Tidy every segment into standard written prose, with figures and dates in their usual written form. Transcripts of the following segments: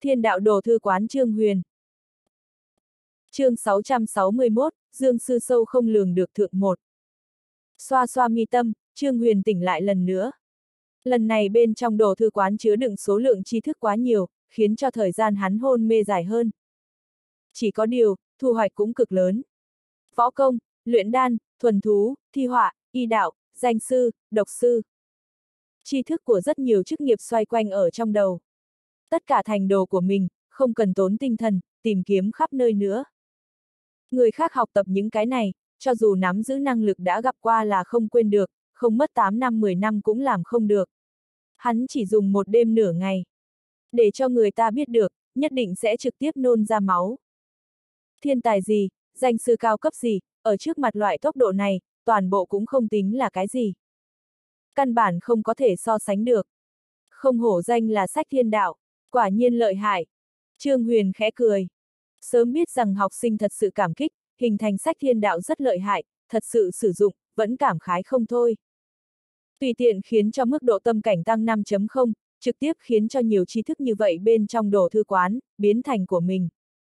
Thiên đạo đồ thư quán Trương Huyền. Chương 661, Dương Sư sâu không lường được thượng một. Xoa xoa mi tâm, Trương Huyền tỉnh lại lần nữa. Lần này bên trong đồ thư quán chứa đựng số lượng tri thức quá nhiều, khiến cho thời gian hắn hôn mê dài hơn. Chỉ có điều, thu hoạch cũng cực lớn. Võ công, luyện đan, thuần thú, thi họa, y đạo, danh sư, độc sư. Tri thức của rất nhiều chức nghiệp xoay quanh ở trong đầu. Tất cả thành đồ của mình, không cần tốn tinh thần, tìm kiếm khắp nơi nữa. Người khác học tập những cái này, cho dù nắm giữ năng lực đã gặp qua là không quên được, không mất 8 năm 10 năm cũng làm không được. Hắn chỉ dùng một đêm nửa ngày. Để cho người ta biết được, nhất định sẽ trực tiếp nôn ra máu. Thiên tài gì, danh sư cao cấp gì, ở trước mặt loại tốc độ này, toàn bộ cũng không tính là cái gì. Căn bản không có thể so sánh được. Không hổ danh là sách thiên đạo, quả nhiên lợi hại. Trương Huyền khẽ cười. Sớm biết rằng học sinh thật sự cảm kích, hình thành sách thiên đạo rất lợi hại, thật sự sử dụng, vẫn cảm khái không thôi. Tùy tiện khiến cho mức độ tâm cảnh tăng 5.0, trực tiếp khiến cho nhiều tri thức như vậy bên trong đồ thư quán, biến thành của mình.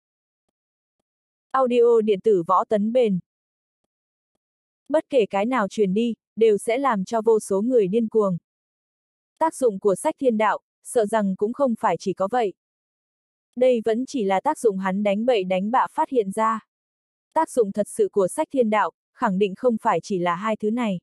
Audio điện tử Võ Tấn Bền. Bất kể cái nào truyền đi, đều sẽ làm cho vô số người điên cuồng. Tác dụng của sách thiên đạo, sợ rằng cũng không phải chỉ có vậy. Đây vẫn chỉ là tác dụng hắn đánh bậy đánh bạ phát hiện ra. Tác dụng thật sự của sách thiên đạo, khẳng định không phải chỉ là hai thứ này.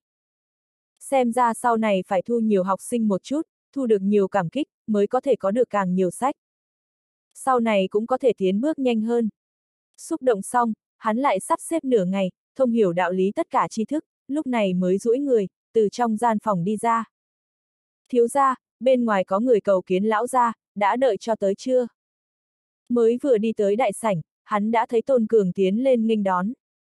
Xem ra sau này phải thu nhiều học sinh một chút, thu được nhiều cảm kích, mới có thể có được càng nhiều sách. Sau này cũng có thể tiến bước nhanh hơn. Xúc động xong, hắn lại sắp xếp nửa ngày, thông hiểu đạo lý tất cả tri thức, lúc này mới duỗi người, từ trong gian phòng đi ra. Thiếu gia, bên ngoài có người cầu kiến lão gia, đã đợi cho tới chưa? Mới vừa đi tới đại sảnh, hắn đã thấy Tôn Cường tiến lên nghênh đón.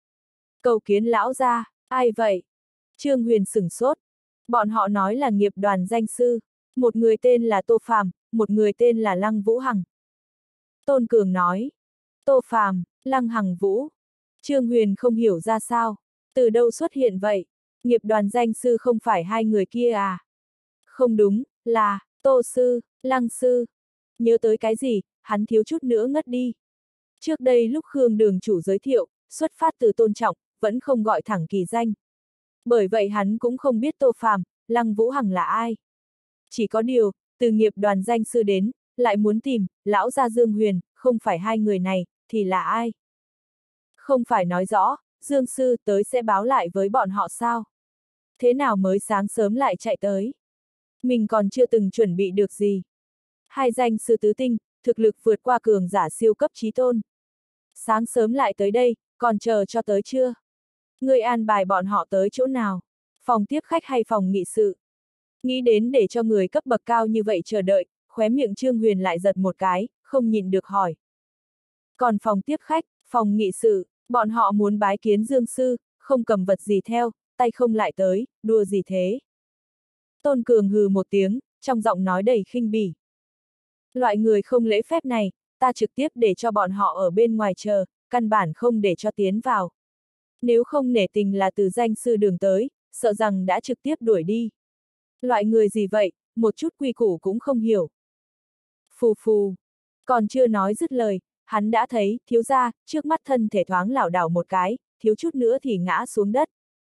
Cầu kiến lão gia, ai vậy? Trương Huyền sửng sốt. Bọn họ nói là nghiệp đoàn danh sư, một người tên là Tô Phàm, một người tên là Lăng Vũ Hằng. Tôn Cường nói. Tô Phàm, Lăng Hằng Vũ. Trương Huyền không hiểu ra sao. Từ đâu xuất hiện vậy? Nghiệp đoàn danh sư không phải hai người kia à? Không đúng, là Tô Sư, Lăng Sư. Nhớ tới cái gì, hắn thiếu chút nữa ngất đi. Trước đây lúc Khương Đường chủ giới thiệu, xuất phát từ tôn trọng, vẫn không gọi thẳng kỳ danh. Bởi vậy hắn cũng không biết Tô Phàm, Lăng Vũ Hằng là ai. Chỉ có điều, từ nghiệp đoàn danh sư đến, lại muốn tìm, lão gia Dương Huyền, không phải hai người này, thì là ai? Không phải nói rõ, Dương Sư tới sẽ báo lại với bọn họ sao? Thế nào mới sáng sớm lại chạy tới? Mình còn chưa từng chuẩn bị được gì. Hai danh sư tứ tinh, thực lực vượt qua cường giả siêu cấp chí tôn. Sáng sớm lại tới đây, còn chờ cho tới chưa? Người an bài bọn họ tới chỗ nào? Phòng tiếp khách hay phòng nghị sự? Nghĩ đến để cho người cấp bậc cao như vậy chờ đợi, khóe miệng Trương Huyền lại giật một cái, không nhịn được hỏi. Còn phòng tiếp khách, phòng nghị sự, bọn họ muốn bái kiến Dương Sư, không cầm vật gì theo, tay không lại tới, đùa gì thế? Tôn Cường hừ một tiếng, trong giọng nói đầy khinh bỉ. Loại người không lễ phép này, ta trực tiếp để cho bọn họ ở bên ngoài chờ, căn bản không để cho tiến vào. Nếu không nể tình là từ danh sư đường tới, sợ rằng đã trực tiếp đuổi đi. Loại người gì vậy, một chút quy củ cũng không hiểu. Phù phù. Còn chưa nói dứt lời, hắn đã thấy, thiếu gia, trước mắt thân thể thoáng lảo đảo một cái, thiếu chút nữa thì ngã xuống đất.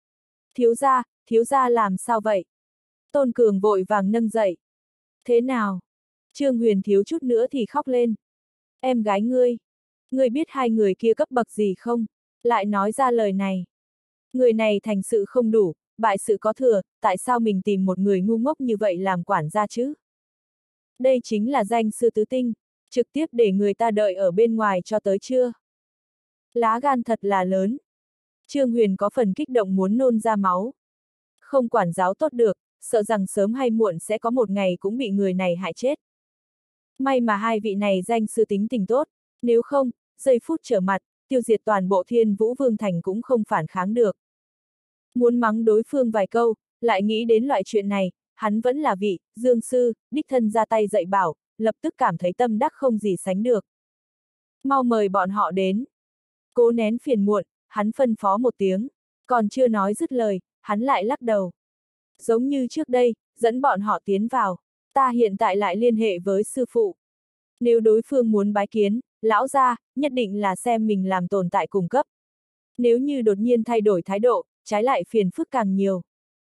Thiếu gia làm sao vậy? Tôn Cường vội vàng nâng dậy. Thế nào? Trương Huyền thiếu chút nữa thì khóc lên. Em gái ngươi biết hai người kia cấp bậc gì không? Lại nói ra lời này. Người này thành sự không đủ, bại sự có thừa, tại sao mình tìm một người ngu ngốc như vậy làm quản gia chứ? Đây chính là danh sư tứ tinh, trực tiếp để người ta đợi ở bên ngoài cho tới chưa? Lá gan thật là lớn. Trương Huyền có phần kích động muốn nôn ra máu. Không quản giáo tốt được, sợ rằng sớm hay muộn sẽ có một ngày cũng bị người này hại chết. May mà hai vị này danh sư tính tình tốt, nếu không, giây phút trở mặt, tiêu diệt toàn bộ Thiên Vũ Vương Thành cũng không phản kháng được. Muốn mắng đối phương vài câu, lại nghĩ đến loại chuyện này, hắn vẫn là vị, Dương Sư, đích thân ra tay dạy bảo, lập tức cảm thấy tâm đắc không gì sánh được. Mau mời bọn họ đến. Cố nén phiền muộn, hắn phân phó một tiếng, còn chưa nói dứt lời, hắn lại lắc đầu. Giống như trước đây, dẫn bọn họ tiến vào, ta hiện tại lại liên hệ với sư phụ. Nếu đối phương muốn bái kiến, lão gia, nhất định là xem mình làm tồn tại cùng cấp. Nếu như đột nhiên thay đổi thái độ, trái lại phiền phức càng nhiều.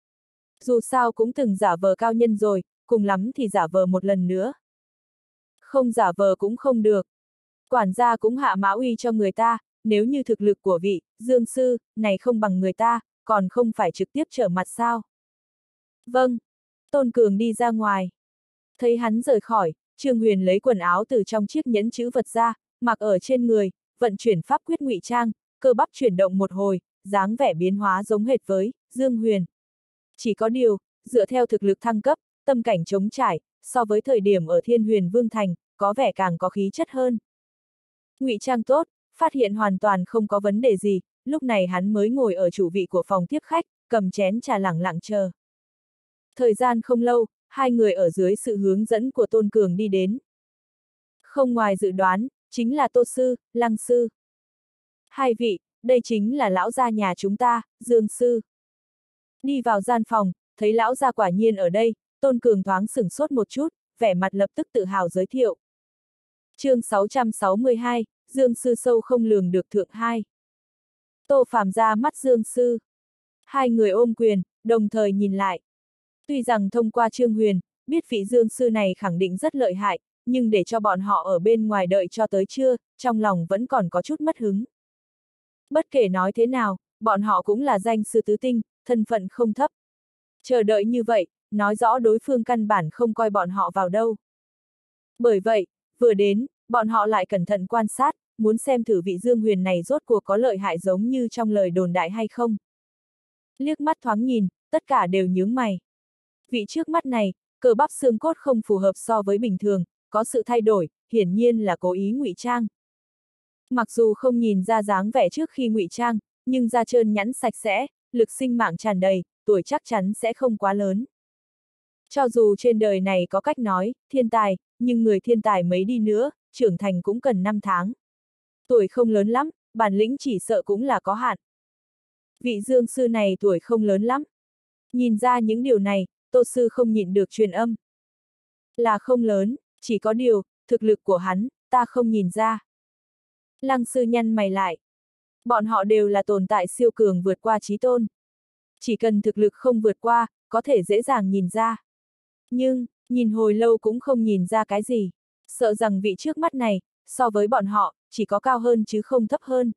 Dù sao cũng từng giả vờ cao nhân rồi, cùng lắm thì giả vờ một lần nữa. Không giả vờ cũng không được. Quản gia cũng hạ mã uy cho người ta, nếu như thực lực của vị Dương sư này không bằng người ta, còn không phải trực tiếp trở mặt sao? Vâng. Tôn Cường đi ra ngoài. Thấy hắn rời khỏi, Trương Huyền lấy quần áo từ trong chiếc nhẫn chữ vật ra, mặc ở trên người, vận chuyển pháp quyết ngụy trang, cơ bắp chuyển động một hồi, dáng vẻ biến hóa giống hệt với Dương Huyền. Chỉ có điều, dựa theo thực lực thăng cấp, tâm cảnh trống trải, so với thời điểm ở Thiên Huyền Vương Thành, có vẻ càng có khí chất hơn. Ngụy trang tốt, phát hiện hoàn toàn không có vấn đề gì, lúc này hắn mới ngồi ở chủ vị của phòng tiếp khách, cầm chén trà lẳng lặng chờ. Thời gian không lâu, hai người ở dưới sự hướng dẫn của Tôn Cường đi đến. Không ngoài dự đoán, chính là Tô Sư, Lăng Sư. Hai vị, đây chính là lão gia nhà chúng ta, Dương Sư. Đi vào gian phòng, thấy lão gia quả nhiên ở đây, Tôn Cường thoáng sửng sốt một chút, vẻ mặt lập tức tự hào giới thiệu. Chương 662, Dương Sư sâu không lường được thượng hai. Tô Phàm ra mắt Dương Sư. Hai người ôm quyền, đồng thời nhìn lại. Tuy rằng thông qua Trương Huyền, biết vị Dương Sư này khẳng định rất lợi hại, nhưng để cho bọn họ ở bên ngoài đợi cho tới trưa, trong lòng vẫn còn có chút mất hứng. Bất kể nói thế nào, bọn họ cũng là danh sư tứ tinh, thân phận không thấp. Chờ đợi như vậy, nói rõ đối phương căn bản không coi bọn họ vào đâu. Bởi vậy, vừa đến, bọn họ lại cẩn thận quan sát, muốn xem thử vị Dương Huyền này rốt cuộc có lợi hại giống như trong lời đồn đại hay không. Liếc mắt thoáng nhìn, tất cả đều nhướng mày. Vị trước mắt này, cơ bắp xương cốt không phù hợp so với bình thường, có sự thay đổi, hiển nhiên là cố ý ngụy trang. Mặc dù không nhìn ra dáng vẻ trước khi ngụy trang, nhưng da trơn nhẵn sạch sẽ, lực sinh mạng tràn đầy, tuổi chắc chắn sẽ không quá lớn. Cho dù trên đời này có cách nói, thiên tài, nhưng người thiên tài mấy đi nữa, trưởng thành cũng cần 5 tháng. Tuổi không lớn lắm, bản lĩnh chỉ sợ cũng là có hạn. Vị Dương Sư này tuổi không lớn lắm. Nhìn ra những điều này, Tô Sư không nhịn được truyền âm. Là không lớn, chỉ có điều, thực lực của hắn, ta không nhìn ra. Lăng Sư nhăn mày lại. Bọn họ đều là tồn tại siêu cường vượt qua chí tôn. Chỉ cần thực lực không vượt qua, có thể dễ dàng nhìn ra. Nhưng, nhìn hồi lâu cũng không nhìn ra cái gì. Sợ rằng vị trước mắt này, so với bọn họ, chỉ có cao hơn chứ không thấp hơn.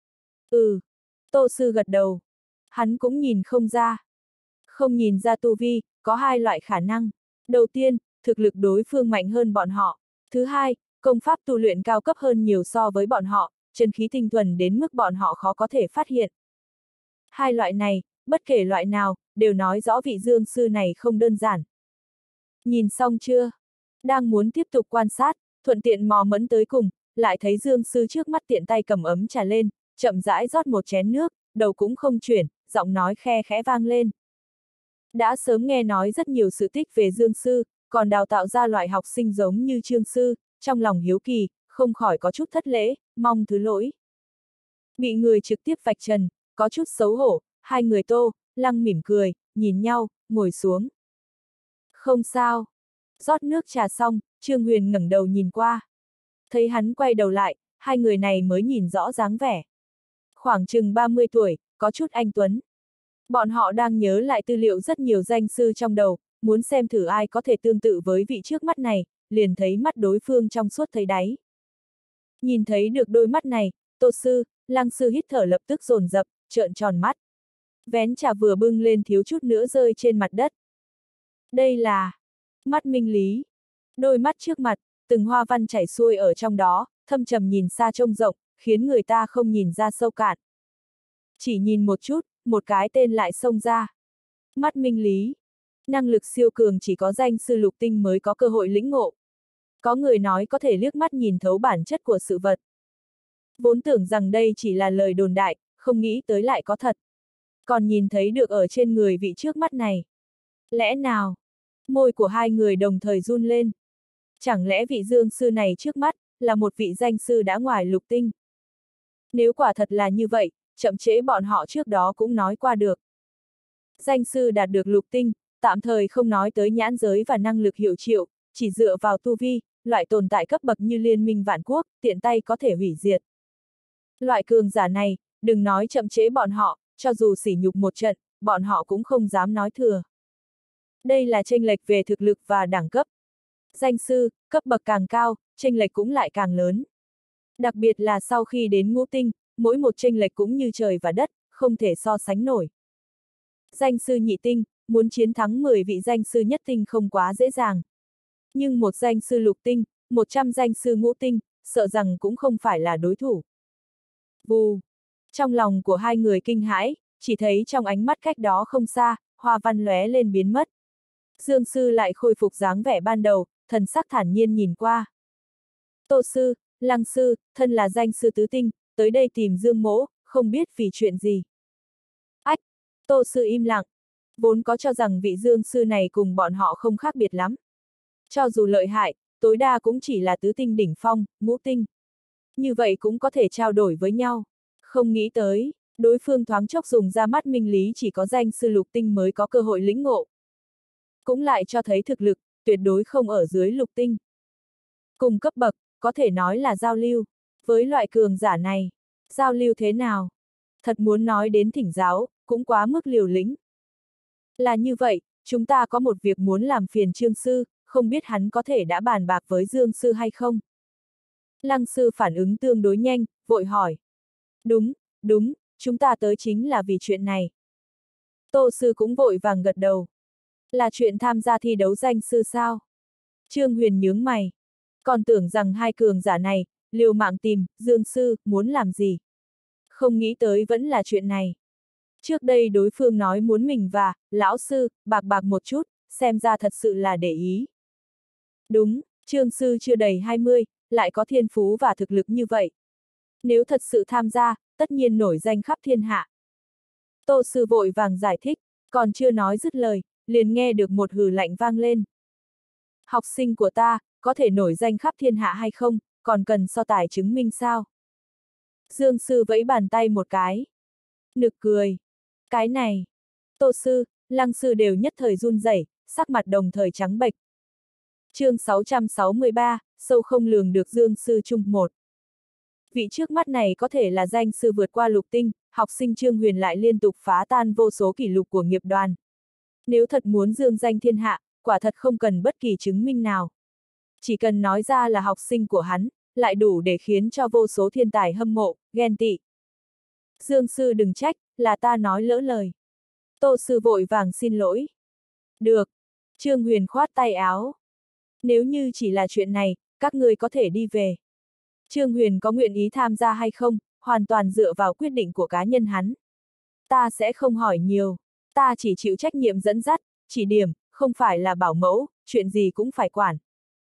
Tô Sư gật đầu. Hắn cũng nhìn không ra. Không nhìn ra tu vi, có hai loại khả năng. Đầu tiên, thực lực đối phương mạnh hơn bọn họ. Thứ hai, công pháp tu luyện cao cấp hơn nhiều so với bọn họ, chân khí tinh thuần đến mức bọn họ khó có thể phát hiện. Hai loại này, bất kể loại nào, đều nói rõ vị Dương Sư này không đơn giản. Nhìn xong chưa? Đang muốn tiếp tục quan sát, thuận tiện mò mẫm tới cùng, lại thấy Dương Sư trước mắt tiện tay cầm ấm trà lên, chậm rãi rót một chén nước, đầu cũng không chuyển, giọng nói khe khẽ vang lên. Đã sớm nghe nói rất nhiều sự tích về Dương Sư, còn đào tạo ra loại học sinh giống như Trương Sư, trong lòng hiếu kỳ, không khỏi có chút thất lễ, mong thứ lỗi. Bị người trực tiếp vạch trần, có chút xấu hổ, hai người Tô, Lăng mỉm cười, nhìn nhau, ngồi xuống. Không sao. Rót nước trà xong, Trương Huyền ngẩng đầu nhìn qua. Thấy hắn quay đầu lại, hai người này mới nhìn rõ dáng vẻ. Khoảng chừng 30 tuổi, có chút anh tuấn. Bọn họ đang nhớ lại tư liệu rất nhiều danh sư trong đầu, muốn xem thử ai có thể tương tự với vị trước mắt này, liền thấy mắt đối phương trong suốt thấy đáy. Nhìn thấy được đôi mắt này, Tô Sư, Lăng Sư hít thở lập tức dồn dập, trợn tròn mắt. Vén trà vừa bưng lên thiếu chút nữa rơi trên mặt đất. Đây là mắt minh lý. Đôi mắt trước mặt, từng hoa văn chảy xuôi ở trong đó, thâm trầm nhìn xa trông rộng, khiến người ta không nhìn ra sâu cạn. Chỉ nhìn một chút, một cái tên lại xông ra. Mắt minh lý. Năng lực siêu cường chỉ có danh sư lục tinh mới có cơ hội lĩnh ngộ. Có người nói có thể liếc mắt nhìn thấu bản chất của sự vật. Vốn tưởng rằng đây chỉ là lời đồn đại, không nghĩ tới lại có thật. Còn nhìn thấy được ở trên người vị trước mắt này. Lẽ nào? Môi của hai người đồng thời run lên. Chẳng lẽ vị Dương Sư này trước mắt, là một vị danh sư đã ngoài lục tinh? Nếu quả thật là như vậy, chậm trễ bọn họ trước đó cũng nói qua được. Danh sư đạt được lục tinh, tạm thời không nói tới nhãn giới và năng lực hiệu triệu, chỉ dựa vào tu vi, loại tồn tại cấp bậc như liên minh vạn quốc, tiện tay có thể hủy diệt. Loại cường giả này, đừng nói chậm trễ bọn họ, cho dù sỉ nhục một trận, bọn họ cũng không dám nói thừa. Đây là chênh lệch về thực lực và đẳng cấp. Danh sư, cấp bậc càng cao, chênh lệch cũng lại càng lớn. Đặc biệt là sau khi đến ngũ tinh, mỗi một chênh lệch cũng như trời và đất, không thể so sánh nổi. Danh sư nhị tinh, muốn chiến thắng 10 vị danh sư nhất tinh không quá dễ dàng. Nhưng một danh sư lục tinh, 100 danh sư ngũ tinh, sợ rằng cũng không phải là đối thủ. Vù! Trong lòng của hai người kinh hãi, chỉ thấy trong ánh mắt cách đó không xa, hoa văn lóe lên biến mất. Dương sư lại khôi phục dáng vẻ ban đầu, thần sắc thản nhiên nhìn qua. Tô sư, Lăng sư, thân là danh sư tứ tinh, tới đây tìm Dương mỗ, không biết vì chuyện gì. Ách! Tô sư im lặng. Vốn có cho rằng vị Dương sư này cùng bọn họ không khác biệt lắm. Cho dù lợi hại, tối đa cũng chỉ là tứ tinh đỉnh phong, ngũ tinh. Như vậy cũng có thể trao đổi với nhau. Không nghĩ tới, đối phương thoáng chốc dùng ra mắt minh lý chỉ có danh sư lục tinh mới có cơ hội lĩnh ngộ. Cũng lại cho thấy thực lực, tuyệt đối không ở dưới lục tinh. Cùng cấp bậc, có thể nói là giao lưu. Với loại cường giả này, giao lưu thế nào? Thật muốn nói đến thỉnh giáo, cũng quá mức liều lĩnh. Là như vậy, chúng ta có một việc muốn làm phiền Trương sư, không biết hắn có thể đã bàn bạc với Dương sư hay không? Lăng sư phản ứng tương đối nhanh, vội hỏi. Đúng, chúng ta tới chính là vì chuyện này. Tô sư cũng vội vàng gật đầu. Là chuyện tham gia thi đấu danh sư sao? Trương Huyền nhướng mày. Còn tưởng rằng hai cường giả này, liều mạng tìm, Dương sư, muốn làm gì? Không nghĩ tới vẫn là chuyện này. Trước đây đối phương nói muốn mình và, lão sư, bạc một chút, xem ra thật sự là để ý. Đúng, Trương sư chưa đầy 20, lại có thiên phú và thực lực như vậy. Nếu thật sự tham gia, tất nhiên nổi danh khắp thiên hạ. Tô sư vội vàng giải thích, còn chưa nói dứt lời, liền nghe được một hừ lạnh vang lên. Học sinh của ta, có thể nổi danh khắp thiên hạ hay không, còn cần so tài chứng minh sao? Dương sư vẫy bàn tay một cái. Nực cười. Cái này. Tô sư, Lăng sư đều nhất thời run rẩy, sắc mặt đồng thời trắng bệch. Chương 663, sâu không lường được Dương sư trung một. Vị trước mắt này có thể là danh sư vượt qua lục tinh, học sinh Trương Huyền lại liên tục phá tan vô số kỷ lục của nghiệp đoàn. Nếu thật muốn dương danh thiên hạ, quả thật không cần bất kỳ chứng minh nào. Chỉ cần nói ra là học sinh của hắn, lại đủ để khiến cho vô số thiên tài hâm mộ, ghen tị. Dương sư đừng trách, là ta nói lỡ lời. Tô sư vội vàng xin lỗi. Được. Trương Huyền khoát tay áo. Nếu như chỉ là chuyện này, các người có thể đi về. Trương Huyền có nguyện ý tham gia hay không, hoàn toàn dựa vào quyết định của cá nhân hắn. Ta sẽ không hỏi nhiều, ta chỉ chịu trách nhiệm dẫn dắt, chỉ điểm, không phải là bảo mẫu, chuyện gì cũng phải quản.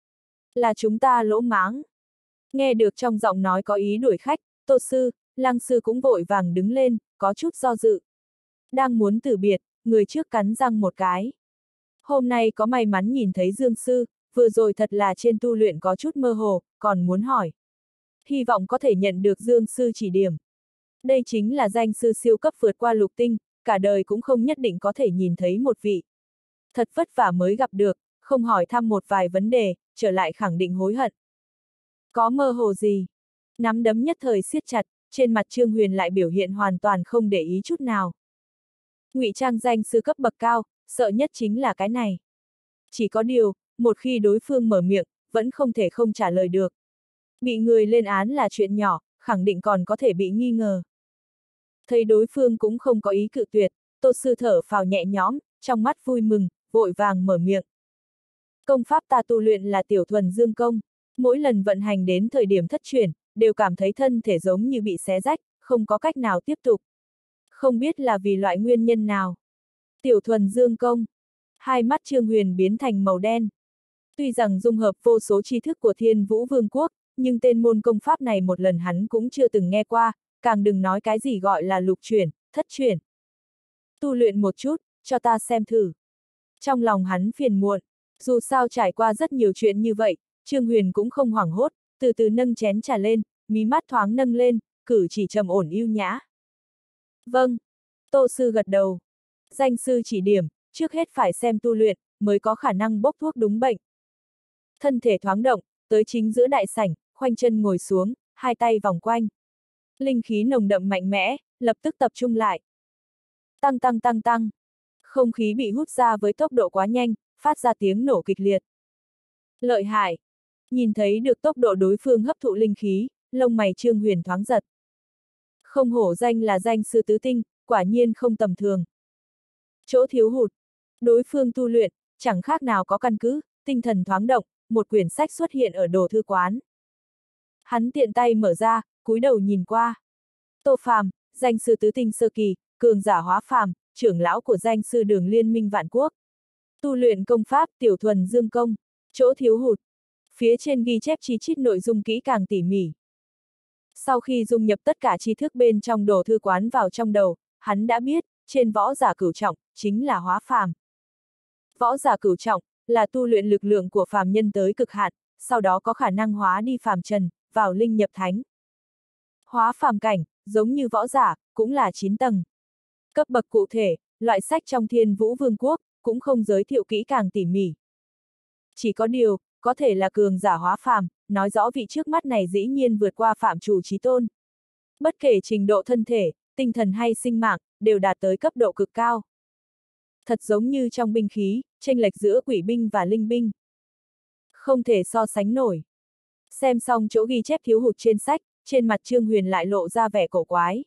Là chúng ta lỗ mãng. Nghe được trong giọng nói có ý đuổi khách, Tô sư, Lăng sư cũng vội vàng đứng lên, có chút do dự. Đang muốn từ biệt, người trước cắn răng một cái. Hôm nay có may mắn nhìn thấy Dương sư, vừa rồi thật là trên tu luyện có chút mơ hồ, còn muốn hỏi. Hy vọng có thể nhận được Dương sư chỉ điểm. Đây chính là danh sư siêu cấp vượt qua lục tinh, cả đời cũng không nhất định có thể nhìn thấy một vị. Thật vất vả mới gặp được, không hỏi thăm một vài vấn đề, trở lại khẳng định hối hận. Có mơ hồ gì? Nắm đấm nhất thời siết chặt, trên mặt Trương Huyền lại biểu hiện hoàn toàn không để ý chút nào. Ngụy trang danh sư cấp bậc cao, sợ nhất chính là cái này. Chỉ có điều, một khi đối phương mở miệng, vẫn không thể không trả lời được. Bị người lên án là chuyện nhỏ, khẳng định còn có thể bị nghi ngờ. Thấy đối phương cũng không có ý cự tuyệt, Tô sư thở phào nhẹ nhõm, trong mắt vui mừng, vội vàng mở miệng. Công pháp ta tu luyện là tiểu thuần dương công, mỗi lần vận hành đến thời điểm thất truyền, đều cảm thấy thân thể giống như bị xé rách, không có cách nào tiếp tục. Không biết là vì loại nguyên nhân nào. Tiểu thuần dương công. Hai mắt Trương Huyền biến thành màu đen. Tuy rằng dung hợp vô số tri thức của Thiên Vũ Vương quốc, nhưng tên môn công pháp này một lần hắn cũng chưa từng nghe qua, càng đừng nói cái gì gọi là lục chuyển, thất chuyển. Tu luyện một chút, cho ta xem thử. Trong lòng hắn phiền muộn, dù sao trải qua rất nhiều chuyện như vậy, Trương Huyền cũng không hoảng hốt, từ từ nâng chén trà lên, mí mắt thoáng nâng lên, cử chỉ trầm ổn ưu nhã. Vâng. Tô sư gật đầu. Danh sư chỉ điểm, trước hết phải xem tu luyện, mới có khả năng bốc thuốc đúng bệnh. Thân thể thoáng động, tới chính giữa đại sảnh, khoanh chân ngồi xuống, hai tay vòng quanh. Linh khí nồng đậm mạnh mẽ, lập tức tập trung lại. Tăng tăng tăng tăng. Không khí bị hút ra với tốc độ quá nhanh, phát ra tiếng nổ kịch liệt. Lợi hại. Nhìn thấy được tốc độ đối phương hấp thụ linh khí, lông mày Trương Huyền thoáng giật. Không hổ danh là danh sư tứ tinh, quả nhiên không tầm thường. Chỗ thiếu hụt. Đối phương tu luyện, chẳng khác nào có căn cứ, tinh thần thoáng động, một quyển sách xuất hiện ở đồ thư quán. Hắn tiện tay mở ra, cúi đầu nhìn qua. Tô Phàm, danh sư tứ tinh sơ kỳ, cường giả hóa phàm, trưởng lão của danh sư đường Liên minh vạn quốc. Tu luyện công pháp tiểu thuần dương công, chỗ thiếu hụt. Phía trên ghi chép chi chít nội dung kỹ càng tỉ mỉ. Sau khi dung nhập tất cả tri thức bên trong đồ thư quán vào trong đầu, hắn đã biết, trên võ giả cửu trọng, chính là hóa phàm. Võ giả cửu trọng, là tu luyện lực lượng của phàm nhân tới cực hạn, sau đó có khả năng hóa đi phàm trần, vào linh nhập thánh. Hóa phàm cảnh, giống như võ giả, cũng là 9 tầng. Cấp bậc cụ thể, loại sách trong Thiên Vũ Vương quốc, cũng không giới thiệu kỹ càng tỉ mỉ. Chỉ có điều, có thể là cường giả hóa phàm, nói rõ vị trước mắt này dĩ nhiên vượt qua phạm chủ chí tôn. Bất kể trình độ thân thể, tinh thần hay sinh mạng, đều đạt tới cấp độ cực cao. Thật giống như trong binh khí, chênh lệch giữa quỷ binh và linh binh. Không thể so sánh nổi. Xem xong chỗ ghi chép thiếu hụt trên sách, trên mặt Trương Huyền lại lộ ra vẻ cổ quái.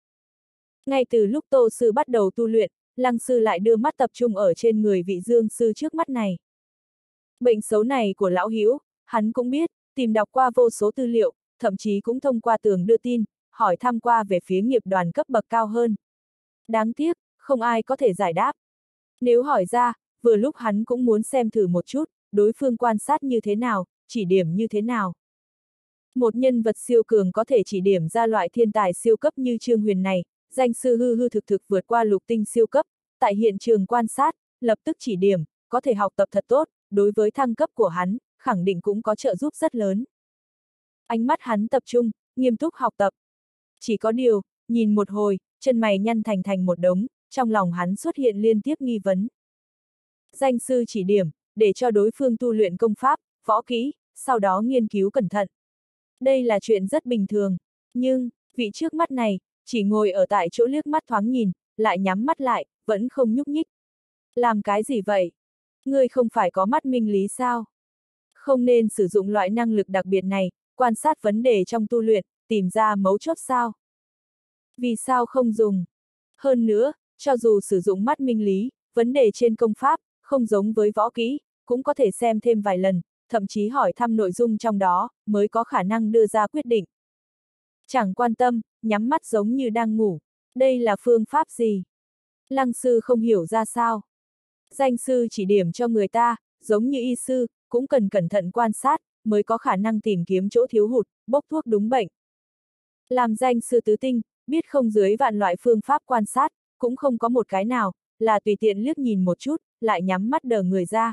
Ngay từ lúc Tô Sư bắt đầu tu luyện, Lăng Sư lại đưa mắt tập trung ở trên người vị Dương Sư trước mắt này. Bệnh xấu này của lão Hữu, hắn cũng biết, tìm đọc qua vô số tư liệu, thậm chí cũng thông qua tường đưa tin, hỏi thăm qua về phía nghiệp đoàn cấp bậc cao hơn. Đáng tiếc, không ai có thể giải đáp. Nếu hỏi ra, vừa lúc hắn cũng muốn xem thử một chút, đối phương quan sát như thế nào, chỉ điểm như thế nào. Một nhân vật siêu cường có thể chỉ điểm ra loại thiên tài siêu cấp như Trương Huyền này, danh sư hư hư thực thực vượt qua lục tinh siêu cấp, tại hiện trường quan sát, lập tức chỉ điểm, có thể học tập thật tốt, đối với thăng cấp của hắn, khẳng định cũng có trợ giúp rất lớn. Ánh mắt hắn tập trung, nghiêm túc học tập. Chỉ có điều, nhìn một hồi, chân mày nhăn thành một đống, trong lòng hắn xuất hiện liên tiếp nghi vấn. Danh sư chỉ điểm, để cho đối phương tu luyện công pháp, võ kỹ, sau đó nghiên cứu cẩn thận. Đây là chuyện rất bình thường, nhưng, vị trước mắt này, chỉ ngồi ở tại chỗ liếc mắt thoáng nhìn, lại nhắm mắt lại, vẫn không nhúc nhích. Làm cái gì vậy? Ngươi không phải có mắt minh lý sao? Không nên sử dụng loại năng lực đặc biệt này, quan sát vấn đề trong tu luyện, tìm ra mấu chốt sao? Vì sao không dùng? Hơn nữa, cho dù sử dụng mắt minh lý, vấn đề trên công pháp, không giống với võ kỹ, cũng có thể xem thêm vài lần, thậm chí hỏi thăm nội dung trong đó, mới có khả năng đưa ra quyết định. Chẳng quan tâm, nhắm mắt giống như đang ngủ. Đây là phương pháp gì? Lăng sư không hiểu ra sao. Danh sư chỉ điểm cho người ta, giống như y sư, cũng cần cẩn thận quan sát, mới có khả năng tìm kiếm chỗ thiếu hụt, bốc thuốc đúng bệnh. Làm danh sư tứ tinh, biết không dưới vạn loại phương pháp quan sát, cũng không có một cái nào, là tùy tiện liếc nhìn một chút, lại nhắm mắt đờ người ra.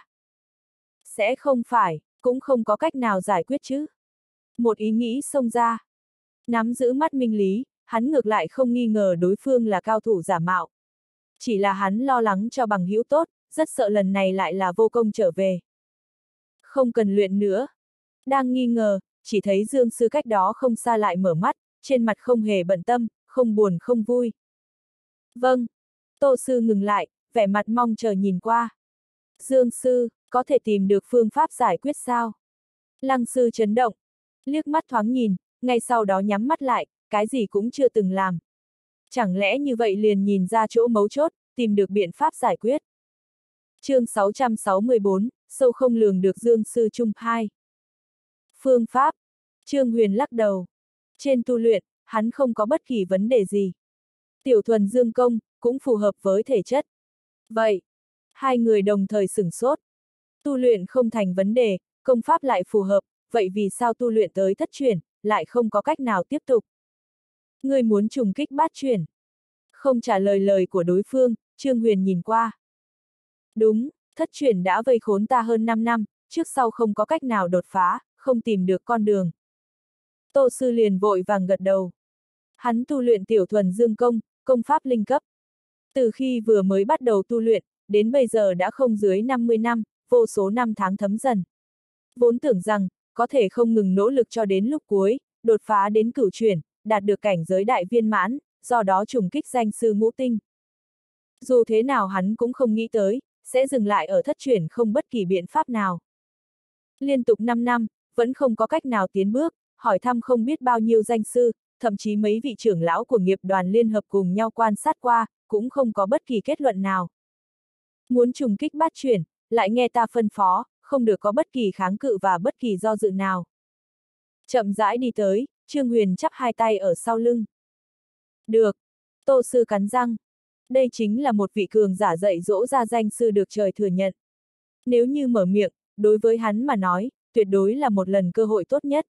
Sẽ không phải, cũng không có cách nào giải quyết chứ. Một ý nghĩ xông ra. Nắm giữ mắt minh lý, hắn ngược lại không nghi ngờ đối phương là cao thủ giả mạo. Chỉ là hắn lo lắng cho bằng hữu tốt, rất sợ lần này lại là vô công trở về. Không cần luyện nữa. Đang nghi ngờ, chỉ thấy Dương Sư cách đó không xa lại mở mắt, trên mặt không hề bận tâm, không buồn không vui. Vâng. Tô Sư ngừng lại, vẻ mặt mong chờ nhìn qua. Dương Sư, có thể tìm được phương pháp giải quyết sao? Lăng Sư chấn động. Liếc mắt thoáng nhìn, ngay sau đó nhắm mắt lại, cái gì cũng chưa từng làm. Chẳng lẽ như vậy liền nhìn ra chỗ mấu chốt, tìm được biện pháp giải quyết. Chương 664, sâu không lường được Dương Sư Trung 2. Phương pháp. Trương Huyền lắc đầu. Trên tu luyện, hắn không có bất kỳ vấn đề gì. Tiểu thuần dương công, cũng phù hợp với thể chất. Vậy, hai người đồng thời sửng sốt. Tu luyện không thành vấn đề, công pháp lại phù hợp, vậy vì sao tu luyện tới thất truyền, lại không có cách nào tiếp tục? Ngươi muốn trùng kích bát truyền. Không trả lời lời của đối phương, Trương Huyền nhìn qua. Đúng, thất truyền đã vây khốn ta hơn 5 năm, trước sau không có cách nào đột phá, không tìm được con đường. Tô Sư liền vội vàng gật đầu. Hắn tu luyện tiểu thuần dương công, công pháp linh cấp. Từ khi vừa mới bắt đầu tu luyện, đến bây giờ đã không dưới 50 năm, vô số năm tháng thấm dần. Vốn tưởng rằng, có thể không ngừng nỗ lực cho đến lúc cuối, đột phá đến cửu chuyển, đạt được cảnh giới đại viên mãn, do đó trùng kích danh sư ngũ tinh. Dù thế nào hắn cũng không nghĩ tới, sẽ dừng lại ở thất chuyển không bất kỳ biện pháp nào. Liên tục 5 năm, vẫn không có cách nào tiến bước, hỏi thăm không biết bao nhiêu danh sư, thậm chí mấy vị trưởng lão của nghiệp đoàn liên hợp cùng nhau quan sát qua, cũng không có bất kỳ kết luận nào. Muốn trùng kích bát chuyển, lại nghe ta phân phó, không được có bất kỳ kháng cự và bất kỳ do dự nào. Chậm rãi đi tới, Trương Huyền chắp hai tay ở sau lưng. Được. Tô sư cắn răng. Đây chính là một vị cường giả dạy dỗ ra danh sư được trời thừa nhận. Nếu như mở miệng, đối với hắn mà nói, tuyệt đối là một lần cơ hội tốt nhất.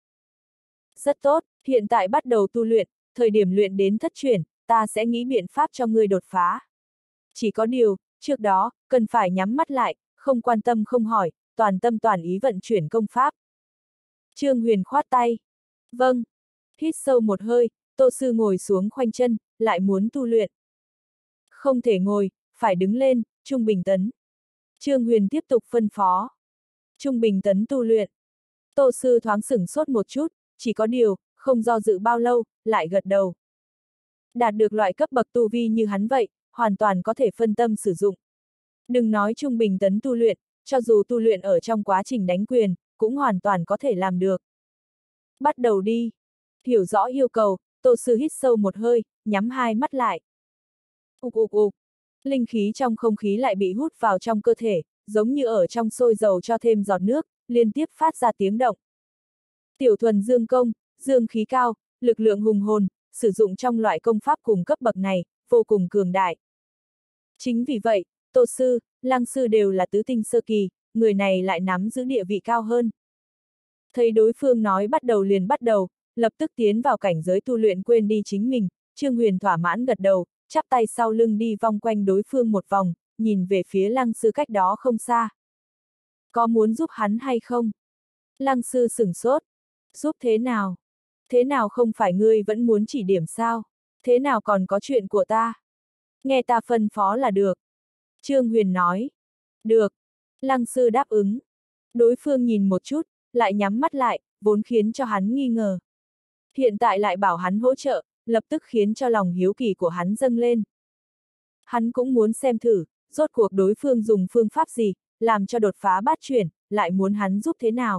Rất tốt, hiện tại bắt đầu tu luyện, thời điểm luyện đến thất chuyển, ta sẽ nghĩ biện pháp cho ngươi đột phá. Chỉ có điều, trước đó, cần phải nhắm mắt lại, không quan tâm không hỏi, toàn tâm toàn ý vận chuyển công pháp. Trương Huyền khoát tay. Vâng. Hít sâu một hơi, Tô sư ngồi xuống khoanh chân, lại muốn tu luyện. Không thể ngồi, phải đứng lên, trung bình tấn. Trương Huyền tiếp tục phân phó. Trung bình tấn tu luyện. Tô sư thoáng sửng sốt một chút, chỉ có điều, không do dự bao lâu, lại gật đầu. Đạt được loại cấp bậc tu vi như hắn vậy, hoàn toàn có thể phân tâm sử dụng. Đừng nói trung bình tấn tu luyện, cho dù tu luyện ở trong quá trình đánh quyền, cũng hoàn toàn có thể làm được. Bắt đầu đi. Hiểu rõ yêu cầu, Tô sư hít sâu một hơi, nhắm hai mắt lại. Ục ục ục. Linh khí trong không khí lại bị hút vào trong cơ thể, giống như ở trong sôi dầu cho thêm giọt nước, liên tiếp phát ra tiếng động. Tiểu thuần dương công, dương khí cao, lực lượng hùng hồn, sử dụng trong loại công pháp cùng cấp bậc này, vô cùng cường đại. Chính vì vậy, Tô sư, Lăng sư đều là tứ tinh sơ kỳ, người này lại nắm giữ địa vị cao hơn. Thấy đối phương nói bắt đầu liền bắt đầu, lập tức tiến vào cảnh giới tu luyện quên đi chính mình, Trương Huyền thỏa mãn gật đầu, chắp tay sau lưng đi vòng quanh đối phương một vòng, nhìn về phía Lăng sư cách đó không xa. Có muốn giúp hắn hay không? Lăng sư sửng sốt. Giúp thế nào? Thế nào không phải ngươi vẫn muốn chỉ điểm sao? Thế nào còn có chuyện của ta? Nghe ta phân phó là được. Trương Huyền nói. Được. Lăng sư đáp ứng. Đối phương nhìn một chút, lại nhắm mắt lại, vốn khiến cho hắn nghi ngờ. Hiện tại lại bảo hắn hỗ trợ, lập tức khiến cho lòng hiếu kỳ của hắn dâng lên. Hắn cũng muốn xem thử, rốt cuộc đối phương dùng phương pháp gì, làm cho đột phá bát chuyển, lại muốn hắn giúp thế nào.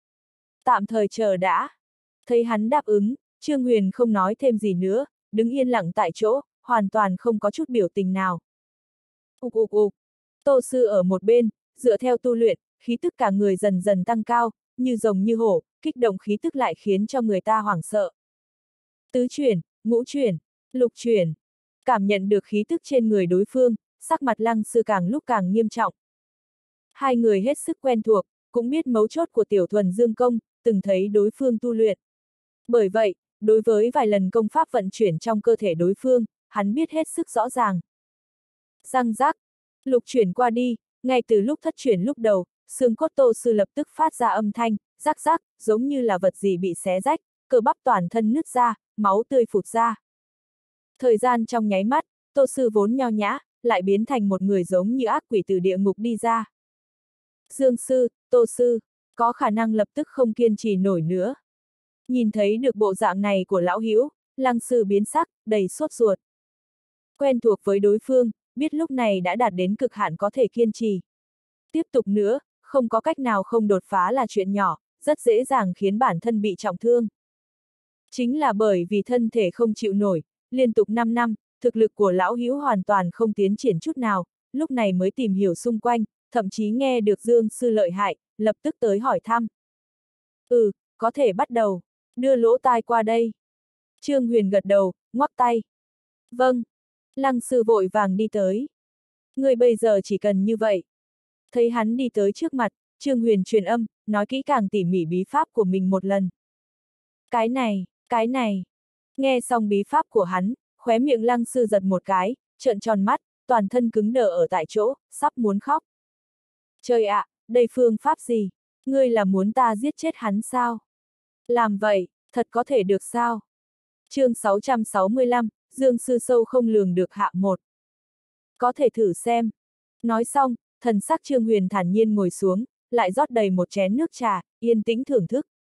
Tạm thời chờ đã. Thấy hắn đáp ứng, Trương Huyền không nói thêm gì nữa, đứng yên lặng tại chỗ, hoàn toàn không có chút biểu tình nào. Ục ục ục. Tô sư ở một bên, dựa theo tu luyện, khí tức cả người dần dần tăng cao, như rồng như hổ, kích động khí tức lại khiến cho người ta hoảng sợ. Tứ chuyển, ngũ chuyển, lục chuyển. Cảm nhận được khí tức trên người đối phương, sắc mặt Lăng sư càng lúc càng nghiêm trọng. Hai người hết sức quen thuộc, cũng biết mấu chốt của tiểu thuần dương công, từng thấy đối phương tu luyện. Bởi vậy, đối với vài lần công pháp vận chuyển trong cơ thể đối phương, hắn biết hết sức rõ ràng. Răng rác, lục chuyển qua đi, ngay từ lúc thất chuyển lúc đầu, xương cốt Tô sư lập tức phát ra âm thanh, rắc rắc, giống như là vật gì bị xé rách, cơ bắp toàn thân nứt ra, máu tươi phụt ra. Thời gian trong nháy mắt, Tô sư vốn nho nhã, lại biến thành một người giống như ác quỷ từ địa ngục đi ra. Dương sư, Tô sư, có khả năng lập tức không kiên trì nổi nữa. Nhìn thấy được bộ dạng này của lão hữu, Lăng sư biến sắc, đầy sốt ruột. Quen thuộc với đối phương, biết lúc này đã đạt đến cực hạn có thể kiên trì. Tiếp tục nữa, không có cách nào không đột phá là chuyện nhỏ, rất dễ dàng khiến bản thân bị trọng thương. Chính là bởi vì thân thể không chịu nổi, liên tục 5 năm, thực lực của lão hữu hoàn toàn không tiến triển chút nào, lúc này mới tìm hiểu xung quanh, thậm chí nghe được Dương sư lợi hại, lập tức tới hỏi thăm. Có thể bắt đầu, đưa lỗ tai qua đây. Trương Huyền gật đầu, ngoắc tay. Vâng. Lăng sư vội vàng đi tới. Người bây giờ chỉ cần như vậy. Thấy hắn đi tới trước mặt, Trương Huyền truyền âm, nói kỹ càng tỉ mỉ bí pháp của mình một lần. Cái này. Nghe xong bí pháp của hắn, khóe miệng Lăng sư giật một cái, trợn tròn mắt, toàn thân cứng đờ ở tại chỗ, sắp muốn khóc. Trời ạ, đây phương pháp gì? Ngươi là muốn ta giết chết hắn sao? Làm vậy, thật có thể được sao? Chương 665, Dương sư sâu không lường được hạ một. Có thể thử xem. Nói xong, thần sắc Trương Huyền thản nhiên ngồi xuống, lại rót đầy một chén nước trà, yên tĩnh thưởng thức.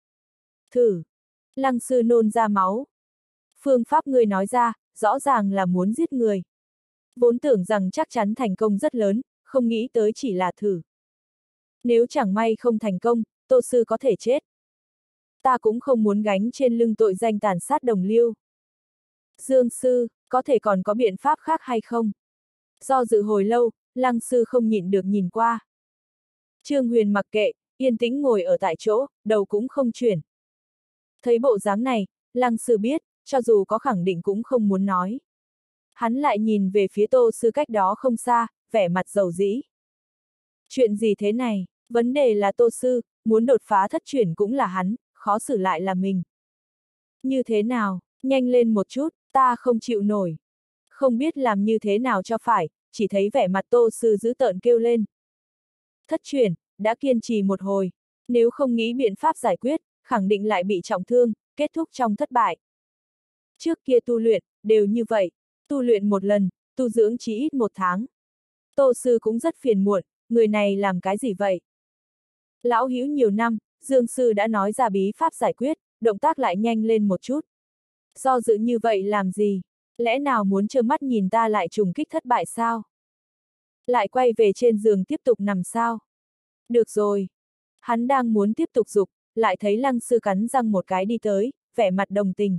Thử. Lăng sư nôn ra máu. Phương pháp ngươi nói ra, rõ ràng là muốn giết người. Vốn tưởng rằng chắc chắn thành công rất lớn, không nghĩ tới chỉ là thử. Nếu chẳng may không thành công, Tô sư có thể chết. Ta cũng không muốn gánh trên lưng tội danh tàn sát đồng liêu. Dương sư, có thể còn có biện pháp khác hay không? Do dự hồi lâu, Lăng sư không nhịn được nhìn qua. Trương Huyền mặc kệ, yên tĩnh ngồi ở tại chỗ, đầu cũng không chuyển. Thấy bộ dáng này, Lăng sư biết, cho dù có khẳng định cũng không muốn nói. Hắn lại nhìn về phía Tô sư cách đó không xa, vẻ mặt dầu dĩ. Chuyện gì thế này? Vấn đề là Tô sư, muốn đột phá thất chuyển cũng là hắn, khó xử lại là mình. Như thế nào? Nhanh lên một chút, ta không chịu nổi. Không biết làm như thế nào cho phải, chỉ thấy vẻ mặt Tô sư dữ tợn kêu lên. Thất chuyển, đã kiên trì một hồi. Nếu không nghĩ biện pháp giải quyết, khẳng định lại bị trọng thương, kết thúc trong thất bại. Trước kia tu luyện, đều như vậy. Tu luyện một lần, tu dưỡng chỉ ít 1 tháng. Tô sư cũng rất phiền muộn, người này làm cái gì vậy? Lão hữu nhiều năm, Dương sư đã nói ra bí pháp giải quyết, động tác lại nhanh lên một chút. Do dự như vậy làm gì? Lẽ nào muốn trơ mắt nhìn ta lại trùng kích thất bại sao? Lại quay về trên giường tiếp tục nằm sao? Được rồi. Hắn đang muốn tiếp tục giục, lại thấy Lăng sư cắn răng một cái đi tới, vẻ mặt đồng tình.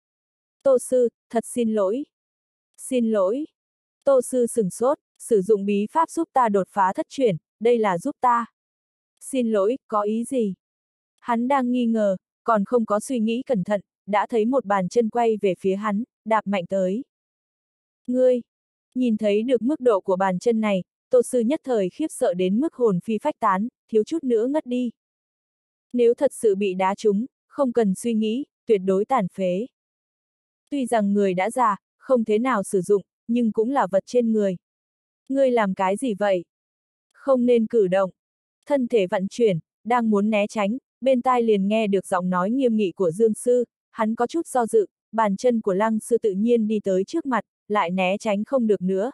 Tô sư, thật xin lỗi. Xin lỗi. Tô sư sửng sốt, sử dụng bí pháp giúp ta đột phá thất chuyển, đây là giúp ta. Xin lỗi, có ý gì? Hắn đang nghi ngờ, còn không có suy nghĩ cẩn thận, đã thấy một bàn chân quay về phía hắn, đạp mạnh tới. Ngươi! Nhìn thấy được mức độ của bàn chân này, Tô sư nhất thời khiếp sợ đến mức hồn phi phách tán, thiếu chút nữa ngất đi. Nếu thật sự bị đá trúng, không cần suy nghĩ, tuyệt đối tàn phế. Tuy rằng người đã già, không thế nào sử dụng, nhưng cũng là vật trên người. Ngươi làm cái gì vậy? Không nên cử động. Thân thể vận chuyển, đang muốn né tránh, bên tai liền nghe được giọng nói nghiêm nghị của Dương sư, hắn có chút do dự, bàn chân của Lăng sư tự nhiên đi tới trước mặt, lại né tránh không được nữa.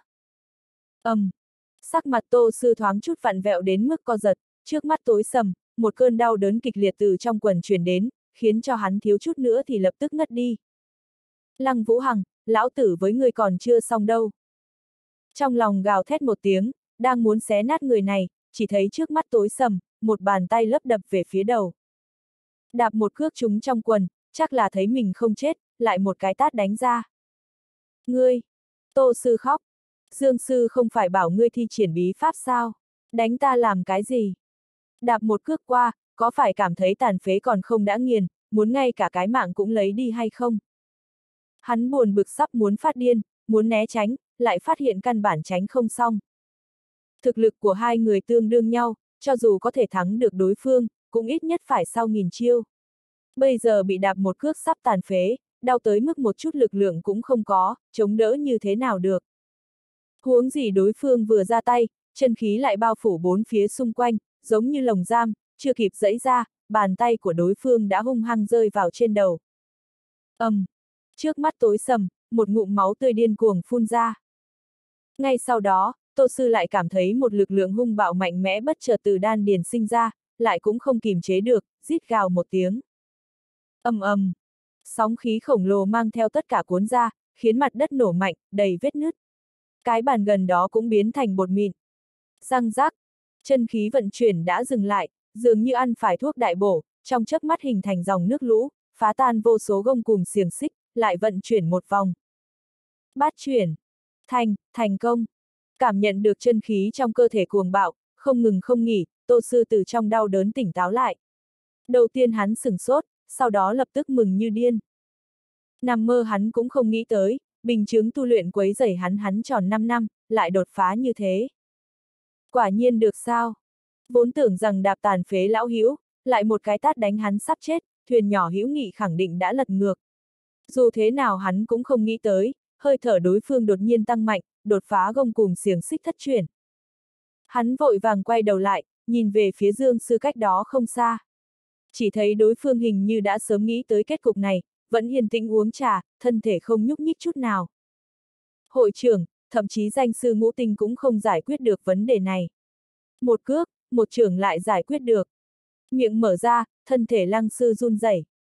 Sắc mặt Tô sư thoáng chút vặn vẹo đến mức co giật, trước mắt tối sầm, một cơn đau đớn kịch liệt từ trong quần truyền đến, khiến cho hắn thiếu chút nữa thì lập tức ngất đi. Lăng Vũ Hằng, lão tử với người còn chưa xong đâu. Trong lòng gào thét một tiếng, đang muốn xé nát người này, chỉ thấy trước mắt tối sầm, một bàn tay lấp đập về phía đầu. Đạp một cước trúng trong quần, chắc là thấy mình không chết, lại một cái tát đánh ra. Ngươi! Tô sư khóc. Dương sư không phải bảo ngươi thi triển bí pháp sao? Đánh ta làm cái gì? Đạp một cước qua, có phải cảm thấy tàn phế còn không đã nghiền, muốn ngay cả cái mạng cũng lấy đi hay không? Hắn buồn bực sắp muốn phát điên, muốn né tránh, lại phát hiện căn bản tránh không xong. Thực lực của hai người tương đương nhau, cho dù có thể thắng được đối phương, cũng ít nhất phải sau 1000 chiêu. Bây giờ bị đạp một cước sắp tàn phế, đau tới mức một chút lực lượng cũng không có, chống đỡ như thế nào được. Huống gì đối phương vừa ra tay, chân khí lại bao phủ bốn phía xung quanh, giống như lồng giam, chưa kịp giãy ra, bàn tay của đối phương đã hung hăng rơi vào trên đầu. Trước mắt tối sầm, một ngụm máu tươi điên cuồng phun ra. Ngay sau đó, Tô sư lại cảm thấy một lực lượng hung bạo mạnh mẽ bất chợt từ đan điền sinh ra, lại cũng không kìm chế được, rít gào một tiếng. Sóng khí khổng lồ mang theo tất cả cuốn ra, khiến mặt đất nổ mạnh, đầy vết nứt. Cái bàn gần đó cũng biến thành bột mịn. Răng rác, chân khí vận chuyển đã dừng lại, dường như ăn phải thuốc đại bổ, trong chớp mắt hình thành dòng nước lũ, phá tan vô số gông cùm xiềng xích, lại vận chuyển một vòng. Bát chuyển. Thành công. Cảm nhận được chân khí trong cơ thể cuồng bạo, không ngừng không nghỉ, Tô sư từ trong đau đớn tỉnh táo lại. Đầu tiên hắn sửng sốt, sau đó lập tức mừng như điên. Nằm mơ hắn cũng không nghĩ tới, bình chứng tu luyện quấy rầy hắn tròn 5 năm, lại đột phá như thế. Quả nhiên được sao? Vốn tưởng rằng đạp tàn phế lão hữu, lại một cái tát đánh hắn sắp chết, thuyền nhỏ hữu nghị khẳng định đã lật ngược. Dù thế nào hắn cũng không nghĩ tới, hơi thở đối phương đột nhiên tăng mạnh, đột phá gông cùm xiềng xích thất truyền. Hắn vội vàng quay đầu lại, nhìn về phía Dương sư cách đó không xa. Chỉ thấy đối phương hình như đã sớm nghĩ tới kết cục này, vẫn yên tĩnh uống trà, thân thể không nhúc nhích chút nào. Hội trưởng, thậm chí danh sư Ngũ Tinh cũng không giải quyết được vấn đề này. Một cước, một trưởng lại giải quyết được. Miệng mở ra, thân thể Lăng sư run rẩy.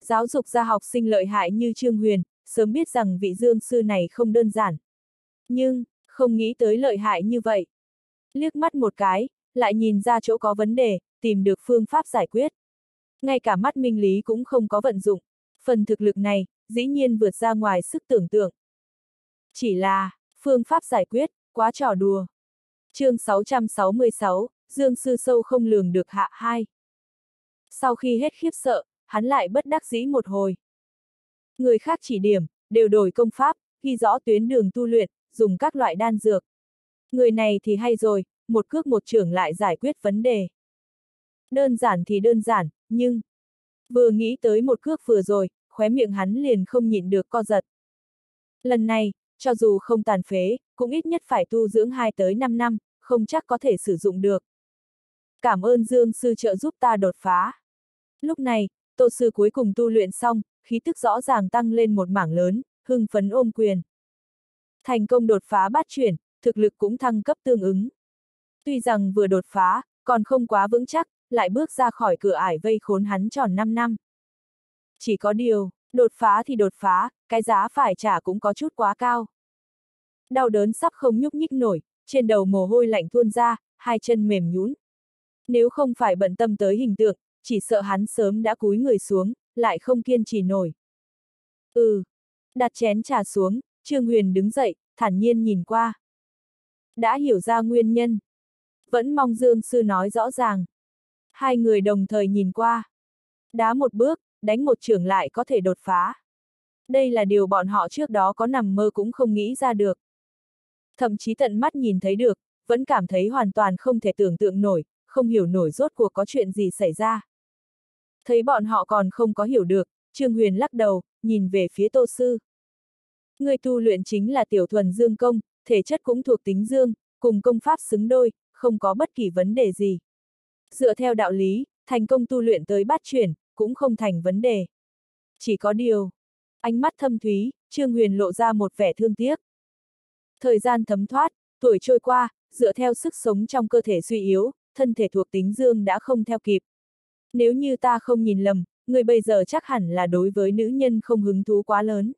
Giáo dục ra học sinh lợi hại như Trương Huyền, sớm biết rằng vị Dương sư này không đơn giản. Nhưng, không nghĩ tới lợi hại như vậy. Liếc mắt một cái, lại nhìn ra chỗ có vấn đề, tìm được phương pháp giải quyết. Ngay cả mắt minh lý cũng không có vận dụng. Phần thực lực này, dĩ nhiên vượt ra ngoài sức tưởng tượng. Chỉ là, phương pháp giải quyết, quá trò đùa. Chương 666, Dương sư sâu không lường được hạ 2. Sau khi hết khiếp sợ, hắn lại bất đắc dĩ một hồi. Người khác chỉ điểm, đều đổi công pháp, ghi rõ tuyến đường tu luyện, dùng các loại đan dược. Người này thì hay rồi, một cước một chưởng lại giải quyết vấn đề. Đơn giản thì đơn giản, nhưng... Vừa nghĩ tới một cước vừa rồi, khóe miệng hắn liền không nhịn được co giật. Lần này, cho dù không tàn phế, cũng ít nhất phải tu dưỡng 2 tới 5 năm, không chắc có thể sử dụng được. Cảm ơn Dương sư trợ giúp ta đột phá. Lúc này, Tô sư cuối cùng tu luyện xong, khí tức rõ ràng tăng lên một mảng lớn, hưng phấn ôm quyền. Thành công đột phá bát chuyển, thực lực cũng thăng cấp tương ứng. Tuy rằng vừa đột phá, còn không quá vững chắc, lại bước ra khỏi cửa ải vây khốn hắn tròn 5 năm. Chỉ có điều, đột phá thì đột phá, cái giá phải trả cũng có chút quá cao. Đau đớn sắp không nhúc nhích nổi, trên đầu mồ hôi lạnh tuôn ra, hai chân mềm nhũn. Nếu không phải bận tâm tới hình tượng, chỉ sợ hắn sớm đã cúi người xuống, lại không kiên trì nổi. Đặt chén trà xuống, Trương Huyền đứng dậy, thản nhiên nhìn qua. Đã hiểu ra nguyên nhân. Vẫn mong Dương sư nói rõ ràng. Hai người đồng thời nhìn qua. Đá một bước, đánh một chưởng lại có thể đột phá. Đây là điều bọn họ trước đó có nằm mơ cũng không nghĩ ra được. Thậm chí tận mắt nhìn thấy được, vẫn cảm thấy hoàn toàn không thể tưởng tượng nổi, không hiểu nổi rốt cuộc có chuyện gì xảy ra. Thấy bọn họ còn không có hiểu được, Trương Huyền lắc đầu, nhìn về phía Tô sư. Người tu luyện chính là tiểu thuần dương công, thể chất cũng thuộc tính dương, cùng công pháp xứng đôi, không có bất kỳ vấn đề gì. Dựa theo đạo lý, thành công tu luyện tới bát chuyển, cũng không thành vấn đề. Chỉ có điều, ánh mắt thâm thúy, Trương Huyền lộ ra một vẻ thương tiếc. Thời gian thấm thoát, tuổi trôi qua, dựa theo sức sống trong cơ thể suy yếu, thân thể thuộc tính dương đã không theo kịp. Nếu như ta không nhìn lầm, người bây giờ chắc hẳn là đối với nữ nhân không hứng thú quá lớn.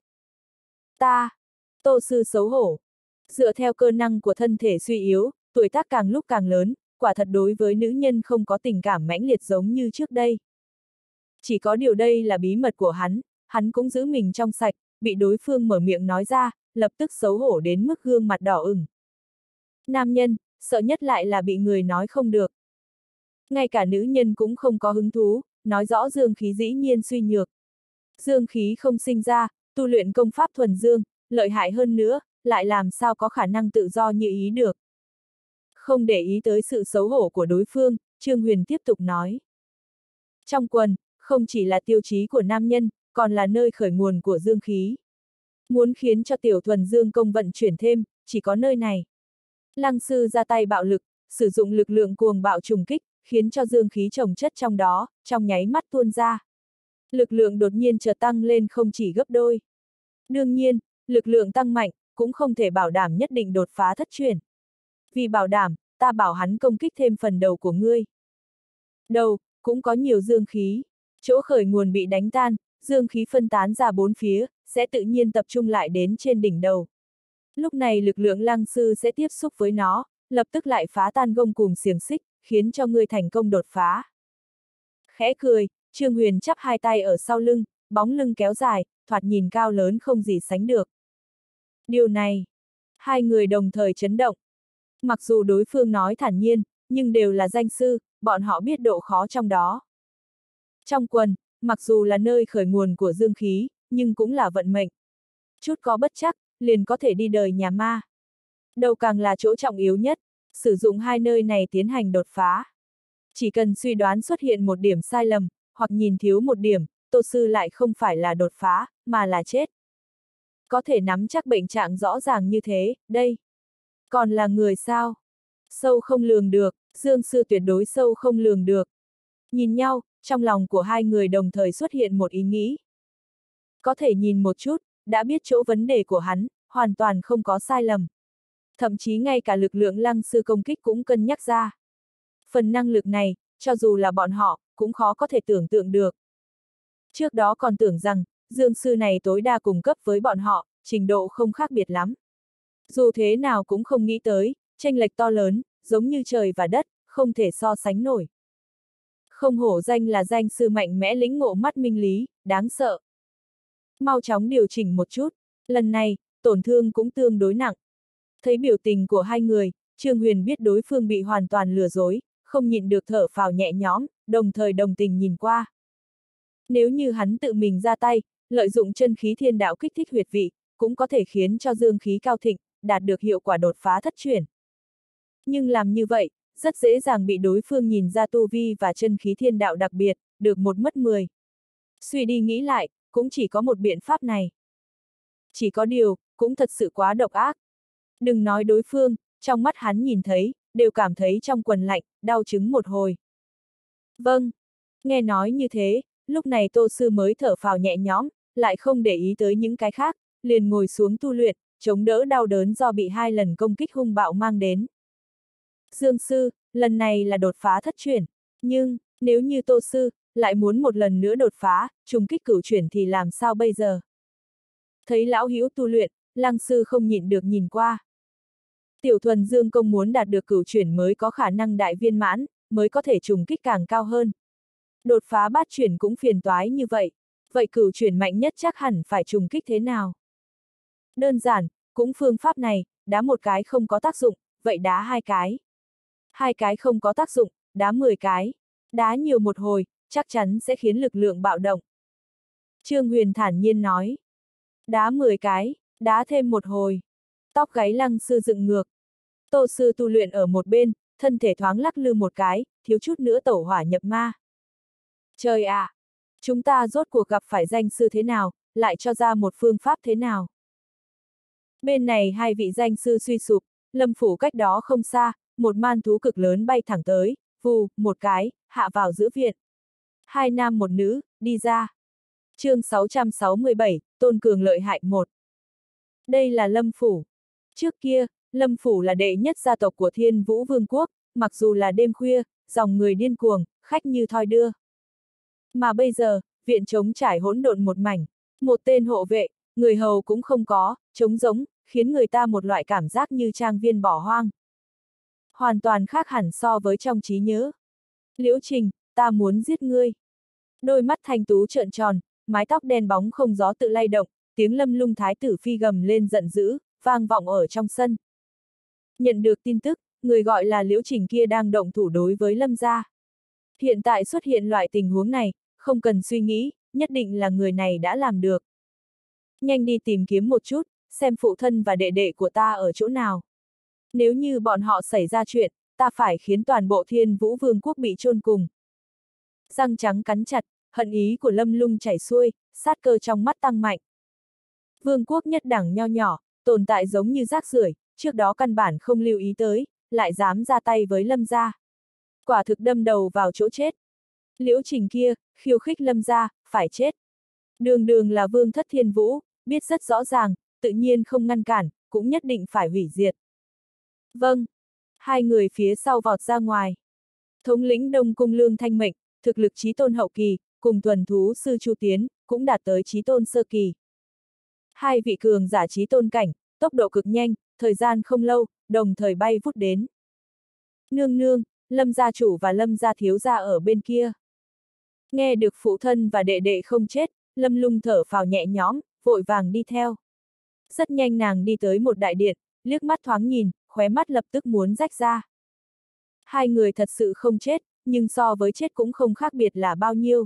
Tô sư xấu hổ. Dựa theo cơ năng của thân thể suy yếu, tuổi tác càng lúc càng lớn, quả thật đối với nữ nhân không có tình cảm mãnh liệt giống như trước đây. Chỉ có điều đây là bí mật của hắn cũng giữ mình trong sạch, bị đối phương mở miệng nói ra, lập tức xấu hổ đến mức gương mặt đỏ ửng. Nam nhân, sợ nhất lại là bị người nói không được. Ngay cả nữ nhân cũng không có hứng thú, nói rõ dương khí dĩ nhiên suy nhược. Dương khí không sinh ra, tu luyện công pháp thuần dương, lợi hại hơn nữa, lại làm sao có khả năng tự do như ý được. Không để ý tới sự xấu hổ của đối phương, Trương Huyền tiếp tục nói. Trong quần, không chỉ là tiêu chí của nam nhân, còn là nơi khởi nguồn của dương khí. Muốn khiến cho tiểu thuần dương công vận chuyển thêm, chỉ có nơi này. Lăng sư ra tay bạo lực, sử dụng lực lượng cuồng bạo trùng kích, khiến cho dương khí chồng chất trong đó, trong nháy mắt tuôn ra. Lực lượng đột nhiên chợt tăng lên không chỉ gấp đôi. Đương nhiên, lực lượng tăng mạnh, cũng không thể bảo đảm nhất định đột phá thất truyền. Vì bảo đảm, ta bảo hắn công kích thêm phần đầu của ngươi. Đầu, cũng có nhiều dương khí. Chỗ khởi nguồn bị đánh tan, dương khí phân tán ra bốn phía, sẽ tự nhiên tập trung lại đến trên đỉnh đầu. Lúc này lực lượng lăng sư sẽ tiếp xúc với nó, lập tức lại phá tan gông cùm xiềng xích, khiến cho ngươi thành công đột phá. Khẽ cười, Trương Huyền chắp hai tay ở sau lưng, bóng lưng kéo dài, thoạt nhìn cao lớn không gì sánh được. Điều này, hai người đồng thời chấn động. Mặc dù đối phương nói thản nhiên, nhưng đều là danh sư, bọn họ biết độ khó trong đó. Trong quần, mặc dù là nơi khởi nguồn của dương khí, nhưng cũng là vận mệnh. Chút có bất chắc, liền có thể đi đời nhà ma. Đầu càng là chỗ trọng yếu nhất, sử dụng hai nơi này tiến hành đột phá. Chỉ cần suy đoán xuất hiện một điểm sai lầm, hoặc nhìn thiếu một điểm, Tô sư lại không phải là đột phá, mà là chết. Có thể nắm chắc bệnh trạng rõ ràng như thế, đây. Còn là người sao? Sâu không lường được, Dương sư tuyệt đối sâu không lường được. Nhìn nhau, trong lòng của hai người đồng thời xuất hiện một ý nghĩ. Có thể nhìn một chút, đã biết chỗ vấn đề của hắn, hoàn toàn không có sai lầm. Thậm chí ngay cả lực lượng lăng sư công kích cũng cân nhắc ra. Phần năng lực này, cho dù là bọn họ, cũng khó có thể tưởng tượng được. Trước đó còn tưởng rằng, Dương sư này tối đa cùng cấp với bọn họ, trình độ không khác biệt lắm. Dù thế nào cũng không nghĩ tới, chênh lệch to lớn, giống như trời và đất, không thể so sánh nổi. Không hổ danh là danh sư mạnh mẽ lĩnh ngộ mắt minh lý, đáng sợ. Mau chóng điều chỉnh một chút, lần này, tổn thương cũng tương đối nặng. Thấy biểu tình của hai người, Trương Huyền biết đối phương bị hoàn toàn lừa dối, không nhịn được thở phào nhẹ nhõm, đồng thời đồng tình nhìn qua. Nếu như hắn tự mình ra tay, lợi dụng chân khí thiên đạo kích thích huyệt vị, cũng có thể khiến cho dương khí cao thịnh, đạt được hiệu quả đột phá thất truyền. Nhưng làm như vậy, rất dễ dàng bị đối phương nhìn ra tu vi và chân khí thiên đạo đặc biệt, được một mất 10. Suy đi nghĩ lại, cũng chỉ có một biện pháp này. Chỉ có điều, cũng thật sự quá độc ác. Đừng nói đối phương, trong mắt hắn nhìn thấy, đều cảm thấy trong quần lạnh, đau chứng một hồi. Vâng, nghe nói như thế, lúc này Tô Sư mới thở phào nhẹ nhõm, lại không để ý tới những cái khác, liền ngồi xuống tu luyện, chống đỡ đau đớn do bị 2 lần công kích hung bạo mang đến. Dương Sư, lần này là đột phá thất truyền, nhưng, nếu như Tô Sư, lại muốn một lần nữa đột phá, trùng kích cửu chuyển thì làm sao bây giờ? Thấy lão hữu tu luyện, Lăng Sư không nhịn được nhìn qua. Tiểu thuần dương công muốn đạt được cửu chuyển mới có khả năng đại viên mãn, mới có thể trùng kích càng cao hơn. Đột phá bát chuyển cũng phiền toái như vậy, vậy cửu chuyển mạnh nhất chắc hẳn phải trùng kích thế nào? Đơn giản, cũng phương pháp này, đá một cái không có tác dụng, vậy đá 2 cái. 2 cái không có tác dụng, đá 10 cái. Đá nhiều một hồi, chắc chắn sẽ khiến lực lượng bạo động. Trương Huyền thản nhiên nói. Đá 10 cái, đá thêm một hồi. Tóc gáy Lăng Sư dựng ngược. Tô Sư tu luyện ở một bên, thân thể thoáng lắc lư một cái, thiếu chút nữa tẩu hỏa nhập ma. Trời ạ! Chúng ta rốt cuộc gặp phải danh sư thế nào, lại cho ra một phương pháp thế nào? Bên này 2 vị danh sư suy sụp, Lâm phủ cách đó không xa, một man thú cực lớn bay thẳng tới, vù, một cái, hạ vào giữa viện. 2 nam một nữ, đi ra. Chương 667, Tôn Cường lợi hại 1. Đây là Lâm phủ. Trước kia, Lâm phủ là đệ nhất gia tộc của Thiên Vũ Vương quốc, mặc dù là đêm khuya, dòng người điên cuồng, khách như thoi đưa. Mà bây giờ, viện trống trải hỗn độn một mảnh, một tên hộ vệ, người hầu cũng không có, trống rỗng, khiến người ta một loại cảm giác như trang viên bỏ hoang. Hoàn toàn khác hẳn so với trong trí nhớ. Liễu Trình, ta muốn giết ngươi. Đôi mắt thanh tú trợn tròn, mái tóc đen bóng không gió tự lay động, tiếng Lâm Lung thái tử phi gầm lên giận dữ, vang vọng ở trong sân. Nhận được tin tức, người gọi là Liễu Trình kia đang động thủ đối với Lâm gia. Hiện tại xuất hiện loại tình huống này, không cần suy nghĩ, nhất định là người này đã làm được. Nhanh đi tìm kiếm một chút, xem phụ thân và đệ đệ của ta ở chỗ nào. Nếu như bọn họ xảy ra chuyện, ta phải khiến toàn bộ Thiên Vũ Vương quốc bị chôn cùng. Răng trắng cắn chặt, hận ý của Lâm Lung chảy xuôi, sát cơ trong mắt tăng mạnh. Vương quốc nhất đẳng nho nhỏ, tồn tại giống như rác rưởi, trước đó căn bản không lưu ý tới, lại dám ra tay với Lâm gia. Quả thực đâm đầu vào chỗ chết. Liễu Trình kia, khiêu khích Lâm gia, phải chết. Đường đường là vương thất Thiên Vũ, biết rất rõ ràng, tự nhiên không ngăn cản, cũng nhất định phải hủy diệt. Vâng. 2 người phía sau vọt ra ngoài. Thống lĩnh Đông Cung Lương Thanh Mệnh, thực lực chí tôn hậu kỳ, cùng thuần thú sư Chu Tiến, cũng đạt tới chí tôn sơ kỳ. 2 vị cường giả chí tôn cảnh, tốc độ cực nhanh, thời gian không lâu, đồng thời bay vút đến. Nương nương, Lâm gia chủ và Lâm gia thiếu gia ở bên kia. Nghe được phụ thân và đệ đệ không chết, Lâm Lung thở phào nhẹ nhõm, vội vàng đi theo. Rất nhanh nàng đi tới một đại điện, liếc mắt thoáng nhìn, khóe mắt lập tức muốn rách ra. 2 người thật sự không chết, nhưng so với chết cũng không khác biệt là bao nhiêu.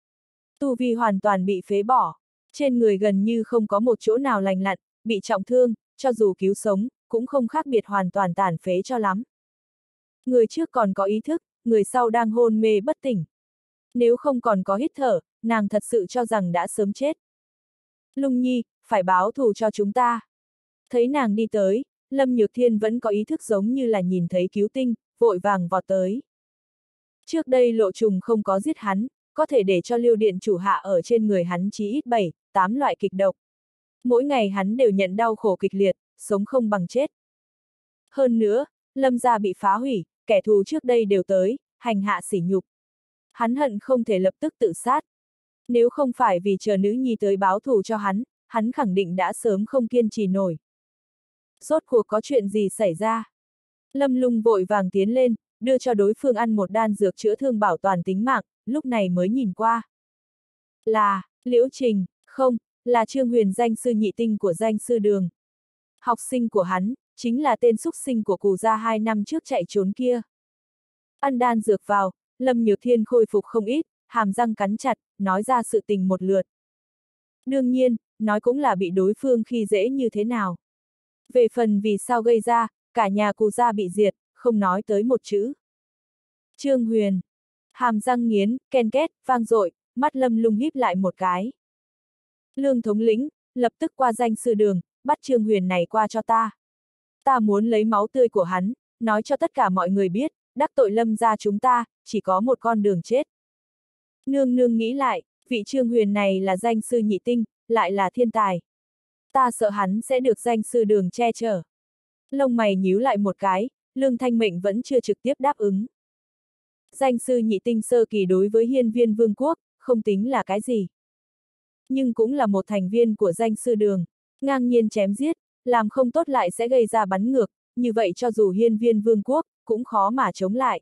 Tu vi hoàn toàn bị phế bỏ, trên người gần như không có một chỗ nào lành lặn, bị trọng thương, cho dù cứu sống, cũng không khác biệt hoàn toàn tàn phế cho lắm. Người trước còn có ý thức, người sau đang hôn mê bất tỉnh. Nếu không còn có hít thở, nàng thật sự cho rằng đã sớm chết. Lung Nhi, phải báo thù cho chúng ta. Thấy nàng đi tới, Lâm Nhược Thiên vẫn có ý thức giống như là nhìn thấy cứu tinh, vội vàng vọt tới. Trước đây Lộ Trùng không có giết hắn, có thể để cho Liêu Điện chủ hạ ở trên người hắn chí ít 7, 8 loại kịch độc. Mỗi ngày hắn đều nhận đau khổ kịch liệt, sống không bằng chết. Hơn nữa, Lâm gia bị phá hủy, kẻ thù trước đây đều tới, hành hạ sỉ nhục. Hắn hận không thể lập tức tự sát. Nếu không phải vì chờ nữ nhi tới báo thù cho hắn khẳng định đã sớm không kiên trì nổi. Rốt cuộc có chuyện gì xảy ra? Lâm Lung vội vàng tiến lên, đưa cho đối phương ăn một đan dược chữa thương bảo toàn tính mạng, lúc này mới nhìn qua. Là, Liễu Trình, không, là Trương Huyền danh sư nhị tinh của danh sư Đường. Học sinh của hắn, chính là tên xúc sinh của Cù gia 2 năm trước chạy trốn kia. Ăn đan dược vào, Lâm Nhược Thiên khôi phục không ít, hàm răng cắn chặt, nói ra sự tình một lượt. Đương nhiên, nói cũng là bị đối phương khi dễ như thế nào. Về phần vì sao gây ra, cả nhà Cù gia bị diệt, không nói tới một chữ. Trương Huyền, hàm răng nghiến, ken két, vang dội, mắt Lâm Lung híp lại một cái. Lương thống lĩnh, lập tức qua danh sư Đường, bắt Trương Huyền này qua cho ta. Ta muốn lấy máu tươi của hắn, nói cho tất cả mọi người biết, đắc tội Lâm gia chúng ta, chỉ có một con đường chết. Nương nương nghĩ lại, vị Trương Huyền này là danh sư nhị tinh, lại là thiên tài. Ta sợ hắn sẽ được danh sư Đường che chở. Lông mày nhíu lại một cái, Lương Thanh Mệnh vẫn chưa trực tiếp đáp ứng. Danh sư nhị tinh sơ kỳ đối với Hiên Viên Vương quốc, không tính là cái gì. Nhưng cũng là một thành viên của danh sư Đường, ngang nhiên chém giết, làm không tốt lại sẽ gây ra bắn ngược, như vậy cho dù Hiên Viên Vương quốc, cũng khó mà chống lại.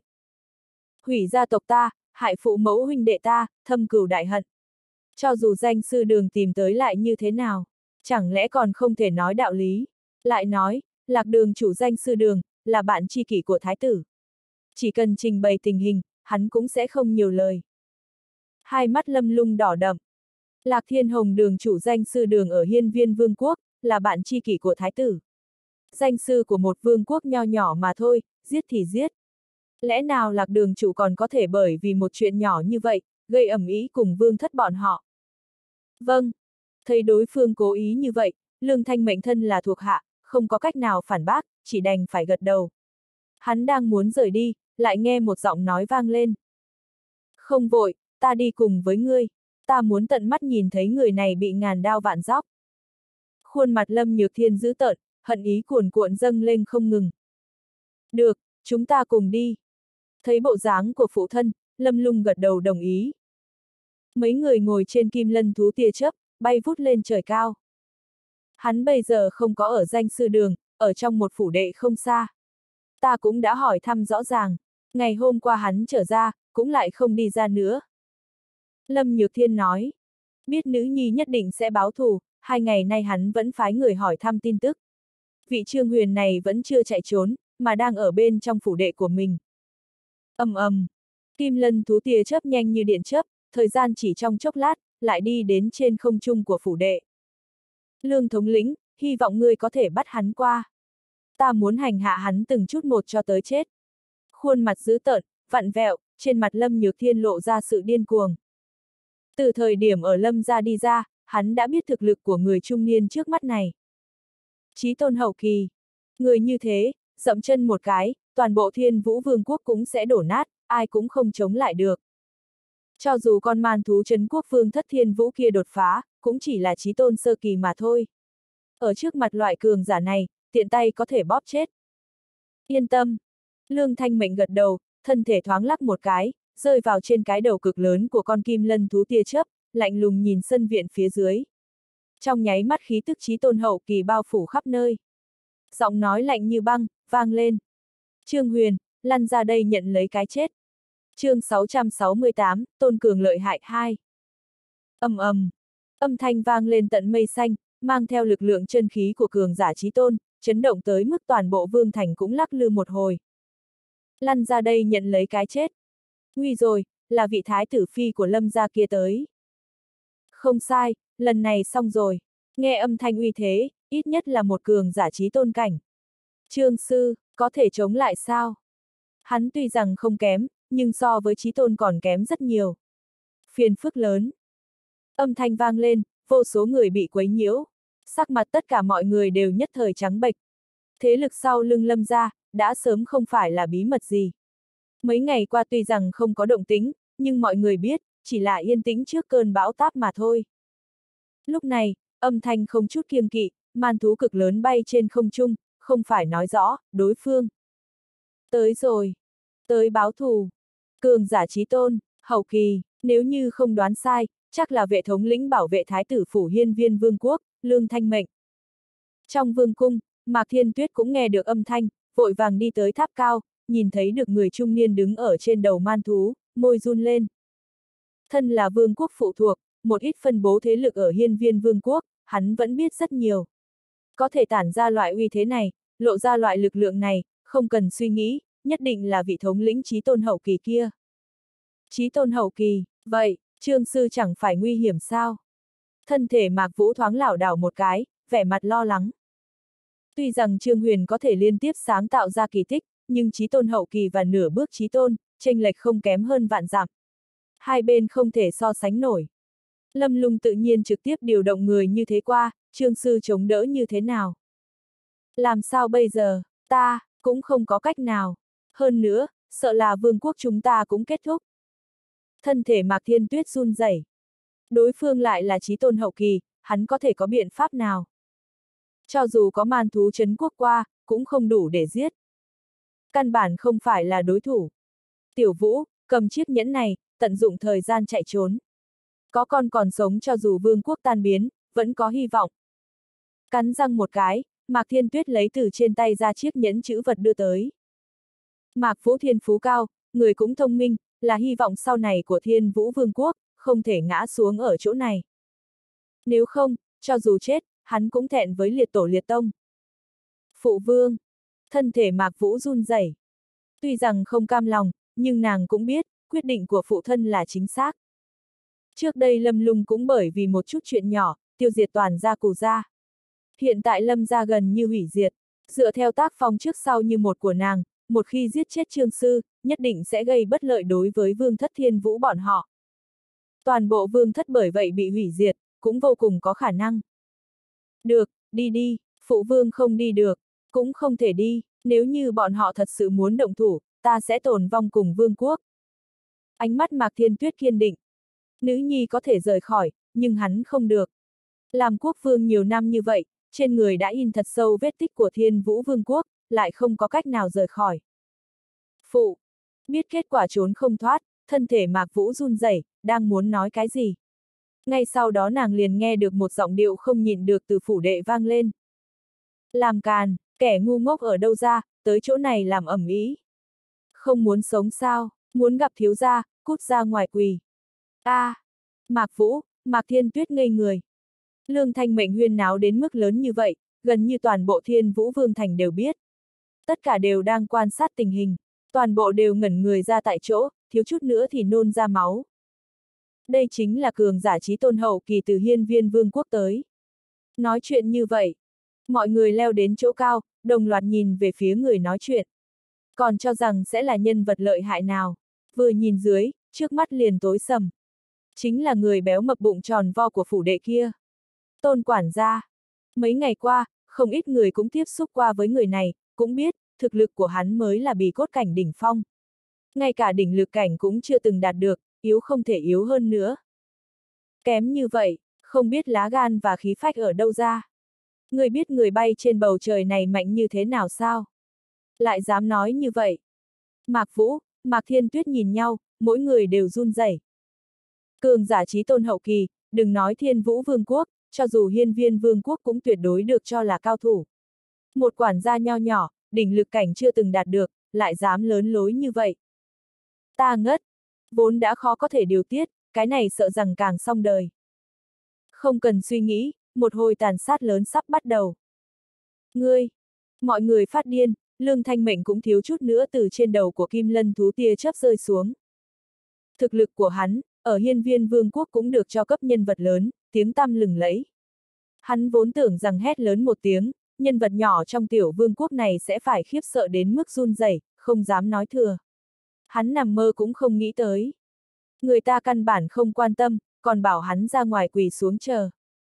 Hủy gia tộc ta, hại phụ mẫu huynh đệ ta, thâm cừu đại hận. Cho dù danh sư Đường tìm tới lại như thế nào, chẳng lẽ còn không thể nói đạo lý. Lại nói, Lạc Đường chủ danh sư Đường, là bạn tri kỷ của thái tử. Chỉ cần trình bày tình hình, hắn cũng sẽ không nhiều lời. Hai mắt Lâm Lung đỏ đậm. Lạc Thiên Hồng Đường chủ danh sư Đường ở Hiên Viên Vương quốc, là bạn tri kỷ của thái tử. Danh sư của một vương quốc nho nhỏ mà thôi, giết thì giết. Lẽ nào Lạc Đường chủ còn có thể bởi vì một chuyện nhỏ như vậy, gây ầm ĩ cùng vương thất bọn họ? Vâng. Thấy đối phương cố ý như vậy, Lương Thanh Mệnh thân là thuộc hạ, không có cách nào phản bác, chỉ đành phải gật đầu. Hắn đang muốn rời đi, lại nghe một giọng nói vang lên. Không vội, ta đi cùng với ngươi, ta muốn tận mắt nhìn thấy người này bị ngàn đao vạn gióc. Khuôn mặt Lâm Nhược Thiên dữ tợn, hận ý cuồn cuộn dâng lên không ngừng. Được, chúng ta cùng đi. Thấy bộ dáng của phụ thân, Lâm Lung gật đầu đồng ý. Mấy người ngồi trên kim lân thú tia chớp, bay vút lên trời cao. Hắn bây giờ không có ở danh sư Đường, ở trong một phủ đệ không xa. Ta cũng đã hỏi thăm rõ ràng, ngày hôm qua hắn trở ra, cũng lại không đi ra nữa. Lâm Nhược Thiên nói, biết nữ nhi nhất định sẽ báo thù, 2 ngày nay hắn vẫn phái người hỏi thăm tin tức. Vị Trương Huyền này vẫn chưa chạy trốn, mà đang ở bên trong phủ đệ của mình. Ầm ầm, kim lân thú tia chớp nhanh như điện chớp, thời gian chỉ trong chốc lát, lại đi đến trên không trung của phủ đệ. Lương thống lĩnh, hy vọng ngươi có thể bắt hắn qua. Ta muốn hành hạ hắn từng chút một cho tới chết. Khuôn mặt dữ tợn, vặn vẹo, trên mặt Lâm Nhược Thiên lộ ra sự điên cuồng. Từ thời điểm ở Lâm gia đi ra, hắn đã biết thực lực của người trung niên trước mắt này. Chí tôn hậu kỳ. Người như thế, dậm chân một cái, toàn bộ Thiên Vũ Vương quốc cũng sẽ đổ nát, ai cũng không chống lại được. Cho dù con man thú trấn quốc vương thất Thiên Vũ kia đột phá, cũng chỉ là chí tôn sơ kỳ mà thôi. Ở trước mặt loại cường giả này, tiện tay có thể bóp chết. Yên tâm. Lương Thanh Mệnh gật đầu, thân thể thoáng lắc một cái, rơi vào trên cái đầu cực lớn của con kim lân thú tia chớp, lạnh lùng nhìn sân viện phía dưới. Trong nháy mắt khí tức chí tôn hậu kỳ bao phủ khắp nơi. Giọng nói lạnh như băng, vang lên. Trương Huyền, lăn ra đây nhận lấy cái chết. Chương 668, Tôn Cường lợi hại 2. Ầm ầm, âm thanh vang lên tận mây xanh, mang theo lực lượng chân khí của cường giả chí tôn, chấn động tới mức toàn bộ vương thành cũng lắc lư một hồi. Lăn ra đây nhận lấy cái chết. Nguy rồi, là vị thái tử phi của Lâm gia kia tới. Không sai, lần này xong rồi. Nghe âm thanh uy thế, ít nhất là một cường giả chí tôn cảnh. Trương sư, có thể chống lại sao? Hắn tuy rằng không kém, nhưng so với chí tôn còn kém rất nhiều. Phiền phức lớn. Âm thanh vang lên, vô số người bị quấy nhiễu. Sắc mặt tất cả mọi người đều nhất thời trắng bệch. Thế lực sau lưng Lâm gia, đã sớm không phải là bí mật gì. Mấy ngày qua tuy rằng không có động tĩnh, nhưng mọi người biết, chỉ là yên tĩnh trước cơn bão táp mà thôi. Lúc này, âm thanh không chút kiêng kỵ, man thú cực lớn bay trên không trung, không phải nói rõ, đối phương. Tới rồi. Tới báo thù. Cường giả chí tôn, hậu kỳ, nếu như không đoán sai, Chắc là vệ thống lĩnh bảo vệ thái tử phủ Hiên Viên Vương quốc, Lương Thanh Mệnh. Trong vương cung, Mạc Thiên Tuyết cũng nghe được âm thanh, vội vàng đi tới tháp cao, nhìn thấy được người trung niên đứng ở trên đầu man thú, môi run lên. Thân là vương quốc phụ thuộc, một ít phân bố thế lực ở Hiên Viên Vương quốc, hắn vẫn biết rất nhiều. Có thể tản ra loại uy thế này, lộ ra loại lực lượng này, không cần suy nghĩ, nhất định là vị thống lĩnh Chí Tôn hậu kỳ kia. Chí Tôn hậu kỳ, vậy, Trương sư chẳng phải nguy hiểm sao? Thân thể Mạc Vũ thoáng lảo đảo một cái, vẻ mặt lo lắng. Tuy rằng Trương Huyền có thể liên tiếp sáng tạo ra kỳ tích, nhưng Chí Tôn hậu kỳ và nửa bước Chí Tôn, chênh lệch không kém hơn vạn dặm. Hai bên không thể so sánh nổi. Lâm Lung tự nhiên trực tiếp điều động người như thế qua, Trương sư chống đỡ như thế nào? Làm sao bây giờ, ta, cũng không có cách nào. Hơn nữa, sợ là vương quốc chúng ta cũng kết thúc. Thân thể Mạc Thiên Tuyết run rẩy. Đối phương lại là Chí Tôn hậu kỳ, hắn có thể có biện pháp nào? Cho dù có man thú trấn quốc qua, cũng không đủ để giết. Căn bản không phải là đối thủ. Tiểu Vũ, cầm chiếc nhẫn này, tận dụng thời gian chạy trốn. Có con còn sống cho dù vương quốc tan biến, vẫn có hy vọng. Cắn răng một cái, Mạc Thiên Tuyết lấy từ trên tay ra chiếc nhẫn chữ vật đưa tới. Mạc Vũ thiên phú cao, người cũng thông minh, là hy vọng sau này của Thiên Vũ Vương quốc, không thể ngã xuống ở chỗ này. Nếu không, cho dù chết, hắn cũng thẹn với liệt tổ liệt tông. Phụ vương, thân thể Mạc Vũ run rẩy. Tuy rằng không cam lòng, nhưng nàng cũng biết, quyết định của phụ thân là chính xác. Trước đây Lâm Lung cũng bởi vì một chút chuyện nhỏ, tiêu diệt toàn gia Cù gia. Hiện tại Lâm gia gần như hủy diệt, dựa theo tác phong trước sau như một của nàng, một khi giết chết Trương sư, nhất định sẽ gây bất lợi đối với Vương thất Thiên Vũ bọn họ. Toàn bộ Vương thất bởi vậy bị hủy diệt, cũng vô cùng có khả năng. Được, đi đi, phụ vương không đi được, cũng không thể đi, nếu như bọn họ thật sự muốn động thủ, ta sẽ tồn vong cùng vương quốc. Ánh mắt Mạc Thiên Tuyết kiên định. Nữ nhi có thể rời khỏi, nhưng hắn không được. Làm quốc vương nhiều năm như vậy, trên người đã in thật sâu vết tích của Thiên Vũ Vương quốc, lại không có cách nào rời khỏi. Phụ, biết kết quả trốn không thoát, thân thể Mạc Vũ run rẩy, đang muốn nói cái gì. Ngay sau đó nàng liền nghe được một giọng điệu không nhịn được từ phủ đệ vang lên. Làm càn, kẻ ngu ngốc ở đâu ra, tới chỗ này làm ầm ĩ. Không muốn sống sao, muốn gặp thiếu gia, cút ra ngoài quỳ. Mạc Vũ, Mạc Thiên Tuyết ngây người. Lương Thanh Mệnh huyên náo đến mức lớn như vậy, gần như toàn bộ Thiên Vũ Vương thành đều biết. Tất cả đều đang quan sát tình hình, toàn bộ đều ngẩn người ra tại chỗ, thiếu chút nữa thì nôn ra máu. Đây chính là cường giả Chí Tôn hậu kỳ từ Hiên Viên Vương quốc tới. Nói chuyện như vậy, mọi người leo đến chỗ cao, đồng loạt nhìn về phía người nói chuyện. Còn cho rằng sẽ là nhân vật lợi hại nào, vừa nhìn dưới, trước mắt liền tối sầm. Chính là người béo mập bụng tròn vo của phủ đệ kia. Tôn quản gia. Mấy ngày qua, không ít người cũng tiếp xúc qua với người này, cũng biết, thực lực của hắn mới là bì cốt cảnh đỉnh phong. Ngay cả đỉnh lực cảnh cũng chưa từng đạt được, yếu không thể yếu hơn nữa. Kém như vậy, không biết lá gan và khí phách ở đâu ra. Người biết người bay trên bầu trời này mạnh như thế nào sao? Lại dám nói như vậy. Mạc Vũ, Mạc Thiên Tuyết nhìn nhau, mỗi người đều run rẩy. Cường giả Chí Tôn hậu kỳ, đừng nói Thiên Vũ Vương quốc, cho dù Hiên Viên Vương quốc cũng tuyệt đối được cho là cao thủ. Một quản gia nho nhỏ, đỉnh lực cảnh chưa từng đạt được, lại dám lớn lối như vậy. Ta ngất, vốn đã khó có thể điều tiết, cái này sợ rằng càng xong đời. Không cần suy nghĩ, một hồi tàn sát lớn sắp bắt đầu. Ngươi! Mọi người phát điên, Lương Thanh Mệnh cũng thiếu chút nữa từ trên đầu của Kim Lân thú tia chớp rơi xuống. Thực lực của hắn, ở Hiên Viên Vương quốc cũng được cho cấp nhân vật lớn, tiếng tăm lừng lẫy. Hắn vốn tưởng rằng hét lớn một tiếng, nhân vật nhỏ trong tiểu vương quốc này sẽ phải khiếp sợ đến mức run rẩy, không dám nói thừa. Hắn nằm mơ cũng không nghĩ tới. Người ta căn bản không quan tâm, còn bảo hắn ra ngoài quỳ xuống chờ.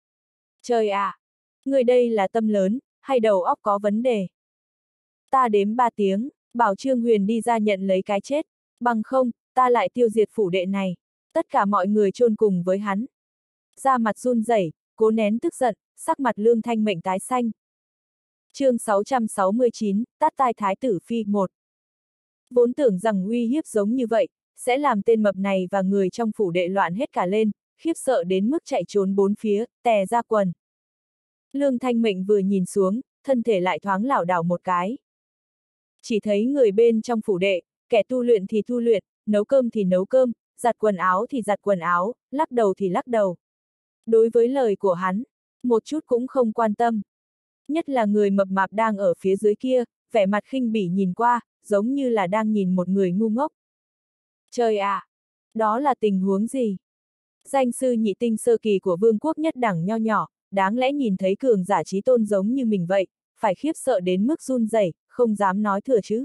Trời ạ! Người đây là tâm lớn, hay đầu óc có vấn đề? Ta đếm 3 tiếng, bảo Trương Huyền đi ra nhận lấy cái chết, bằng không, ta lại tiêu diệt phủ đệ này. Tất cả mọi người chôn cùng với hắn. Da mặt run rẩy, cố nén tức giận, sắc mặt Lương Thanh Mệnh tái xanh. Chương 669, tát tai thái tử phi 1. Vốn tưởng rằng uy hiếp giống như vậy, sẽ làm tên mập này và người trong phủ đệ loạn hết cả lên, khiếp sợ đến mức chạy trốn bốn phía, tè ra quần. Lương Thanh Mệnh vừa nhìn xuống, thân thể lại thoáng lảo đảo một cái. Chỉ thấy người bên trong phủ đệ, kẻ tu luyện thì tu luyện, nấu cơm thì nấu cơm, giặt quần áo thì giặt quần áo, lắc đầu thì lắc đầu. Đối với lời của hắn, một chút cũng không quan tâm. Nhất là người mập mạp đang ở phía dưới kia, vẻ mặt khinh bỉ nhìn qua, giống như là đang nhìn một người ngu ngốc. Trời ạ! Đó là tình huống gì? Danh sư nhị tinh sơ kỳ của vương quốc nhất đẳng nho nhỏ, đáng lẽ nhìn thấy cường giả chí tôn giống như mình vậy, phải khiếp sợ đến mức run rẩy, không dám nói thừa chứ.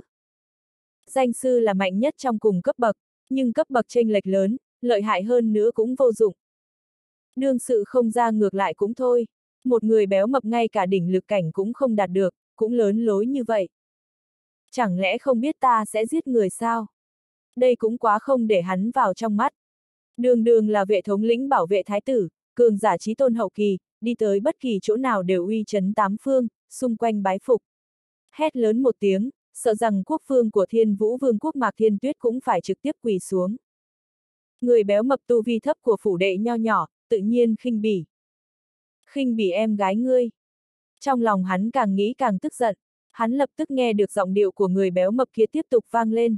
Danh sư là mạnh nhất trong cùng cấp bậc, nhưng cấp bậc chênh lệch lớn, lợi hại hơn nữa cũng vô dụng. Đương sự không ra ngược lại cũng thôi, một người béo mập ngay cả đỉnh lực cảnh cũng không đạt được, cũng lớn lối như vậy. Chẳng lẽ không biết ta sẽ giết người sao? Đây cũng quá không để hắn vào trong mắt. Đường đường là vệ thống lĩnh bảo vệ thái tử, cường giả chí tôn hậu kỳ, đi tới bất kỳ chỗ nào đều uy chấn tám phương, xung quanh bái phục. Hét lớn một tiếng, sợ rằng quốc vương của Thiên Vũ Vương quốc Mạc Thiên Tuyết cũng phải trực tiếp quỳ xuống. Người béo mập tu vi thấp của phủ đệ nho nhỏ, tự nhiên khinh bỉ. Khinh bỉ em gái ngươi. Trong lòng hắn càng nghĩ càng tức giận, hắn lập tức nghe được giọng điệu của người béo mập kia tiếp tục vang lên.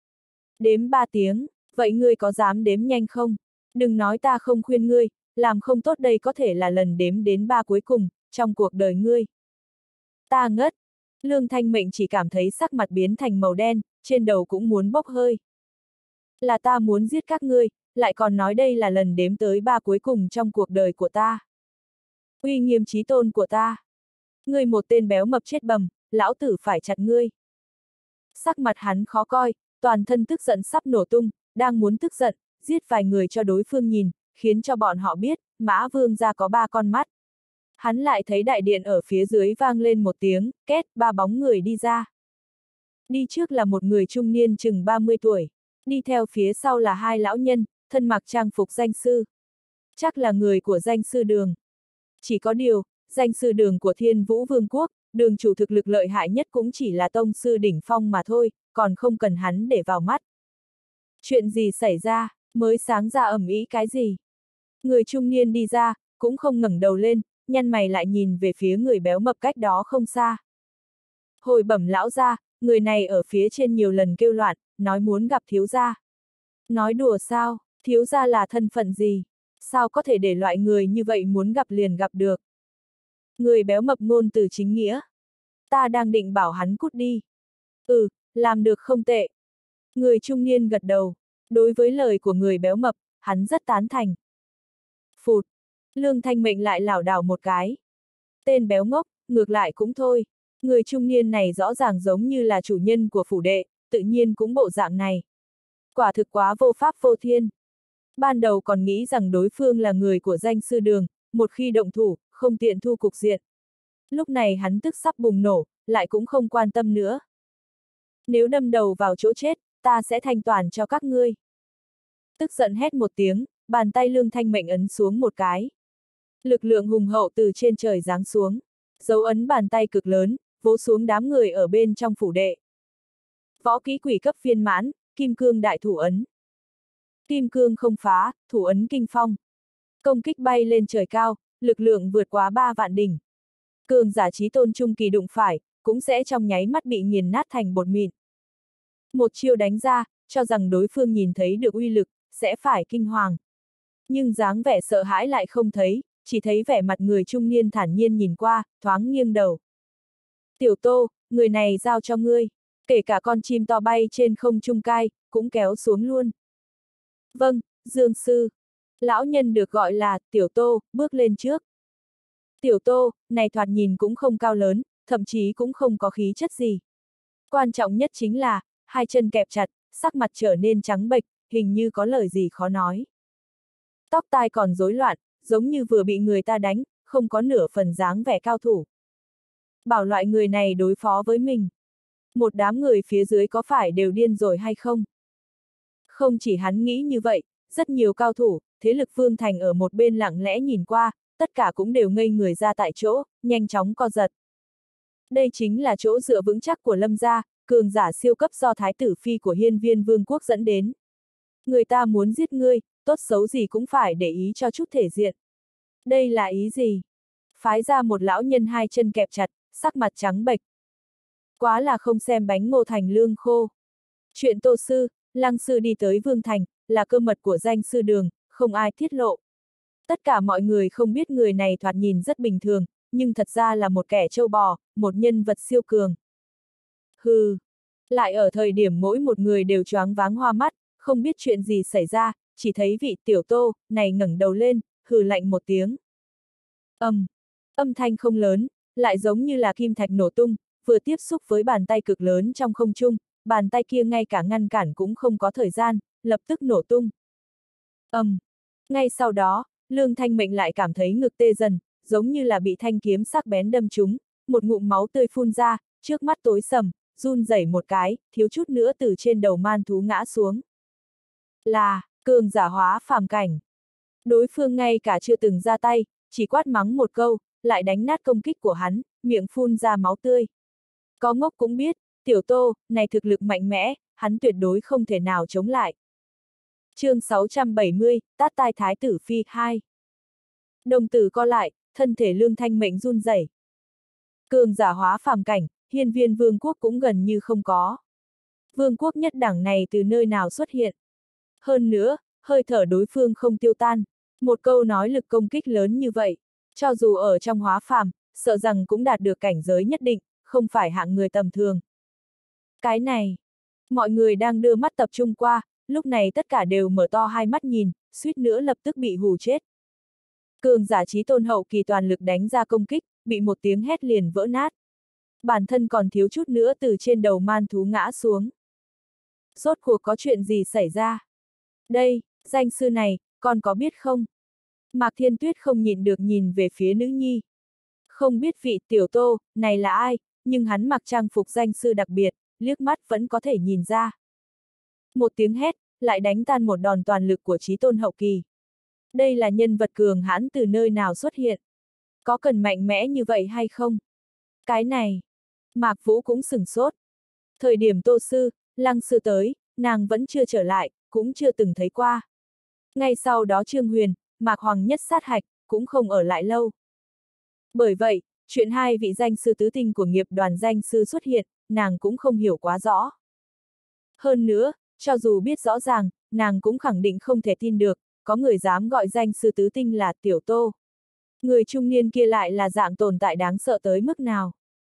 Đếm 3 tiếng, vậy ngươi có dám đếm nhanh không? Đừng nói ta không khuyên ngươi, làm không tốt đây có thể là lần đếm đến 3 cuối cùng, trong cuộc đời ngươi. Ta ngất. Lương Thanh Mệnh chỉ cảm thấy sắc mặt biến thành màu đen, trên đầu cũng muốn bốc hơi. Là ta muốn giết các ngươi, lại còn nói đây là lần đếm tới 3 cuối cùng trong cuộc đời của ta. Uy nghiêm chí tôn của ta. Ngươi một tên béo mập chết bầm, lão tử phải chặt ngươi. Sắc mặt hắn khó coi, toàn thân tức giận sắp nổ tung, đang muốn tức giận, giết vài người cho đối phương nhìn, khiến cho bọn họ biết, Mã Vương gia có 3 con mắt. Hắn lại thấy đại điện ở phía dưới vang lên một tiếng, két, 3 bóng người đi ra. Đi trước là một người trung niên chừng 30 tuổi, đi theo phía sau là 2 lão nhân, thân mặc trang phục danh sư. Chắc là người của danh sư Đường. Chỉ có điều, danh sư Đường của Thiên Vũ Vương quốc, Đường chủ thực lực lợi hại nhất cũng chỉ là tông sư đỉnh phong mà thôi, còn không cần hắn để vào mắt. Chuyện gì xảy ra, mới sáng ra ầm ĩ cái gì? Người trung niên đi ra, cũng không ngẩng đầu lên, nhăn mày lại nhìn về phía người béo mập cách đó không xa. Hồi bẩm lão gia, người này ở phía trên nhiều lần kêu loạn, nói muốn gặp thiếu gia. Nói đùa sao, thiếu gia là thân phận gì? Sao có thể để loại người như vậy muốn gặp liền gặp được? Người béo mập ngôn từ chính nghĩa. Ta đang định bảo hắn cút đi. Ừ, làm được không tệ. Người trung niên gật đầu. Đối với lời của người béo mập, hắn rất tán thành. Phụt. Lương Thanh Mệnh lại lảo đảo một cái. Tên béo ngốc, ngược lại cũng thôi. Người trung niên này rõ ràng giống như là chủ nhân của phủ đệ, tự nhiên cũng bộ dạng này. Quả thực quá vô pháp vô thiên. Ban đầu còn nghĩ rằng đối phương là người của danh sư Đường, một khi động thủ, không tiện thu cục diện. Lúc này hắn tức sắp bùng nổ, lại cũng không quan tâm nữa. Nếu đâm đầu vào chỗ chết, ta sẽ thanh toàn cho các ngươi. Tức giận hét một tiếng, bàn tay Lương Thanh Mệnh ấn xuống một cái. Lực lượng hùng hậu từ trên trời giáng xuống. Dấu ấn bàn tay cực lớn, vỗ xuống đám người ở bên trong phủ đệ. Võ kỹ quỷ cấp viên mãn, kim cương đại thủ ấn. Kim cương không phá, thủ ấn kinh phong. Công kích bay lên trời cao, lực lượng vượt quá 3 vạn đỉnh. Cường giả chí tôn trung kỳ đụng phải, cũng sẽ trong nháy mắt bị nghiền nát thành bột mịn. Một chiêu đánh ra, cho rằng đối phương nhìn thấy được uy lực, sẽ phải kinh hoàng. Nhưng dáng vẻ sợ hãi lại không thấy, chỉ thấy vẻ mặt người trung niên thản nhiên nhìn qua, thoáng nghiêng đầu. Tiểu Tô, người này giao cho ngươi, kể cả con chim to bay trên không trung cai, cũng kéo xuống luôn. Vâng, Dương sư. Lão nhân được gọi là Tiểu Tô, bước lên trước. Tiểu Tô, này thoạt nhìn cũng không cao lớn, thậm chí cũng không có khí chất gì. Quan trọng nhất chính là, 2 chân kẹp chặt, sắc mặt trở nên trắng bệch, hình như có lời gì khó nói. Tóc tai còn rối loạn, giống như vừa bị người ta đánh, không có nửa phần dáng vẻ cao thủ. Bảo loại người này đối phó với mình. Một đám người phía dưới có phải đều điên rồi hay không? Không chỉ hắn nghĩ như vậy, rất nhiều cao thủ, thế lực Vương Thành ở một bên lặng lẽ nhìn qua, tất cả cũng đều ngây người ra tại chỗ, nhanh chóng co giật. Đây chính là chỗ dựa vững chắc của Lâm gia, cường giả siêu cấp do Thái tử Phi của Hiên Viên Vương quốc dẫn đến. Người ta muốn giết ngươi, tốt xấu gì cũng phải để ý cho chút thể diện. Đây là ý gì? Phái ra một lão nhân hai chân kẹp chặt, sắc mặt trắng bệch. Quá là không xem bánh ngô thành lương khô. Chuyện Tô Sư, Lăng Sư đi tới Vương Thành, là cơ mật của danh sư đường, không ai tiết lộ. Tất cả mọi người không biết người này thoạt nhìn rất bình thường, nhưng thật ra là một kẻ trâu bò, một nhân vật siêu cường. Hừ, lại ở thời điểm mỗi một người đều choáng váng hoa mắt, không biết chuyện gì xảy ra, chỉ thấy vị tiểu Tô này ngẩng đầu lên, hừ lạnh một tiếng. Âm thanh không lớn, lại giống như là kim thạch nổ tung, vừa tiếp xúc với bàn tay cực lớn trong không trung, bàn tay kia ngay cả ngăn cản cũng không có thời gian, lập tức nổ tung. Ngay sau đó, Lương Thanh Mệnh lại cảm thấy ngực tê dần, giống như là bị thanh kiếm sắc bén đâm trúng, một ngụm máu tươi phun ra, trước mắt tối sầm, run rẩy một cái, thiếu chút nữa từ trên đầu man thú ngã xuống. Là, cường giả hóa phàm cảnh. Đối phương ngay cả chưa từng ra tay, chỉ quát mắng một câu, lại đánh nát công kích của hắn, miệng phun ra máu tươi. Có ngốc cũng biết, tiểu Tô, này thực lực mạnh mẽ, hắn tuyệt đối không thể nào chống lại. Chương 670, Tát Tai Thái Tử Phi 2. Đồng tử co lại, thân thể Lương Thanh Mệnh run rẩy. Cường giả hóa phàm cảnh, hiên viên vương quốc cũng gần như không có. Vương quốc nhất đẳng này từ nơi nào xuất hiện? Hơn nữa, hơi thở đối phương không tiêu tan. Một câu nói lực công kích lớn như vậy, cho dù ở trong hóa phàm, sợ rằng cũng đạt được cảnh giới nhất định, không phải hạng người tầm thường. Cái này, mọi người đang đưa mắt tập trung qua, lúc này tất cả đều mở to hai mắt nhìn, suýt nữa lập tức bị hù chết. Cường giả chí tôn hậu kỳ toàn lực đánh ra công kích, bị một tiếng hét liền vỡ nát. Bản thân còn thiếu chút nữa từ trên đầu man thú ngã xuống. Rốt cuộc có chuyện gì xảy ra? Đây, danh sư này, con có biết không? Mạc Thiên Tuyết không nhịn được nhìn về phía nữ nhi. Không biết vị tiểu Tô này là ai, nhưng hắn mặc trang phục danh sư đặc biệt, liếc mắt vẫn có thể nhìn ra. Một tiếng hét, lại đánh tan một đòn toàn lực của chí tôn hậu kỳ. Đây là nhân vật cường hãn từ nơi nào xuất hiện? Có cần mạnh mẽ như vậy hay không? Cái này, Mạc Vũ cũng sửng sốt. Thời điểm Tô Sư, Lăng Sư tới, nàng vẫn chưa trở lại, cũng chưa từng thấy qua. Ngay sau đó Trương Huyền, Mạc Hoàng Nhất sát hạch, cũng không ở lại lâu. Bởi vậy, chuyện hai vị danh sư tứ tinh của nghiệp đoàn danh sư xuất hiện, nàng cũng không hiểu quá rõ. Hơn nữa, cho dù biết rõ ràng, nàng cũng khẳng định không thể tin được, có người dám gọi danh sư tứ tinh là tiểu Tô. Người trung niên kia lại là dạng tồn tại đáng sợ tới mức nào.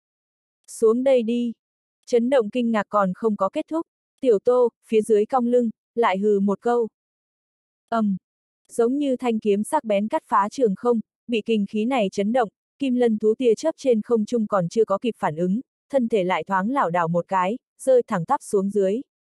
Xuống đây đi. Chấn động kinh ngạc còn không có kết thúc, tiểu Tô, phía dưới cong lưng, lại hừ một câu. Giống như thanh kiếm sắc bén cắt phá trường không, bị kinh khí này chấn động, kim lân thú tia chớp trên không trung còn chưa có kịp phản ứng, thân thể lại thoáng lảo đảo một cái, rơi thẳng tắp xuống dưới.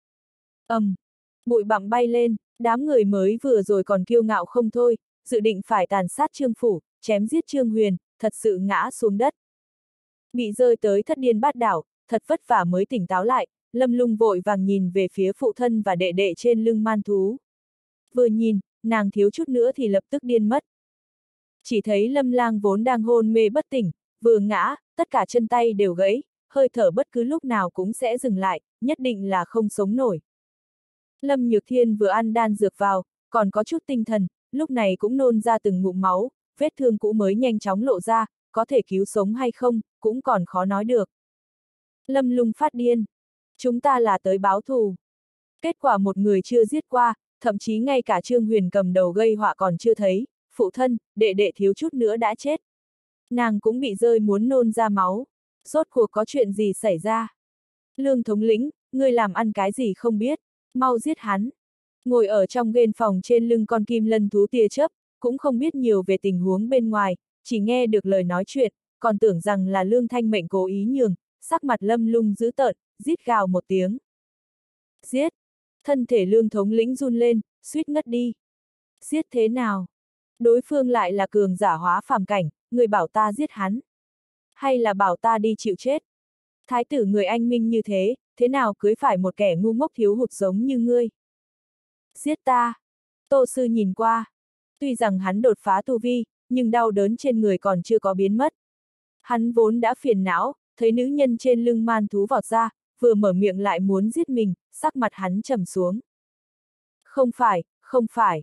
Bụi bặm bay lên, đám người mới vừa rồi còn kiêu ngạo không thôi, dự định phải tàn sát Trương Phủ, chém giết Trương Huyền, thật sự ngã xuống đất. Bị rơi tới thất điên bát đảo, thật vất vả mới tỉnh táo lại, Lâm Lung vội vàng nhìn về phía phụ thân và đệ đệ trên lưng man thú. Vừa nhìn, nàng thiếu chút nữa thì lập tức điên mất. Chỉ thấy Lâm Lang vốn đang hôn mê bất tỉnh, vừa ngã, tất cả chân tay đều gãy, hơi thở bất cứ lúc nào cũng sẽ dừng lại, nhất định là không sống nổi. Lâm Nhược Thiên vừa ăn đan dược vào, còn có chút tinh thần, lúc này cũng nôn ra từng ngụm máu, vết thương cũ mới nhanh chóng lộ ra, có thể cứu sống hay không, cũng còn khó nói được. Lâm Lung phát điên. Chúng ta là tới báo thù. Kết quả một người chưa giết qua, thậm chí ngay cả Trương Huyền cầm đầu gây họa còn chưa thấy, phụ thân, đệ đệ thiếu chút nữa đã chết. Nàng cũng bị rơi muốn nôn ra máu. Rốt cuộc có chuyện gì xảy ra? Lương thống lĩnh, ngươi làm ăn cái gì không biết, mau giết hắn. Ngồi ở trong ghen phòng trên lưng con kim lân thú tia chớp, cũng không biết nhiều về tình huống bên ngoài, chỉ nghe được lời nói chuyện, còn tưởng rằng là Lương Thanh Mệnh cố ý nhường, sắc mặt Lâm Lung dữ tợn, rít gào một tiếng. Giết! Thân thể Lương thống lĩnh run lên, suýt ngất đi. Giết thế nào? Đối phương lại là cường giả hóa phàm cảnh, người bảo ta giết hắn. Hay là bảo ta đi chịu chết? Thái tử người anh minh như thế, thế nào cưới phải một kẻ ngu ngốc thiếu hụt giống như ngươi? Giết ta! Tô Sư nhìn qua. Tuy rằng hắn đột phá tu vi, nhưng đau đớn trên người còn chưa có biến mất. Hắn vốn đã phiền não, thấy nữ nhân trên lưng man thú vọt ra, vừa mở miệng lại muốn giết mình, sắc mặt hắn trầm xuống. Không phải, không phải.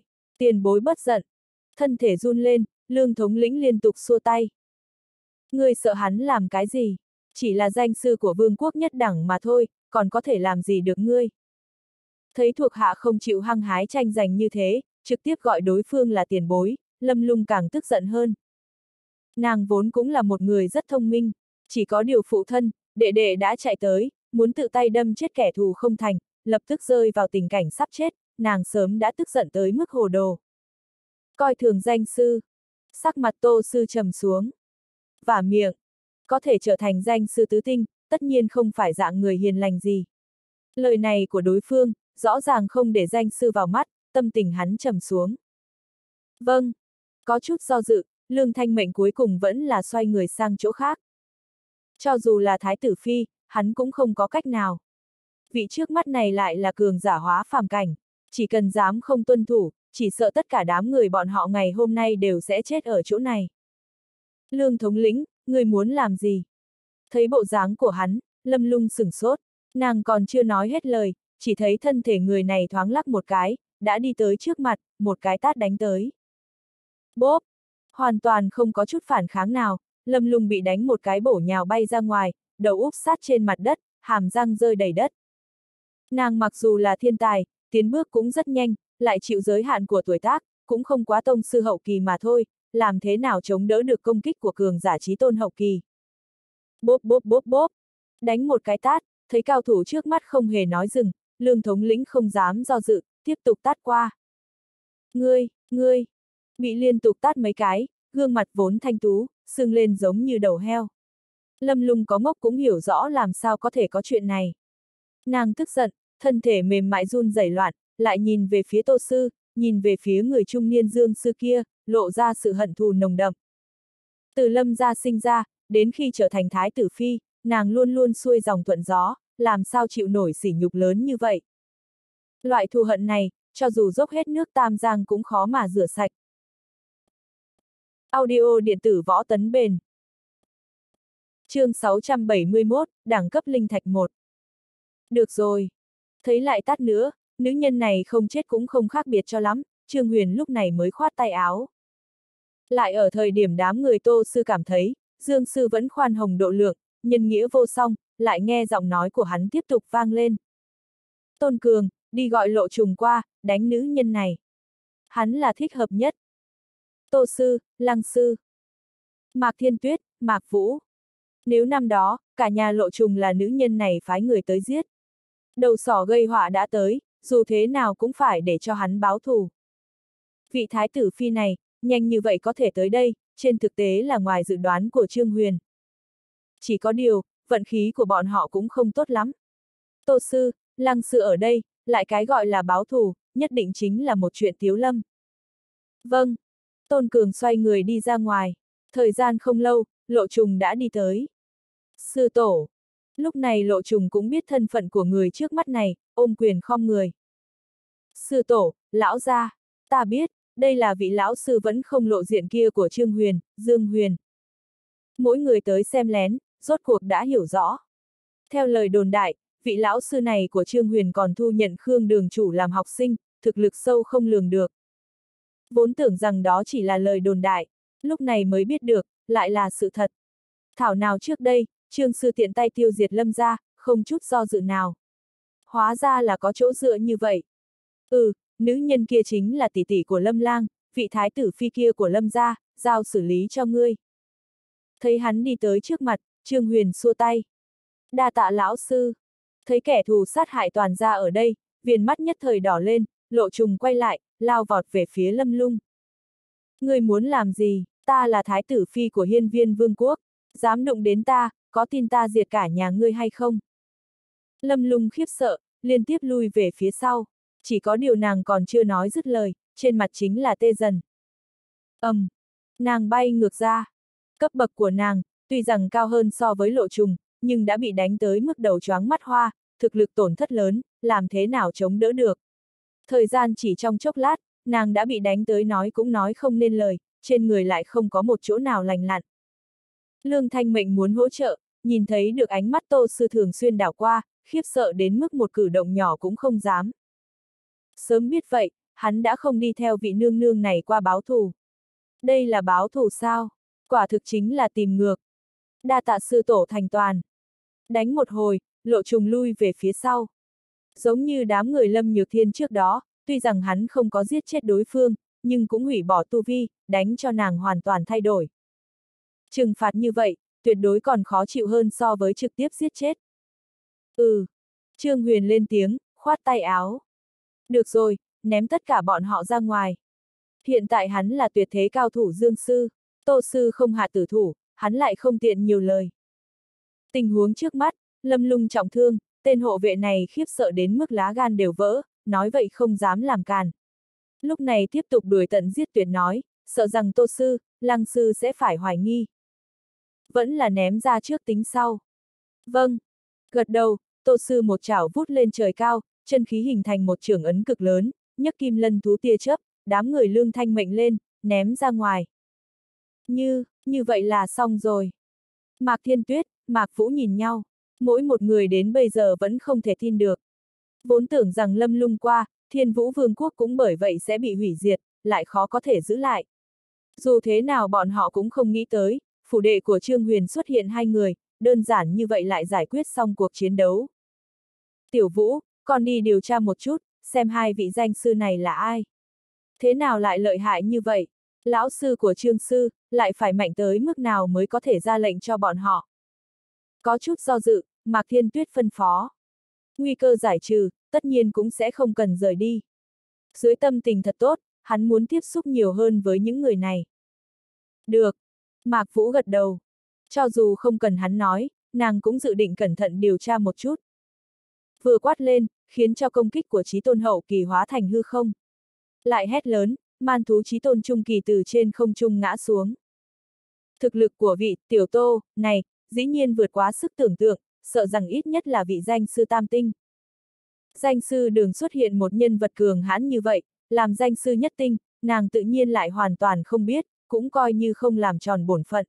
Tiền bối bất giận. Thân thể run lên, Lương thống lĩnh liên tục xua tay. Ngươi sợ hắn làm cái gì? Chỉ là danh sư của vương quốc nhất đẳng mà thôi, còn có thể làm gì được ngươi? Thấy thuộc hạ không chịu hăng hái tranh giành như thế, trực tiếp gọi đối phương là tiền bối, Lâm Lung càng tức giận hơn. Nàng vốn cũng là một người rất thông minh, chỉ có điều phụ thân, đệ đệ đã chạy tới, muốn tự tay đâm chết kẻ thù không thành, lập tức rơi vào tình cảnh sắp chết, nàng sớm đã tức giận tới mức hồ đồ. Coi thường danh sư, sắc mặt Tô sư trầm xuống. Vả miệng, có thể trở thành danh sư tứ tinh, tất nhiên không phải dạng người hiền lành gì. Lời này của đối phương, rõ ràng không để danh sư vào mắt, tâm tình hắn trầm xuống. Vâng, có chút do dự, Lương Thanh Mệnh cuối cùng vẫn là xoay người sang chỗ khác. Cho dù là Thái tử Phi, hắn cũng không có cách nào. Vị trước mắt này lại là cường giả hóa phàm cảnh, chỉ cần dám không tuân thủ, chỉ sợ tất cả đám người bọn họ ngày hôm nay đều sẽ chết ở chỗ này. Lương thống lĩnh, người muốn làm gì? Thấy bộ dáng của hắn, Lâm Lung sửng sốt, nàng còn chưa nói hết lời, chỉ thấy thân thể người này thoáng lắc một cái, đã đi tới trước mặt, một cái tát đánh tới. Bốp! Hoàn toàn không có chút phản kháng nào, Lâm Lung bị đánh một cái bổ nhào bay ra ngoài, đầu úp sát trên mặt đất, hàm răng rơi đầy đất. Nàng mặc dù là thiên tài, tiến bước cũng rất nhanh, lại chịu giới hạn của tuổi tác, cũng không quá tông sư hậu kỳ mà thôi, làm thế nào chống đỡ được công kích của cường giả chí tôn hậu kỳ. Bốp bốp bốp bốp, đánh một cái tát, thấy cao thủ trước mắt không hề nói dừng, Lương thống lĩnh không dám do dự, tiếp tục tát qua. Ngươi, bị liên tục tát mấy cái, gương mặt vốn thanh tú, sưng lên giống như đầu heo. Lâm Lung có ngốc cũng hiểu rõ làm sao có thể có chuyện này. Nàng tức giận, thân thể mềm mại run rẩy loạn, lại nhìn về phía Tô sư, nhìn về phía người trung niên Dương sư kia, lộ ra sự hận thù nồng đậm. Từ Lâm gia sinh ra, đến khi trở thành Thái tử Phi, nàng luôn luôn xuôi dòng thuận gió, làm sao chịu nổi sỉ nhục lớn như vậy. Loại thù hận này, cho dù dốc hết nước Tam Giang cũng khó mà rửa sạch. Audio điện tử Võ Tấn Bền. Chương 671, đẳng cấp linh thạch 1. Được rồi. Thấy lại tát nữa, nữ nhân này không chết cũng không khác biệt cho lắm, Trương Huyền lúc này mới khoát tay áo. Lại ở thời điểm đám người Tô sư cảm thấy, Dương sư vẫn khoan hồng độ lượng, nhân nghĩa vô song, lại nghe giọng nói của hắn tiếp tục vang lên. Tôn Cường, đi gọi Lộ Trùng qua, đánh nữ nhân này. Hắn là thích hợp nhất. Tô sư, Lăng sư, Mạc Thiên Tuyết, Mạc Vũ. Nếu năm đó, cả nhà Lộ Trùng là nữ nhân này phái người tới giết. Đầu sỏ gây họa đã tới, dù thế nào cũng phải để cho hắn báo thù. Vị Thái tử Phi này, nhanh như vậy có thể tới đây, trên thực tế là ngoài dự đoán của Trương Huyền. Chỉ có điều, vận khí của bọn họ cũng không tốt lắm. Tô sư, Lăng sư ở đây, lại cái gọi là báo thù, nhất định chính là một chuyện tiếu lâm. Vâng. Tôn Cường xoay người đi ra ngoài. Thời gian không lâu, Lộ Trùng đã đi tới. Sư tổ. Lúc này Lộ Trùng cũng biết thân phận của người trước mắt này, ôm quyền khom người. Sư tổ, lão gia, ta biết, đây là vị lão sư vẫn không lộ diện kia của Trương Huyền, Dương Huyền. Mỗi người tới xem lén, rốt cuộc đã hiểu rõ. Theo lời đồn đại, vị lão sư này của Trương Huyền còn thu nhận Khương Đường chủ làm học sinh, thực lực sâu không lường được. Vốn tưởng rằng đó chỉ là lời đồn đại, lúc này mới biết được, lại là sự thật. Thảo nào trước đây, Trương sư tiện tay tiêu diệt Lâm gia, không chút do dự nào. Hóa ra là có chỗ dựa như vậy. Nữ nhân kia chính là tỷ tỷ của Lâm lang, vị Thái tử Phi kia của Lâm gia, giao xử lý cho ngươi. Thấy hắn đi tới trước mặt, Trương Huyền xua tay. Đa tạ lão sư. Thấy kẻ thù sát hại toàn gia ở đây, viền mắt nhất thời đỏ lên, Lộ Trùng quay lại, lao vọt về phía Lâm Lung. Ngươi muốn làm gì? Ta là Thái tử Phi của Hiên Viên Vương quốc, dám đụng đến ta, có tin ta diệt cả nhà ngươi hay không? Lâm Lung khiếp sợ, liên tiếp lui về phía sau, chỉ có điều nàng còn chưa nói dứt lời, trên mặt chính là tê dần. Nàng bay ngược ra. Cấp bậc của nàng, tuy rằng cao hơn so với Lộ Trùng, nhưng đã bị đánh tới mức đầu choáng mắt hoa, thực lực tổn thất lớn, làm thế nào chống đỡ được. Thời gian chỉ trong chốc lát, nàng đã bị đánh tới nói cũng nói không nên lời, trên người lại không có một chỗ nào lành lặn. Lương Thanh Mệnh muốn hỗ trợ, nhìn thấy được ánh mắt Tô sư thường xuyên đảo qua, khiếp sợ đến mức một cử động nhỏ cũng không dám. Sớm biết vậy, hắn đã không đi theo vị nương nương này qua báo thù. Đây là báo thù sao? Quả thực chính là tìm ngược. Đa tạ sư tổ thành toàn. Đánh một hồi, Lộ Trùng lui về phía sau. Giống như đám người Lâm Nhược Thiên trước đó, tuy rằng hắn không có giết chết đối phương, nhưng cũng hủy bỏ tu vi, đánh cho nàng hoàn toàn thay đổi. Trừng phạt như vậy, tuyệt đối còn khó chịu hơn so với trực tiếp giết chết. Trương Huyền lên tiếng, khoát tay áo. Được rồi, ném tất cả bọn họ ra ngoài. Hiện tại hắn là tuyệt thế cao thủ Dương Sư, Tô Sư không hạ tử thủ, hắn lại không tiện nhiều lời. Tình huống trước mắt, Lâm Lung trọng thương, tên hộ vệ này khiếp sợ đến mức lá gan đều vỡ, nói vậy không dám làm càn. Lúc này tiếp tục đuổi tận giết tuyệt nói, sợ rằng Tô Sư, Lăng Sư sẽ phải hoài nghi. Vẫn là ném ra trước tính sau. Vâng. Gật đầu, Tô Sư một chảo vút lên trời cao, chân khí hình thành một chưởng ấn cực lớn, nhấc kim lân thú tia chớp, đám người Lương Thanh mệnh lên, ném ra ngoài. Như vậy là xong rồi. Mạc Thiên Tuyết, Mạc Vũ nhìn nhau, mỗi một người đến bây giờ vẫn không thể tin được. Vốn tưởng rằng Lâm Lung qua, Thiên Vũ Vương quốc cũng bởi vậy sẽ bị hủy diệt, lại khó có thể giữ lại. Dù thế nào bọn họ cũng không nghĩ tới, phủ đệ của Trương Huyền xuất hiện hai người, đơn giản như vậy lại giải quyết xong cuộc chiến đấu. Tiểu Vũ, con đi điều tra một chút, xem hai vị danh sư này là ai. Thế nào lại lợi hại như vậy? Lão sư của Trương Sư, lại phải mạnh tới mức nào mới có thể ra lệnh cho bọn họ? Có chút do dự, Mạc Thiên Tuyết phân phó. Nguy cơ giải trừ, tất nhiên cũng sẽ không cần rời đi. Dưới tâm tình thật tốt, hắn muốn tiếp xúc nhiều hơn với những người này. Được. Mạc Vũ gật đầu. Cho dù không cần hắn nói, nàng cũng dự định cẩn thận điều tra một chút. Vừa quát lên, khiến cho công kích của Chí Tôn hậu kỳ hóa thành hư không. Lại hét lớn, man thú Chí Tôn trung kỳ từ trên không trung ngã xuống. Thực lực của vị tiểu Tô này, dĩ nhiên vượt quá sức tưởng tượng, sợ rằng ít nhất là vị danh sư tam tinh. Danh sư Đường xuất hiện một nhân vật cường hãn như vậy, làm danh sư nhất tinh, nàng tự nhiên lại hoàn toàn không biết, cũng coi như không làm tròn bổn phận.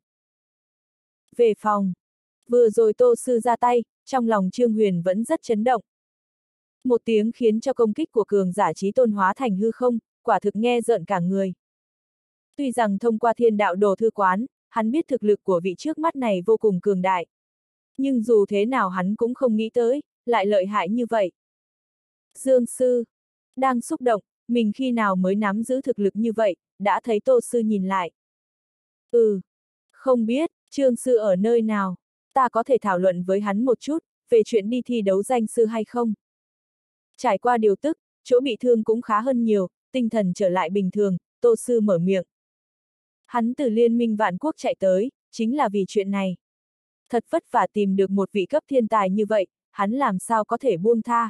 Về phòng, vừa rồi Tô Sư ra tay, trong lòng Trương Huyền vẫn rất chấn động. Một tiếng khiến cho công kích của cường giả Chí Tôn hóa thành hư không, quả thực nghe rợn cả người. Tuy rằng thông qua Thiên Đạo Đồ Thư Quán, hắn biết thực lực của vị trước mắt này vô cùng cường đại. Nhưng dù thế nào hắn cũng không nghĩ tới, lại lợi hại như vậy. Dương Sư, đang xúc động, mình khi nào mới nắm giữ thực lực như vậy, đã thấy Tô Sư nhìn lại. Không biết, Trương Sư ở nơi nào, ta có thể thảo luận với hắn một chút, về chuyện đi thi đấu danh sư hay không. Trải qua điều tức, chỗ bị thương cũng khá hơn nhiều, tinh thần trở lại bình thường, Tô Sư mở miệng. Hắn từ Liên minh Vạn Quốc chạy tới, chính là vì chuyện này. Thật vất vả tìm được một vị cấp thiên tài như vậy, hắn làm sao có thể buông tha.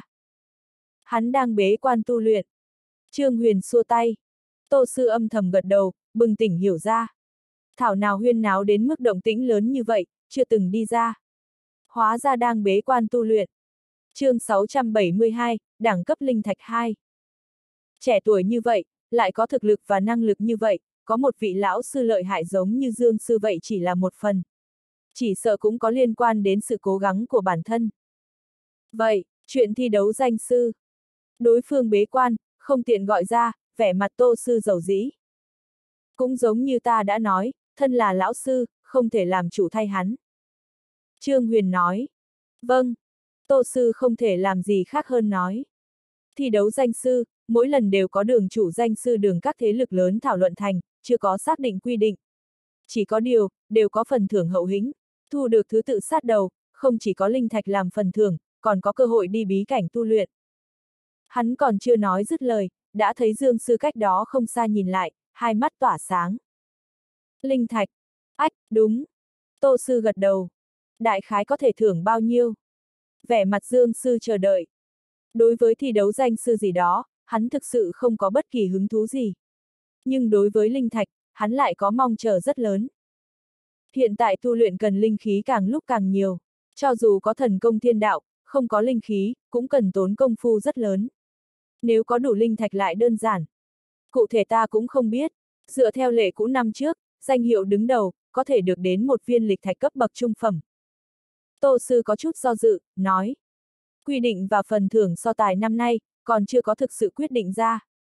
Hắn đang bế quan tu luyện. Trương Huyền xua tay. Tô Sư âm thầm gật đầu, bừng tỉnh hiểu ra. Thảo nào huyên náo đến mức động tĩnh lớn như vậy, chưa từng đi ra. Hóa ra đang bế quan tu luyện. Chương 672, đẳng cấp linh thạch 2. Trẻ tuổi như vậy, lại có thực lực và năng lực như vậy, có một vị lão sư lợi hại giống như Dương Sư vậy chỉ là một phần. Chỉ sợ cũng có liên quan đến sự cố gắng của bản thân. Vậy, chuyện thi đấu danh sư. Đối phương bế quan, không tiện gọi ra, vẻ mặt Tô Sư dầu dĩ. Cũng giống như ta đã nói, thân là lão sư, không thể làm chủ thay hắn. Trương Huyền nói. Vâng. Tô Sư không thể làm gì khác hơn nói. Thi đấu danh sư, mỗi lần đều có đường chủ danh sư đường các thế lực lớn thảo luận thành, chưa có xác định quy định. Chỉ có điều, đều có phần thưởng hậu hĩnh, thu được thứ tự sát đầu, không chỉ có linh thạch làm phần thưởng, còn có cơ hội đi bí cảnh tu luyện. Hắn còn chưa nói dứt lời, đã thấy Dương Sư cách đó không xa nhìn lại, hai mắt tỏa sáng. Linh thạch. Ách, đúng. Tô Sư gật đầu. Đại khái có thể thưởng bao nhiêu? Vẻ mặt Dương Sư chờ đợi. Đối với thi đấu danh sư gì đó, hắn thực sự không có bất kỳ hứng thú gì. Nhưng đối với linh thạch, hắn lại có mong chờ rất lớn. Hiện tại tu luyện cần linh khí càng lúc càng nhiều. Cho dù có thần công thiên đạo, không có linh khí, cũng cần tốn công phu rất lớn. Nếu có đủ linh thạch lại đơn giản. Cụ thể ta cũng không biết, dựa theo lệ cũ năm trước, danh hiệu đứng đầu, có thể được đến một viên lịch thạch cấp bậc trung phẩm. Tô Sư có chút do dự, nói. Quy định và phần thưởng so tài năm nay, còn chưa có thực sự quyết định ra.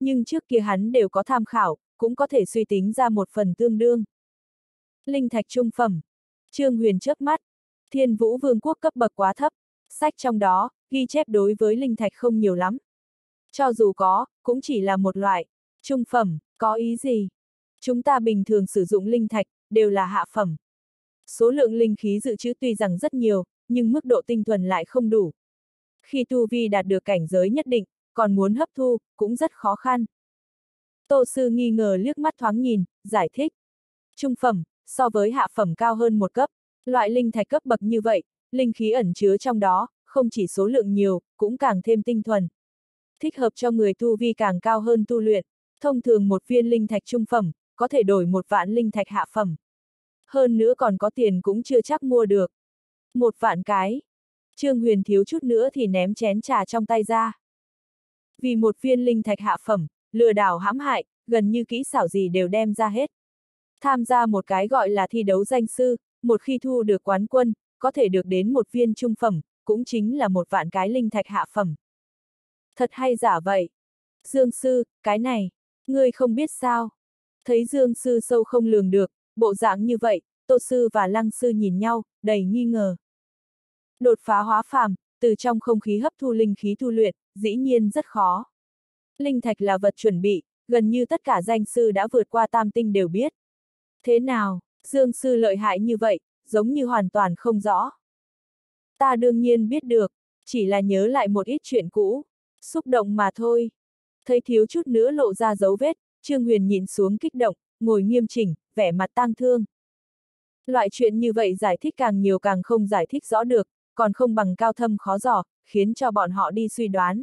Nhưng trước kia hắn đều có tham khảo, cũng có thể suy tính ra một phần tương đương. Linh thạch trung phẩm. Trương Huyền chớp mắt. Thiên Vũ Vương quốc cấp bậc quá thấp. Sách trong đó, ghi chép đối với linh thạch không nhiều lắm. Cho dù có, cũng chỉ là một loại. Trung phẩm, có ý gì? Chúng ta bình thường sử dụng linh thạch, đều là hạ phẩm. Số lượng linh khí dự trữ tuy rằng rất nhiều, nhưng mức độ tinh thuần lại không đủ. Khi tu vi đạt được cảnh giới nhất định, còn muốn hấp thu, cũng rất khó khăn. Tô sư nghi ngờ liếc mắt thoáng nhìn, giải thích. Trung phẩm, so với hạ phẩm cao hơn một cấp, loại linh thạch cấp bậc như vậy, linh khí ẩn chứa trong đó, không chỉ số lượng nhiều, cũng càng thêm tinh thuần. Thích hợp cho người tu vi càng cao hơn tu luyện, thông thường một viên linh thạch trung phẩm, có thể đổi 1 vạn linh thạch hạ phẩm. Hơn nữa còn có tiền cũng chưa chắc mua được. 1 vạn cái. Trương Huyền thiếu chút nữa thì ném chén trà trong tay ra. Vì 1 viên linh thạch hạ phẩm, lừa đảo hãm hại, gần như kỹ xảo gì đều đem ra hết. Tham gia một cái gọi là thi đấu danh sư, một khi thu được quán quân, có thể được đến 1 viên trung phẩm, cũng chính là 1 vạn cái linh thạch hạ phẩm. Thật hay giả vậy? Dương sư, cái này, ngươi không biết sao? Thấy Dương sư sâu không lường được, bộ dạng như vậy, Tô sư và Lăng sư nhìn nhau, đầy nghi ngờ. Đột phá hóa phàm, từ trong không khí hấp thu linh khí tu luyện, dĩ nhiên rất khó. Linh thạch là vật chuẩn bị, gần như tất cả danh sư đã vượt qua tam tinh đều biết. Thế nào, Dương sư lợi hại như vậy, giống như hoàn toàn không rõ. Ta đương nhiên biết được, chỉ là nhớ lại một ít chuyện cũ, xúc động mà thôi. Thấy thiếu chút nữa lộ ra dấu vết, Trương Huyền nhìn xuống kích động, ngồi nghiêm chỉnh, vẻ mặt tang thương. Loại chuyện như vậy giải thích càng nhiều càng không giải thích rõ được, còn không bằng cao thâm khó dò, khiến cho bọn họ đi suy đoán.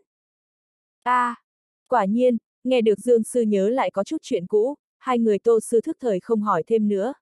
Quả nhiên, nghe được Dương sư nhớ lại có chút chuyện cũ, hai người Tô sư thức thời không hỏi thêm nữa.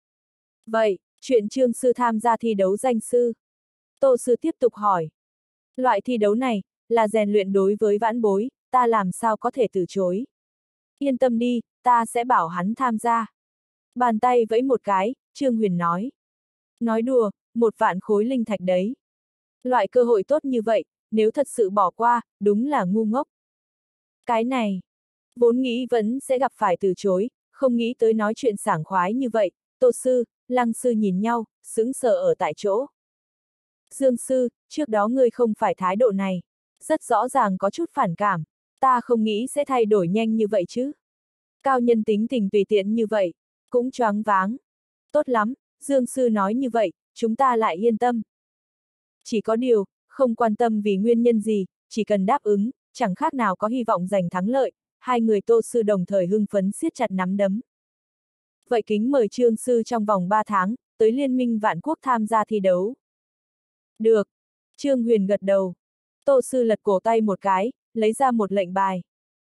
Vậy, chuyện Trương sư tham gia thi đấu danh sư. Tô sư tiếp tục hỏi. Loại thi đấu này, là rèn luyện đối với vãn bối, ta làm sao có thể từ chối. Yên tâm đi, ta sẽ bảo hắn tham gia. Bàn tay vẫy một cái, Trương Huyền nói. Nói đùa, 1 vạn khối linh thạch đấy. Loại cơ hội tốt như vậy, nếu thật sự bỏ qua, đúng là ngu ngốc. Cái này, vốn nghĩ vẫn sẽ gặp phải từ chối, không nghĩ tới nói chuyện sảng khoái như vậy, Tô sư, Lăng sư nhìn nhau, sững sờ ở tại chỗ. Dương sư, trước đó ngươi không phải thái độ này, rất rõ ràng có chút phản cảm, ta không nghĩ sẽ thay đổi nhanh như vậy chứ. Cao nhân tính tình tùy tiện như vậy, cũng choáng váng. Tốt lắm, Dương sư nói như vậy, chúng ta lại yên tâm. Chỉ có điều, không quan tâm vì nguyên nhân gì, chỉ cần đáp ứng, chẳng khác nào có hy vọng giành thắng lợi, hai người Tô sư đồng thời hưng phấn siết chặt nắm đấm. Vậy kính mời Trương sư trong vòng 3 tháng, tới Liên minh Vạn Quốc tham gia thi đấu. Được. Trương Huyền gật đầu. Tô sư lật cổ tay một cái, lấy ra một lệnh bài.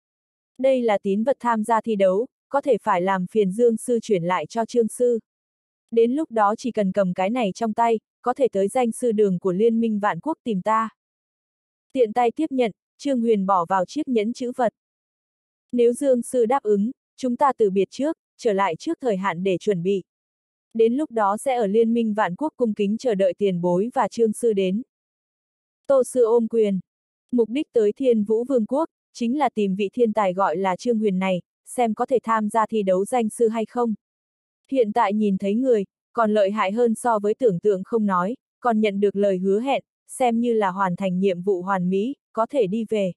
Đây là tín vật tham gia thi đấu, có thể phải làm phiền Dương sư chuyển lại cho Trương sư. Đến lúc đó chỉ cần cầm cái này trong tay, có thể tới danh sư đường của Liên minh Vạn Quốc tìm ta. Tiện tay tiếp nhận, Trương Huyền bỏ vào chiếc nhẫn chữ vật. Nếu Dương sư đáp ứng, chúng ta từ biệt trước, trở lại trước thời hạn để chuẩn bị. Đến lúc đó sẽ ở Liên minh Vạn Quốc cung kính chờ đợi tiền bối và Trương sư đến. Tô sư ôm quyền. Mục đích tới Thiên Vũ Vương quốc, chính là tìm vị thiên tài gọi là Trương Huyền này, xem có thể tham gia thi đấu danh sư hay không. Hiện tại nhìn thấy người, còn lợi hại hơn so với tưởng tượng không nói, còn nhận được lời hứa hẹn, xem như là hoàn thành nhiệm vụ hoàn mỹ, có thể đi về.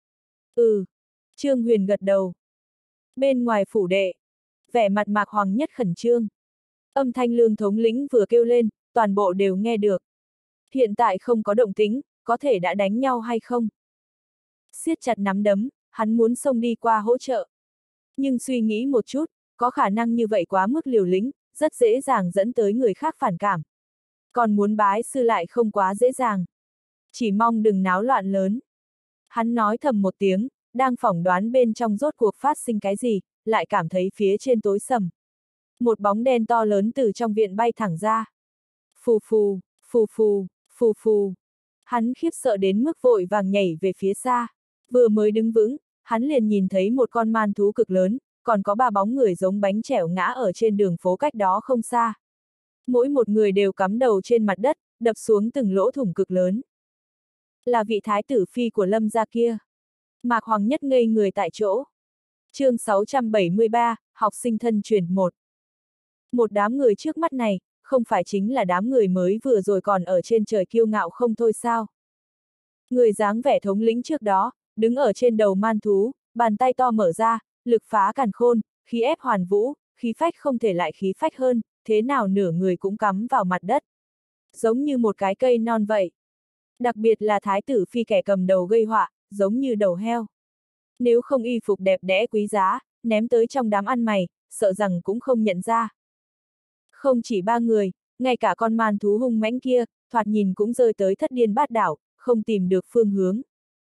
Trương Huyền gật đầu. Bên ngoài phủ đệ, vẻ mặt Mạc Hoàng Nhất khẩn trương. Âm thanh Lương thống lĩnh vừa kêu lên, toàn bộ đều nghe được. Hiện tại không có động tĩnh, có thể đã đánh nhau hay không? Siết chặt nắm đấm, hắn muốn xông đi qua hỗ trợ. Nhưng suy nghĩ một chút, có khả năng như vậy quá mức liều lĩnh, rất dễ dàng dẫn tới người khác phản cảm. Còn muốn bái sư lại không quá dễ dàng. Chỉ mong đừng náo loạn lớn. Hắn nói thầm một tiếng, đang phỏng đoán bên trong rốt cuộc phát sinh cái gì, lại cảm thấy phía trên tối sầm. Một bóng đen to lớn từ trong viện bay thẳng ra. Phù phù, phù phù, phù phù. Hắn khiếp sợ đến mức vội vàng nhảy về phía xa. Vừa mới đứng vững, hắn liền nhìn thấy một con man thú cực lớn, còn có 3 bóng người giống bánh chẻo ngã ở trên đường phố cách đó không xa. Mỗi một người đều cắm đầu trên mặt đất, đập xuống từng lỗ thủng cực lớn. Là vị thái tử phi của Lâm gia kia. Mạc Hoàng Nhất ngây người tại chỗ. Chương 673, học sinh thân truyền 1. Một đám người trước mắt này, không phải chính là đám người mới vừa rồi còn ở trên trời kiêu ngạo không thôi sao? Người dáng vẻ thống lĩnh trước đó, đứng ở trên đầu man thú, bàn tay to mở ra, lực phá càn khôn, khí ép hoàn vũ, khí phách không thể lại khí phách hơn, thế nào nửa người cũng cắm vào mặt đất. Giống như một cái cây non vậy. Đặc biệt là thái tử phi kẻ cầm đầu gây họa, giống như đầu heo. Nếu không y phục đẹp đẽ quý giá, ném tới trong đám ăn mày, sợ rằng cũng không nhận ra. Không chỉ ba người, ngay cả con man thú hung mãnh kia, thoạt nhìn cũng rơi tới thất điên bát đảo, không tìm được phương hướng.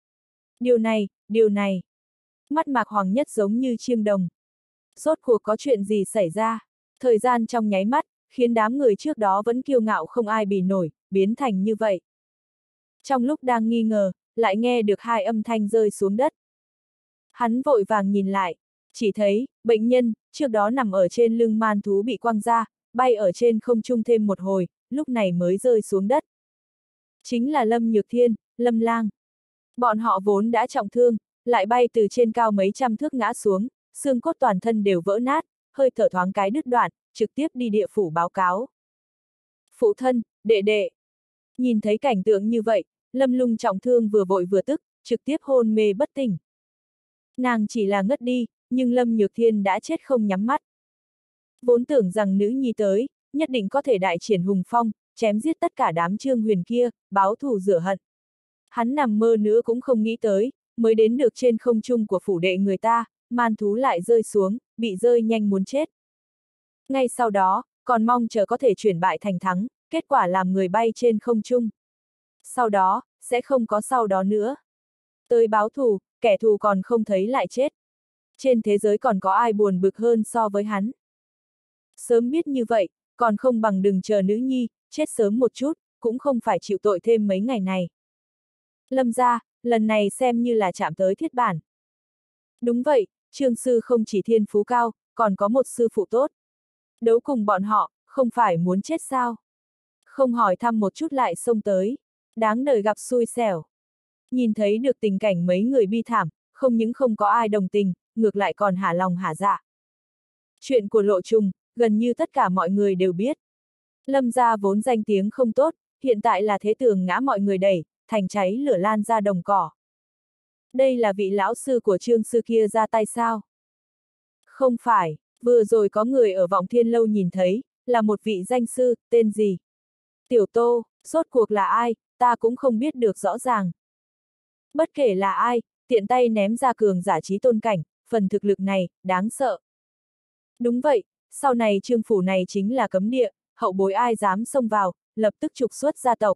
Điều này. Mắt Mạc Hoàng Nhất giống như chiêng đồng. Rốt cuộc có chuyện gì xảy ra? Thời gian trong nháy mắt, khiến đám người trước đó vẫn kiêu ngạo không ai bì nổi, biến thành như vậy. Trong lúc đang nghi ngờ, lại nghe được hai âm thanh rơi xuống đất. Hắn vội vàng nhìn lại, chỉ thấy, bệnh nhân, trước đó nằm ở trên lưng man thú bị quăng ra, bay ở trên không trung thêm một hồi, lúc này mới rơi xuống đất. Chính là Lâm Nhược Thiên, Lâm Lang. Bọn họ vốn đã trọng thương, lại bay từ trên cao mấy trăm thước ngã xuống, xương cốt toàn thân đều vỡ nát, hơi thở thoáng cái đứt đoạn, trực tiếp đi địa phủ báo cáo. Phụ thân, đệ đệ. Nhìn thấy cảnh tượng như vậy, Lâm Lung trọng thương vừa vội vừa tức, trực tiếp hôn mê bất tỉnh. Nàng chỉ là ngất đi, nhưng Lâm Nhược Thiên đã chết không nhắm mắt. Vốn tưởng rằng nữ nhi tới, nhất định có thể đại triển hùng phong, chém giết tất cả đám Trương Huyền kia, báo thù rửa hận. Hắn nằm mơ nữa cũng không nghĩ tới, mới đến được trên không trung của phủ đệ người ta, man thú lại rơi xuống, bị rơi nhanh muốn chết. Ngay sau đó, còn mong chờ có thể chuyển bại thành thắng, kết quả làm người bay trên không trung. Sau đó, sẽ không có sau đó nữa. Tới báo thù, kẻ thù còn không thấy lại chết. Trên thế giới còn có ai buồn bực hơn so với hắn. Sớm biết như vậy, còn không bằng đừng chờ nữ nhi, chết sớm một chút, cũng không phải chịu tội thêm mấy ngày này. Lâm gia, lần này xem như là chạm tới thiết bản. Đúng vậy, Trương sư không chỉ thiên phú cao, còn có một sư phụ tốt. Đấu cùng bọn họ, không phải muốn chết sao? Không hỏi thăm một chút lại xông tới. Đáng đời gặp xui xẻo. Nhìn thấy được tình cảnh mấy người bi thảm, không những không có ai đồng tình, ngược lại còn hả lòng hả dạ. Chuyện của Lộ Trùng, gần như tất cả mọi người đều biết. Lâm gia vốn danh tiếng không tốt, hiện tại là thế tường ngã mọi người đẩy, thành cháy lửa lan ra đồng cỏ. Đây là vị lão sư của Trương sư kia ra tay sao? Không phải, vừa rồi có người ở Vọng Thiên Lâu nhìn thấy, là một vị danh sư, tên gì? Tiểu Tô, rốt cuộc là ai, ta cũng không biết được rõ ràng. Bất kể là ai, tiện tay ném ra cường giả trí tôn cảnh, phần thực lực này, đáng sợ. Đúng vậy, sau này Trương phủ này chính là cấm địa, hậu bối ai dám xông vào, lập tức trục xuất gia tộc.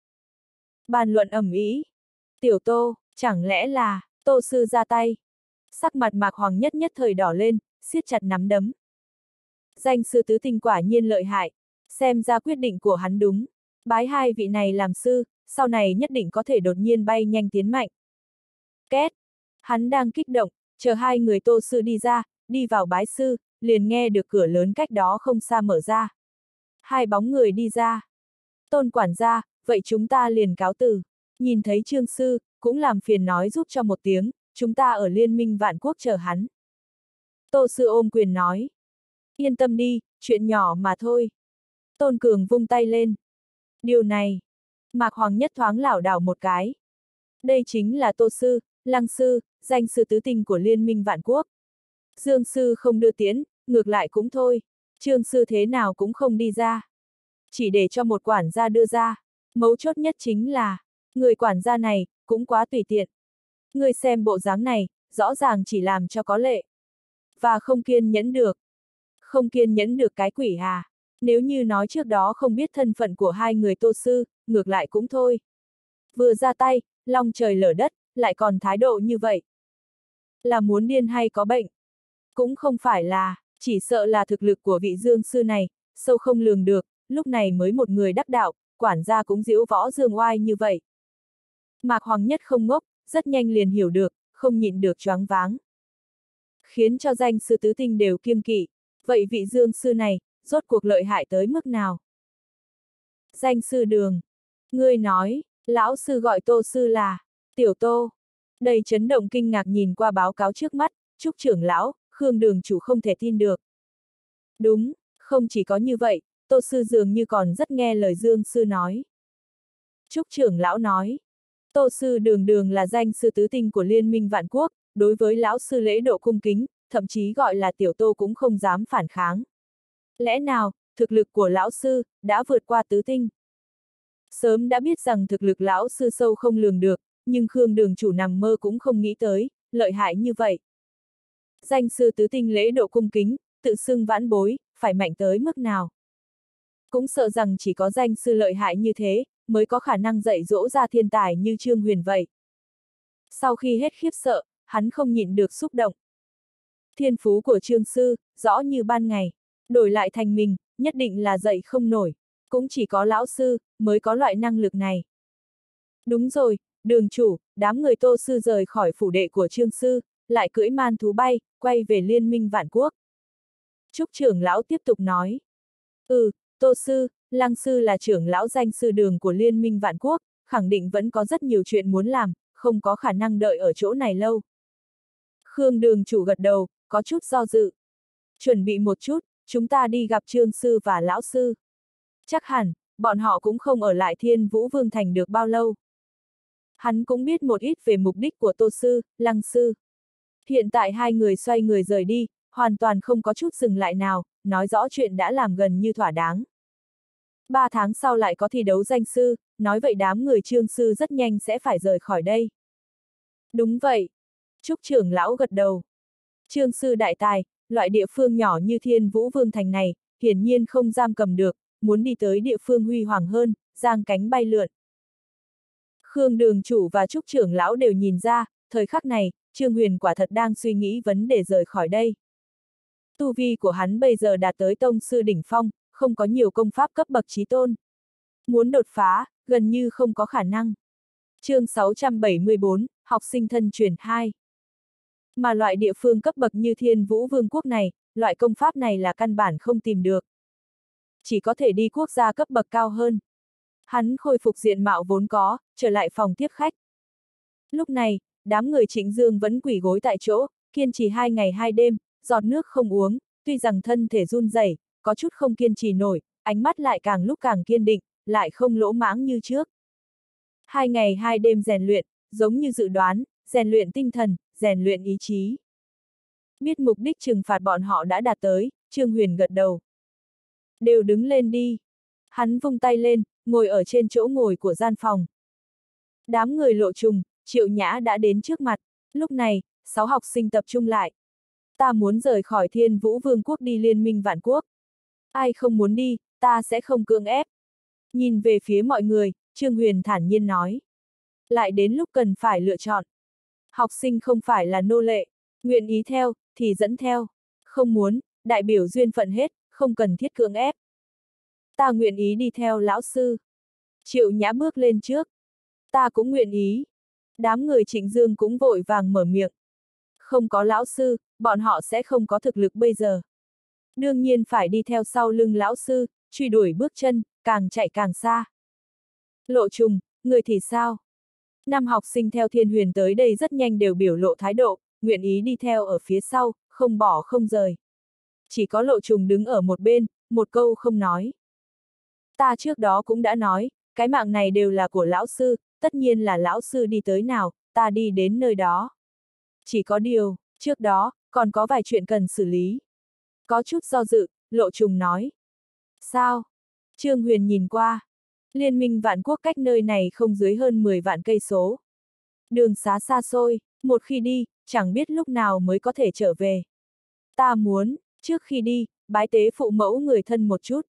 Bàn luận ầm ĩ. Tiểu Tô, chẳng lẽ là, Tô sư ra tay? Sắc mặt Mạc Hoàng Nhất nhất thời đỏ lên, siết chặt nắm đấm. Danh sư tứ tinh quả nhiên lợi hại, xem ra quyết định của hắn đúng. Bái hai vị này làm sư, sau này nhất định có thể đột nhiên bay nhanh tiến mạnh. Két! Hắn đang kích động, chờ hai người Tô sư đi ra, đi vào bái sư, liền nghe được cửa lớn cách đó không xa mở ra. Hai bóng người đi ra. Tôn quản gia, vậy chúng ta liền cáo từ. Nhìn thấy Trương sư, cũng làm phiền nói giúp cho một tiếng, chúng ta ở Liên minh Vạn Quốc chờ hắn. Tô sư ôm quyền nói. Yên tâm đi, chuyện nhỏ mà thôi. Tôn Cường vung tay lên. Điều này, Mạc Hoàng Nhất thoáng lảo đảo một cái. Đây chính là Tô sư, Lăng sư, danh sư tứ tinh của Liên minh Vạn Quốc. Dương sư không đưa tiễn, ngược lại cũng thôi. Trương sư thế nào cũng không đi ra. Chỉ để cho một quản gia đưa ra. Mấu chốt nhất chính là, người quản gia này, cũng quá tùy tiện. Người xem bộ dáng này, rõ ràng chỉ làm cho có lệ. Và không kiên nhẫn được. Không kiên nhẫn được cái quỷ à. Nếu như nói trước đó không biết thân phận của hai người Tô sư, ngược lại cũng thôi. Vừa ra tay, long trời lở đất, lại còn thái độ như vậy. Là muốn điên hay có bệnh? Cũng không phải là, chỉ sợ là thực lực của vị Dương sư này, sâu không lường được, lúc này mới một người đắc đạo, quản gia cũng diễu võ dương oai như vậy. Mạc Hoàng Nhất không ngốc, rất nhanh liền hiểu được, không nhịn được choáng váng. Khiến cho danh sư tứ tinh đều kiêng kỵ, vậy vị Dương sư này, rốt cuộc lợi hại tới mức nào? Danh sư Đường. Ngươi nói, lão sư gọi Tô sư là Tiểu Tô. Đầy chấn động kinh ngạc nhìn qua báo cáo trước mắt, Trúc trưởng lão, Khương đường chủ không thể tin được. Đúng, không chỉ có như vậy, Tô sư dường như còn rất nghe lời Dương sư nói. Trúc trưởng lão nói, Tô sư đường đường là danh sư tứ tinh của Liên minh Vạn Quốc, đối với lão sư lễ độ cung kính, thậm chí gọi là tiểu Tô cũng không dám phản kháng. Lẽ nào, thực lực của lão sư đã vượt qua tứ tinh? Sớm đã biết rằng thực lực lão sư sâu không lường được, nhưng Khương đường chủ nằm mơ cũng không nghĩ tới, lợi hại như vậy. Danh sư tứ tinh lễ độ cung kính, tự xưng vãn bối, phải mạnh tới mức nào? Cũng sợ rằng chỉ có danh sư lợi hại như thế, mới có khả năng dạy dỗ ra thiên tài như Trương Huyền vậy. Sau khi hết khiếp sợ, hắn không nhịn được xúc động. Thiên phú của Trương sư, rõ như ban ngày. Đổi lại thành mình, nhất định là dạy không nổi. Cũng chỉ có lão sư, mới có loại năng lực này. Đúng rồi, đường chủ, đám người Tô sư rời khỏi phủ đệ của Trương sư, lại cưỡi man thú bay, quay về Liên minh Vạn Quốc. Trúc trưởng lão tiếp tục nói. Tô sư, Lăng sư là trưởng lão danh sư đường của Liên minh Vạn Quốc, khẳng định vẫn có rất nhiều chuyện muốn làm, không có khả năng đợi ở chỗ này lâu. Khương đường chủ gật đầu, có chút do dự. Chuẩn bị một chút, chúng ta đi gặp Trương sư và lão sư. Chắc hẳn, bọn họ cũng không ở lại Thiên Vũ Vương Thành được bao lâu. Hắn cũng biết một ít về mục đích của Tô sư, Lăng sư. Hiện tại hai người xoay người rời đi, hoàn toàn không có chút dừng lại nào, nói rõ chuyện đã làm gần như thỏa đáng. 3 tháng sau lại có thi đấu danh sư, nói vậy đám người Trương sư rất nhanh sẽ phải rời khỏi đây. Đúng vậy. Trúc trưởng lão gật đầu. Trương sư đại tài, loại địa phương nhỏ như Thiên Vũ Vương Thành này, hiển nhiên không giam cầm được, muốn đi tới địa phương huy hoàng hơn, giang cánh bay lượn. Khương đường chủ và Trúc trưởng lão đều nhìn ra, thời khắc này, Trương Huyền quả thật đang suy nghĩ vấn đề rời khỏi đây. Tu vi của hắn bây giờ đạt tới tông sư đỉnh phong, không có nhiều công pháp cấp bậc chí tôn. Muốn đột phá, gần như không có khả năng. Chương 674, học sinh thân truyền 2. Mà loại địa phương cấp bậc như Thiên Vũ Vương quốc này, loại công pháp này là căn bản không tìm được. Chỉ có thể đi quốc gia cấp bậc cao hơn. Hắn khôi phục diện mạo vốn có, trở lại phòng tiếp khách. Lúc này, đám người Trịnh Dương vẫn quỳ gối tại chỗ, kiên trì 2 ngày 2 đêm, giọt nước không uống, tuy rằng thân thể run rẩy, có chút không kiên trì nổi, ánh mắt lại càng lúc càng kiên định, lại không lỗ mãng như trước. 2 ngày 2 đêm rèn luyện, giống như dự đoán, rèn luyện tinh thần, rèn luyện ý chí. Biết mục đích trừng phạt bọn họ đã đạt tới, Trương Huyền gật đầu. Đều đứng lên đi. Hắn vung tay lên, ngồi ở trên chỗ ngồi của gian phòng. Đám người Lộ Trùng, Triệu Nhã đã đến trước mặt, lúc này, 6 học sinh tập trung lại. Ta muốn rời khỏi Thiên Vũ Vương quốc đi Liên minh Vạn Quốc. Ai không muốn đi, ta sẽ không cưỡng ép. Nhìn về phía mọi người, Trương Huyền thản nhiên nói. Lại đến lúc cần phải lựa chọn. Học sinh không phải là nô lệ, nguyện ý theo, thì dẫn theo. Không muốn, đại biểu duyên phận hết, không cần thiết cưỡng ép. Ta nguyện ý đi theo lão sư. Triệu Nhã bước lên trước. Ta cũng nguyện ý. Đám người Trịnh Dương cũng vội vàng mở miệng. Không có lão sư, bọn họ sẽ không có thực lực bây giờ. Đương nhiên phải đi theo sau lưng lão sư, truy đuổi bước chân, càng chạy càng xa. Lộ Trùng, người thì sao? 5 học sinh theo Thiên Huyền tới đây rất nhanh đều biểu lộ thái độ, nguyện ý đi theo ở phía sau, không bỏ không rời. Chỉ có Lộ Trùng đứng ở một bên, một câu không nói. Ta trước đó cũng đã nói, cái mạng này đều là của lão sư, tất nhiên là lão sư đi tới nào, ta đi đến nơi đó. Chỉ có điều, trước đó, còn có vài chuyện cần xử lý. Có chút do dự, Lộ Trùng nói. Sao? Trương Huyền nhìn qua. Liên minh Vạn Quốc cách nơi này không dưới hơn 10 vạn cây số. Đường xá xa xôi, một khi đi, chẳng biết lúc nào mới có thể trở về. Ta muốn, trước khi đi, bái tế phụ mẫu người thân một chút.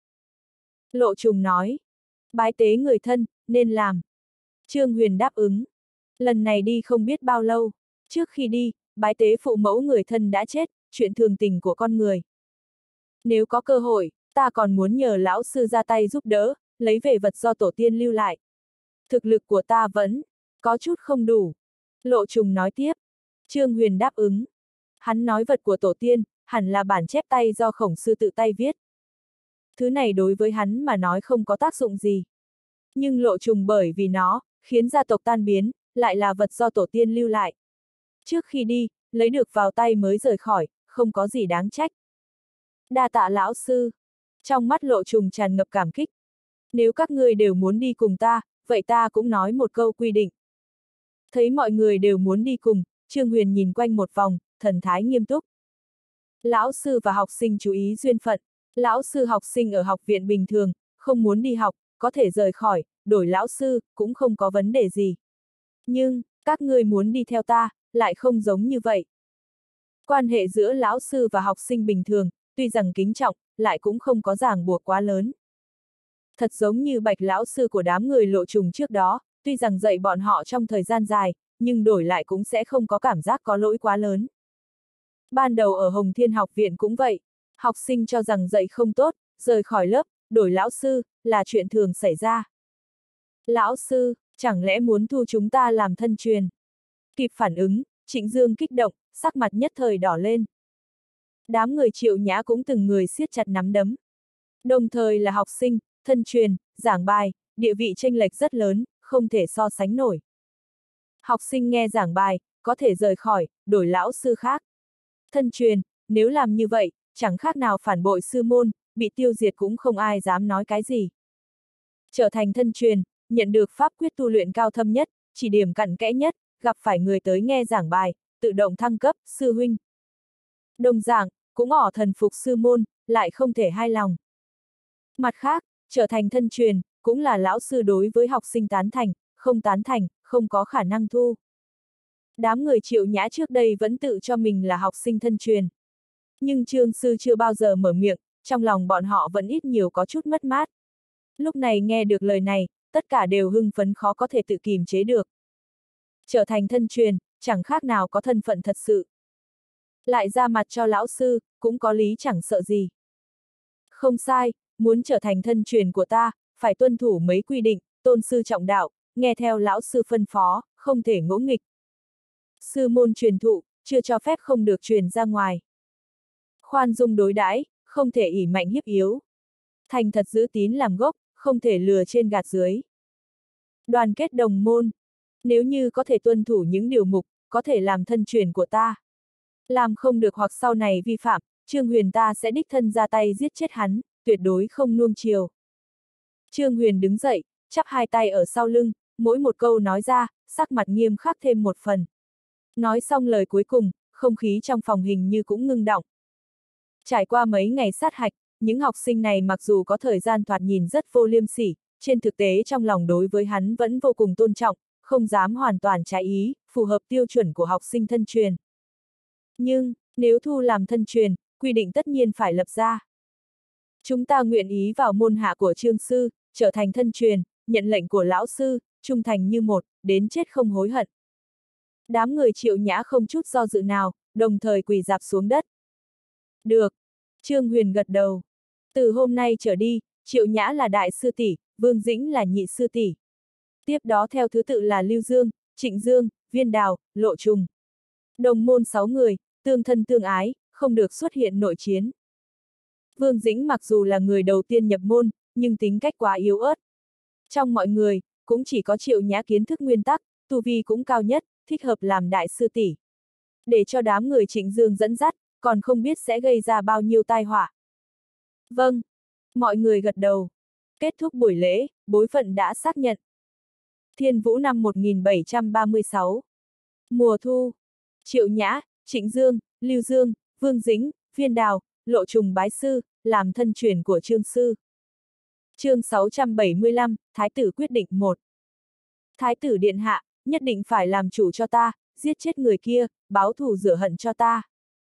Lộ Trùng nói. Bái tế người thân, nên làm. Trương Huyền đáp ứng. Lần này đi không biết bao lâu. Trước khi đi, bái tế phụ mẫu người thân đã chết, chuyện thường tình của con người. Nếu có cơ hội, ta còn muốn nhờ lão sư ra tay giúp đỡ, lấy về vật do tổ tiên lưu lại. Thực lực của ta vẫn có chút không đủ. Lộ Trùng nói tiếp. Trương Huyền đáp ứng. Hắn nói vật của tổ tiên, hẳn là bản chép tay do Khổng sư tự tay viết. Thứ này đối với hắn mà nói không có tác dụng gì. Nhưng Lộ Trùng bởi vì nó, khiến gia tộc tan biến, lại là vật do tổ tiên lưu lại. Trước khi đi, lấy được vào tay mới rời khỏi, không có gì đáng trách. Đa tạ lão sư. Trong mắt Lộ Trùng tràn ngập cảm kích. Nếu các ngươi đều muốn đi cùng ta, vậy ta cũng nói một câu quy định. Thấy mọi người đều muốn đi cùng, Trương Huyền nhìn quanh một vòng, thần thái nghiêm túc. Lão sư và học sinh chú ý duyên phận. Lão sư học sinh ở học viện bình thường, không muốn đi học, có thể rời khỏi, đổi lão sư, cũng không có vấn đề gì. Nhưng, các ngươi muốn đi theo ta, lại không giống như vậy. Quan hệ giữa lão sư và học sinh bình thường, tuy rằng kính trọng, lại cũng không có ràng buộc quá lớn. Thật giống như Bạch lão sư của đám người Lộ Trùng trước đó, tuy rằng dạy bọn họ trong thời gian dài, nhưng đổi lại cũng sẽ không có cảm giác có lỗi quá lớn. Ban đầu ở Hồng Thiên học viện cũng vậy, học sinh cho rằng dạy không tốt, rời khỏi lớp, đổi lão sư, là chuyện thường xảy ra. Lão sư, chẳng lẽ muốn thu chúng ta làm thân truyền? Kịp phản ứng, Trịnh Dương kích động, sắc mặt nhất thời đỏ lên. Đám người Triệu Nhã cũng từng người siết chặt nắm đấm. Đồng thời là học sinh, thân truyền, giảng bài, địa vị chênh lệch rất lớn, không thể so sánh nổi. Học sinh nghe giảng bài, có thể rời khỏi, đổi lão sư khác. Thân truyền, nếu làm như vậy, chẳng khác nào phản bội sư môn, bị tiêu diệt cũng không ai dám nói cái gì. Trở thành thân truyền, nhận được pháp quyết tu luyện cao thâm nhất, chỉ điểm cặn kẽ nhất, gặp phải người tới nghe giảng bài, tự động thăng cấp, sư huynh. Đồng dạng, cũng ỏ thần phục sư môn, lại không thể hài lòng. Mặt khác, trở thành thân truyền, cũng là lão sư đối với học sinh tán thành, không có khả năng thu. Đám người Triệu Nhã trước đây vẫn tự cho mình là học sinh thân truyền. Nhưng Trương sư chưa bao giờ mở miệng, trong lòng bọn họ vẫn ít nhiều có chút mất mát. Lúc này nghe được lời này, tất cả đều hưng phấn khó có thể tự kìm chế được. Trở thành thân truyền, chẳng khác nào có thân phận thật sự. Lại ra mặt cho lão sư, cũng có lý chẳng sợ gì. Không sai, muốn trở thành thân truyền của ta, phải tuân thủ mấy quy định, tôn sư trọng đạo, nghe theo lão sư phân phó, không thể ngỗ nghịch. Sư môn truyền thụ, chưa cho phép không được truyền ra ngoài. Khoan dung đối đãi, không thể ỷ mạnh hiếp yếu. Thành thật giữ tín làm gốc, không thể lừa trên gạt dưới. Đoàn kết đồng môn. Nếu như có thể tuân thủ những điều mục, có thể làm thân truyền của ta. Làm không được hoặc sau này vi phạm, Trương Huyền ta sẽ đích thân ra tay giết chết hắn, tuyệt đối không nuông chiều. Trương Huyền đứng dậy, chắp hai tay ở sau lưng, mỗi một câu nói ra, sắc mặt nghiêm khắc thêm một phần. Nói xong lời cuối cùng, không khí trong phòng hình như cũng ngưng đọng. Trải qua mấy ngày sát hạch, những học sinh này mặc dù có thời gian thoạt nhìn rất vô liêm sỉ, trên thực tế trong lòng đối với hắn vẫn vô cùng tôn trọng, không dám hoàn toàn trái ý, phù hợp tiêu chuẩn của học sinh thân truyền. Nhưng, nếu thu làm thân truyền, quy định tất nhiên phải lập ra. Chúng ta nguyện ý vào môn hạ của Trương sư, trở thành thân truyền, nhận lệnh của lão sư, trung thành như một, đến chết không hối hận. Đám người Triệu Nhã không chút do dự nào, đồng thời quỳ rạp xuống đất. Được. Trương Huyền gật đầu. Từ hôm nay trở đi, Triệu Nhã là đại sư tỷ, Vương Dĩnh là nhị sư tỷ. Tiếp đó theo thứ tự là Lưu Dương, Trịnh Dương, Viên Đào, Lộ Trùng. Đồng môn 6 người, tương thân tương ái, không được xuất hiện nội chiến. Vương Dĩnh mặc dù là người đầu tiên nhập môn, nhưng tính cách quá yếu ớt. Trong mọi người, cũng chỉ có Triệu Nhã kiến thức nguyên tắc, tu vi cũng cao nhất, thích hợp làm đại sư tỷ. Để cho đám người Trịnh Dương dẫn dắt, còn không biết sẽ gây ra bao nhiêu tai họa. Vâng. Mọi người gật đầu. Kết thúc buổi lễ, bối phận đã xác nhận. Thiên Vũ năm 1736. Mùa thu. Triệu Nhã, Trịnh Dương, Lưu Dương, Vương Dĩnh, Viên Đào, Lộ Trùng bái sư, làm thân truyền của Trương sư. Chương 675, Thái tử quyết định 1. Thái tử điện hạ, nhất định phải làm chủ cho ta, giết chết người kia, báo thù rửa hận cho ta.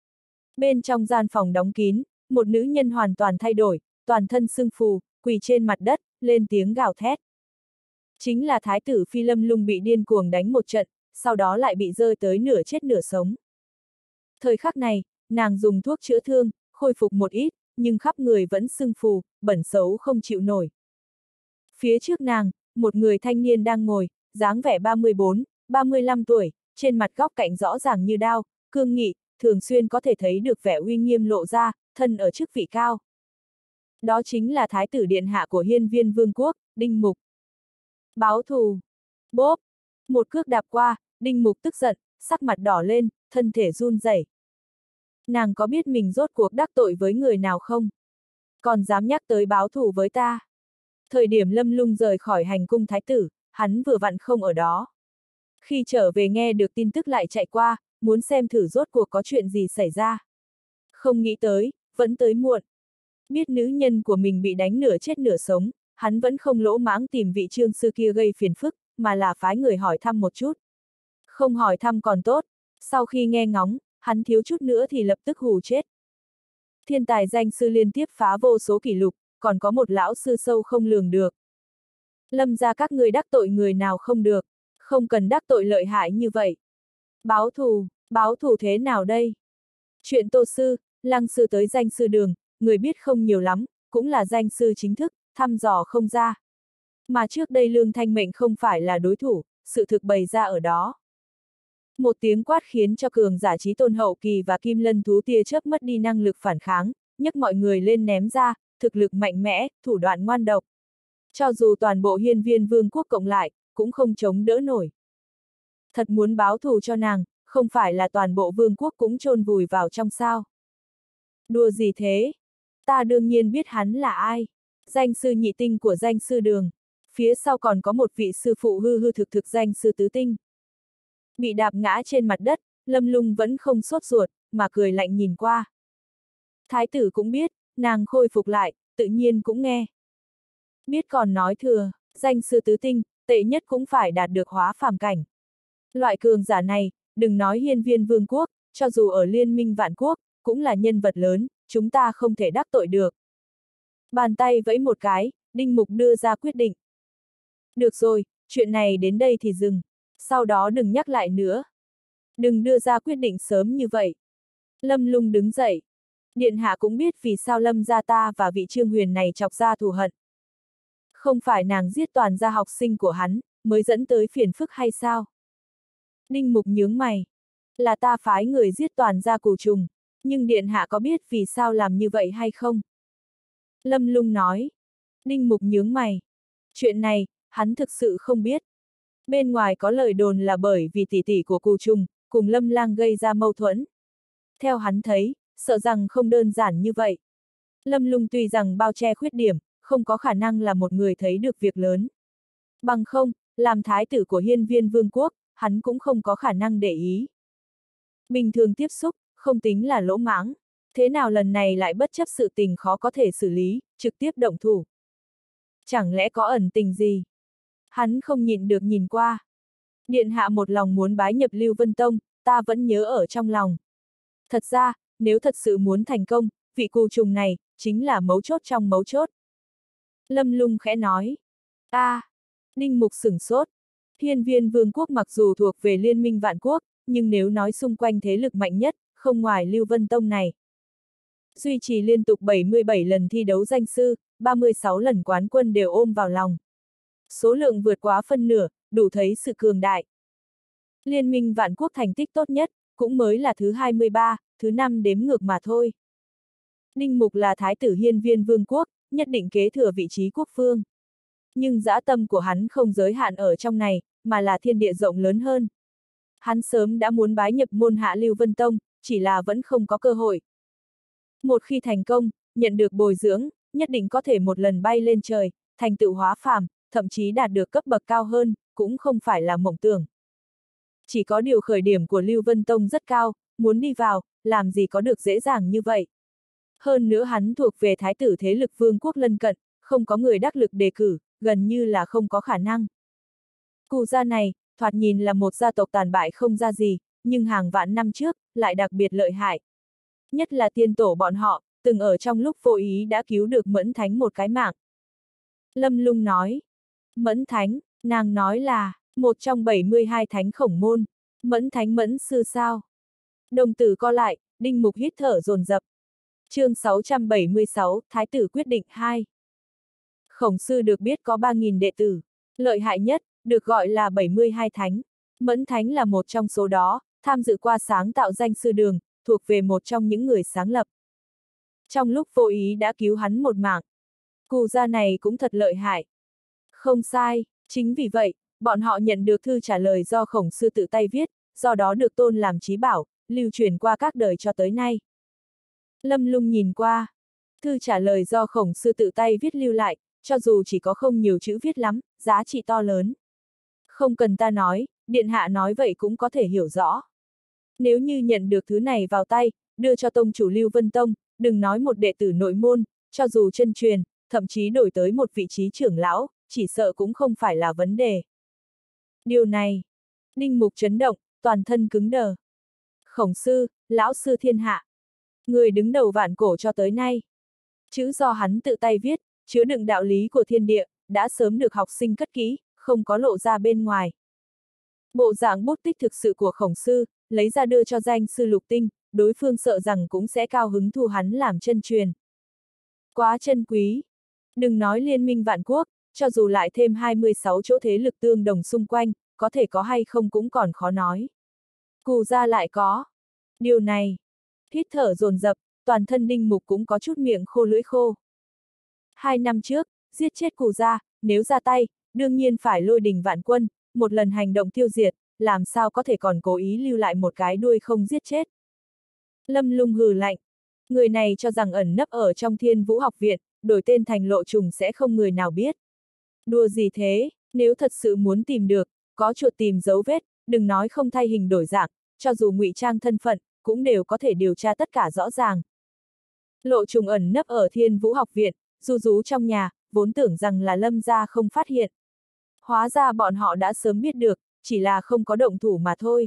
Bên trong gian phòng đóng kín, một nữ nhân hoàn toàn thay đổi, toàn thân sưng phù, quỳ trên mặt đất, lên tiếng gào thét. Chính là Thái tử Phi Lâm Lung bị điên cuồng đánh một trận, sau đó lại bị rơi tới nửa chết nửa sống. Thời khắc này, nàng dùng thuốc chữa thương, khôi phục một ít, nhưng khắp người vẫn sưng phù, bẩn xấu không chịu nổi. Phía trước nàng, một người thanh niên đang ngồi, dáng vẻ 34, 35 tuổi, trên mặt góc cạnh rõ ràng như đao, cương nghị, thường xuyên có thể thấy được vẻ uy nghiêm lộ ra, thân ở chức vị cao. Đó chính là Thái tử điện hạ của Hiên Viên Vương quốc, Đinh Mục. Báo thù. Bốp. Một cước đạp qua, Đinh Mục tức giận, sắc mặt đỏ lên, thân thể run rẩy. Nàng có biết mình rốt cuộc đắc tội với người nào không? Còn dám nhắc tới báo thù với ta. Thời điểm Lâm Lung rời khỏi hành cung thái tử, hắn vừa vặn không ở đó. Khi trở về nghe được tin tức lại chạy qua, muốn xem thử rốt cuộc có chuyện gì xảy ra. Không nghĩ tới, vẫn tới muộn. Biết nữ nhân của mình bị đánh nửa chết nửa sống, hắn vẫn không lỗ mãng tìm vị trương sư kia gây phiền phức, mà là phái người hỏi thăm một chút. Không hỏi thăm còn tốt, sau khi nghe ngóng, hắn thiếu chút nữa thì lập tức hù chết. Thiên tài danh sư liên tiếp phá vô số kỷ lục, còn có một lão sư sâu không lường được. Lâm gia các người đắc tội người nào không được, không cần đắc tội lợi hại như vậy. Báo thù thế nào đây? Chuyện Tô sư, Lăng sư tới danh sư đường, người biết không nhiều lắm, cũng là danh sư chính thức, thăm dò không ra. Mà trước đây Lương Thanh Mệnh không phải là đối thủ, sự thực bày ra ở đó. Một tiếng quát khiến cho cường giả chí tôn hậu kỳ và kim lân thú tia chớp mất đi năng lực phản kháng, nhấc mọi người lên ném ra, thực lực mạnh mẽ, thủ đoạn ngoan độc. Cho dù toàn bộ hiên viên vương quốc cộng lại, cũng không chống đỡ nổi. Thật muốn báo thù cho nàng, không phải là toàn bộ vương quốc cũng chôn vùi vào trong sao. Đùa gì thế? Ta đương nhiên biết hắn là ai. Danh sư nhị tinh của danh sư đường. Phía sau còn có một vị sư phụ hư hư thực thực danh sư tứ tinh. Bị đạp ngã trên mặt đất, Lâm Lung vẫn không sốt ruột, mà cười lạnh nhìn qua. Thái tử cũng biết, nàng khôi phục lại, tự nhiên cũng nghe. Biết còn nói thừa, danh sư tứ tinh, tệ nhất cũng phải đạt được hóa phàm cảnh. Loại cường giả này, đừng nói hiên viên vương quốc, cho dù ở liên minh vạn quốc, cũng là nhân vật lớn, chúng ta không thể đắc tội được. Bàn tay vẫy một cái, Đinh Mục đưa ra quyết định. Được rồi, chuyện này đến đây thì dừng, sau đó đừng nhắc lại nữa. Đừng đưa ra quyết định sớm như vậy. Lâm Lung đứng dậy. Điện hạ cũng biết vì sao Lâm gia ta và vị Trương Huyền này chọc ra thù hận. Không phải nàng giết toàn gia học sinh của hắn, mới dẫn tới phiền phức hay sao? Đinh Mục nhướng mày. Là ta phái người giết toàn gia Cù Trùng, nhưng điện hạ có biết vì sao làm như vậy hay không? Lâm Lung nói. Đinh Mục nhướng mày. Chuyện này, hắn thực sự không biết. Bên ngoài có lời đồn là bởi vì tỷ tỷ của Cù Trùng, cùng Lâm Lang gây ra mâu thuẫn. Theo hắn thấy, sợ rằng không đơn giản như vậy. Lâm Lung tuy rằng bao che khuyết điểm, không có khả năng là một người thấy được việc lớn. Bằng không, làm thái tử của hiên viên vương quốc, hắn cũng không có khả năng để ý. Bình thường tiếp xúc, không tính là lỗ mãng. Thế nào lần này lại bất chấp sự tình khó có thể xử lý, trực tiếp động thủ? Chẳng lẽ có ẩn tình gì? Hắn không nhịn được nhìn qua. Điện hạ một lòng muốn bái nhập Lưu Vân Tông, ta vẫn nhớ ở trong lòng. Thật ra, nếu thật sự muốn thành công, vị Cù Trùng này, chính là mấu chốt trong mấu chốt. Lâm Lung khẽ nói. Đinh Mục sửng sốt. Hiên viên vương quốc mặc dù thuộc về liên minh vạn quốc, nhưng nếu nói xung quanh thế lực mạnh nhất, không ngoài Lưu Vân Tông này. Duy trì liên tục 77 lần thi đấu danh sư, 36 lần quán quân đều ôm vào lòng. Số lượng vượt quá phân nửa, đủ thấy sự cường đại. Liên minh vạn quốc thành tích tốt nhất, cũng mới là thứ 23, thứ 5 đếm ngược mà thôi. Đinh Mục là thái tử hiên viên vương quốc, nhất định kế thừa vị trí quốc phương. Nhưng dã tâm của hắn không giới hạn ở trong này, mà là thiên địa rộng lớn hơn. Hắn sớm đã muốn bái nhập môn hạ Lưu Vân Tông, chỉ là vẫn không có cơ hội. Một khi thành công, nhận được bồi dưỡng, nhất định có thể một lần bay lên trời, thành tựu hóa phàm, thậm chí đạt được cấp bậc cao hơn, cũng không phải là mộng tưởng. Chỉ có điều khởi điểm của Lưu Vân Tông rất cao, muốn đi vào, làm gì có được dễ dàng như vậy. Hơn nữa hắn thuộc về thái tử thế lực vương quốc lân cận, không có người đắc lực đề cử, gần như là không có khả năng. Cù gia này, thoạt nhìn là một gia tộc tàn bại không ra gì, nhưng hàng vạn năm trước, lại đặc biệt lợi hại. Nhất là tiên tổ bọn họ, từng ở trong lúc vô ý đã cứu được Mẫn Thánh một cái mạng. Lâm Lung nói. Mẫn Thánh, nàng nói là, một trong 72 thánh khổng môn, Mẫn Thánh Mẫn sư sao? Đồng tử co lại, Đinh Mục hít thở dồn dập. Chương 676, Thái tử quyết định 2. Khổng sư được biết có 3.000 đệ tử, lợi hại nhất, được gọi là 72 thánh. Mẫn Thánh là một trong số đó, tham dự qua sáng tạo danh sư đường, thuộc về một trong những người sáng lập. Trong lúc vô ý đã cứu hắn một mạng. Cù gia này cũng thật lợi hại. Không sai, chính vì vậy, bọn họ nhận được thư trả lời do khổng sư tự tay viết, do đó được tôn làm chí bảo, lưu truyền qua các đời cho tới nay. Lâm Lung nhìn qua. Thư trả lời do Khổng Sư tự tay viết lưu lại, cho dù chỉ có không nhiều chữ viết lắm, giá trị to lớn. Không cần ta nói, điện hạ nói vậy cũng có thể hiểu rõ. Nếu như nhận được thứ này vào tay, đưa cho tông chủ Lưu Vân Tông, đừng nói một đệ tử nội môn, cho dù chân truyền, thậm chí đổi tới một vị trí trưởng lão, chỉ sợ cũng không phải là vấn đề. Điều này, Đinh Mục chấn động, toàn thân cứng đờ. Khổng Sư, lão sư thiên hạ. Người đứng đầu vạn cổ cho tới nay. Chữ do hắn tự tay viết, chứa đựng đạo lý của thiên địa, đã sớm được học sinh cất kỹ, không có lộ ra bên ngoài. Bộ dạng bút tích thực sự của Khổng Sư, lấy ra đưa cho danh sư Lục Tinh, đối phương sợ rằng cũng sẽ cao hứng thu hắn làm chân truyền. Quá chân quý. Đừng nói liên minh vạn quốc, cho dù lại thêm 26 chỗ thế lực tương đồng xung quanh, có thể có hay không cũng còn khó nói. Cù gia lại có. Điều này. Hít thở dồn dập, toàn thân Đinh Mục cũng có chút miệng khô lưỡi khô. 2 năm trước, giết chết Cù gia, nếu ra tay, đương nhiên phải lôi đình vạn quân, một lần hành động tiêu diệt, làm sao có thể còn cố ý lưu lại một cái đuôi không giết chết. Lâm Lung hừ lạnh. Người này cho rằng ẩn nấp ở trong Thiên Vũ học viện, đổi tên thành Lộ Trùng sẽ không người nào biết. Đùa gì thế, nếu thật sự muốn tìm được, có chuột tìm dấu vết, đừng nói không thay hình đổi dạng, cho dù ngụy trang thân phận, cũng đều có thể điều tra tất cả rõ ràng. Lộ Trùng ẩn nấp ở Thiên Vũ học viện, ru rú trong nhà, vốn tưởng rằng là Lâm gia không phát hiện. Hóa ra bọn họ đã sớm biết được, chỉ là không có động thủ mà thôi.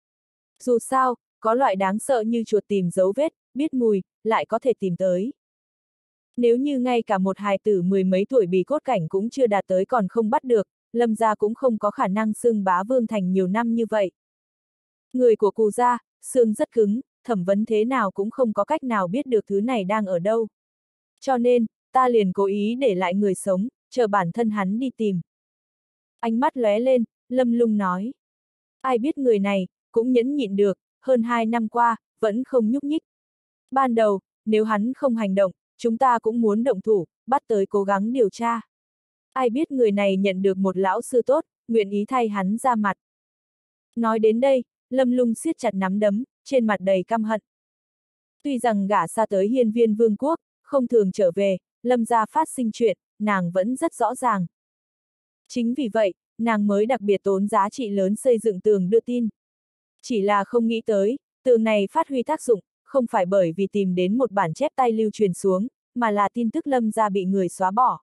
Dù sao, có loại đáng sợ như chuột tìm dấu vết, biết mùi, lại có thể tìm tới. Nếu như ngay cả một hài tử 10 mấy tuổi bì cốt cảnh cũng chưa đạt tới còn không bắt được, Lâm gia cũng không có khả năng xưng bá vương thành nhiều năm như vậy. Người của Cù gia, xương rất cứng, thẩm vấn thế nào cũng không có cách nào biết được thứ này đang ở đâu. Cho nên, ta liền cố ý để lại người sống, chờ bản thân hắn đi tìm. Ánh mắt lóe lên, Lâm Lung nói. Ai biết người này, cũng nhẫn nhịn được, hơn 2 năm qua, vẫn không nhúc nhích. Ban đầu, nếu hắn không hành động, chúng ta cũng muốn động thủ, bắt tới cố gắng điều tra. Ai biết người này nhận được một lão sư tốt, nguyện ý thay hắn ra mặt. Nói đến đây, Lâm Lung siết chặt nắm đấm, trên mặt đầy căm hận. Tuy rằng gả xa tới Hiên Viên Vương quốc, không thường trở về, Lâm gia phát sinh chuyện, nàng vẫn rất rõ ràng. Chính vì vậy, nàng mới đặc biệt tốn giá trị lớn xây dựng tường đưa tin. Chỉ là không nghĩ tới, tường này phát huy tác dụng, không phải bởi vì tìm đến một bản chép tay lưu truyền xuống, mà là tin tức Lâm gia bị người xóa bỏ.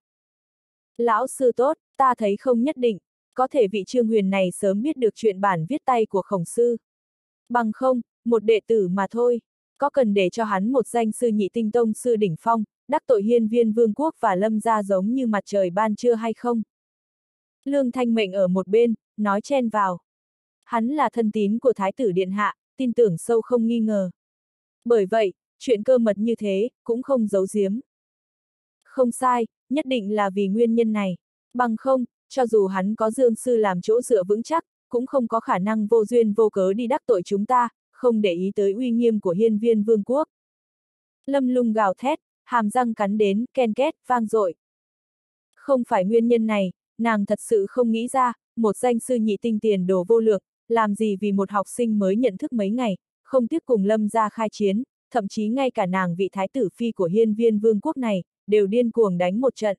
Lão sư tốt, ta thấy không nhất định, có thể vị Trương Huyền này sớm biết được chuyện bản viết tay của Khổng Sư. Bằng không, một đệ tử mà thôi, có cần để cho hắn một danh sư nhị tinh tông sư đỉnh phong, đắc tội Hiên Viên Vương quốc và Lâm gia giống như mặt trời ban trưa hay không? Lương Thanh Mệnh ở một bên, nói chen vào. Hắn là thân tín của Thái tử Điện Hạ, tin tưởng sâu không nghi ngờ. Bởi vậy, chuyện cơ mật như thế, cũng không giấu giếm. Không sai, nhất định là vì nguyên nhân này. Bằng không, cho dù hắn có Dương sư làm chỗ dựa vững chắc, cũng không có khả năng vô duyên vô cớ đi đắc tội chúng ta, không để ý tới uy nghiêm của Hiên Viên Vương quốc. Lâm Lung gào thét, hàm răng cắn đến, ken két, vang dội. Không phải nguyên nhân này, nàng thật sự không nghĩ ra, một danh sư nhị tinh tiền đồ vô lượng, làm gì vì một học sinh mới nhận thức mấy ngày, không tiếc cùng Lâm gia khai chiến, thậm chí ngay cả nàng vị thái tử phi của Hiên Viên Vương quốc này, đều điên cuồng đánh một trận.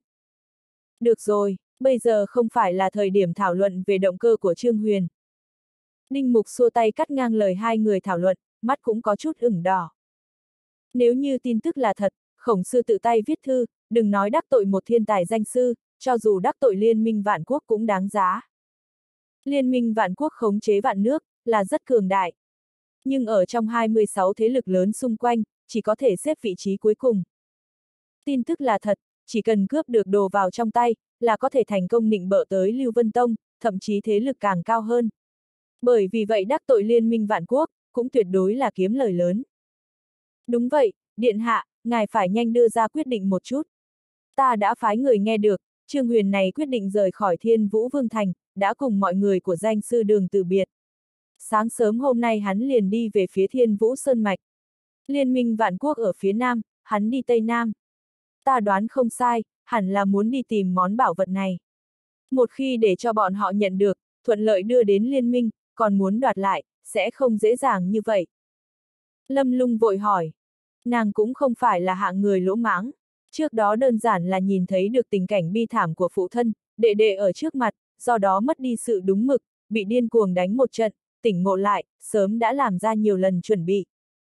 Được rồi, bây giờ không phải là thời điểm thảo luận về động cơ của Trương Huyền. Đinh Mục xua tay cắt ngang lời hai người thảo luận, mắt cũng có chút ửng đỏ. Nếu như tin tức là thật, Khổng Sư tự tay viết thư, đừng nói đắc tội một thiên tài danh sư, cho dù đắc tội Liên minh vạn quốc cũng đáng giá. Liên minh vạn quốc khống chế vạn nước, là rất cường đại. Nhưng ở trong 26 thế lực lớn xung quanh, chỉ có thể xếp vị trí cuối cùng. Tin tức là thật, chỉ cần cướp được đồ vào trong tay, là có thể thành công nịnh bợ tới Lưu Vân Tông, thậm chí thế lực càng cao hơn. Bởi vì vậy đắc tội Liên minh vạn quốc, cũng tuyệt đối là kiếm lời lớn. Đúng vậy, Điện Hạ, ngài phải nhanh đưa ra quyết định một chút. Ta đã phái người nghe được, Trương Huyền này quyết định rời khỏi Thiên Vũ Vương Thành, đã cùng mọi người của danh sư đường từ biệt. Sáng sớm hôm nay hắn liền đi về phía Thiên Vũ Sơn Mạch. Liên minh vạn quốc ở phía nam, hắn đi tây nam. Ta đoán không sai, hẳn là muốn đi tìm món bảo vật này. Một khi để cho bọn họ nhận được, thuận lợi đưa đến liên minh, còn muốn đoạt lại, sẽ không dễ dàng như vậy. Lâm Lung vội hỏi. Nàng cũng không phải là hạng người lỗ mãng. Trước đó đơn giản là nhìn thấy được tình cảnh bi thảm của phụ thân, đệ đệ ở trước mặt, do đó mất đi sự đúng mực, bị điên cuồng đánh một trận, tỉnh ngộ lại, sớm đã làm ra nhiều lần chuẩn bị.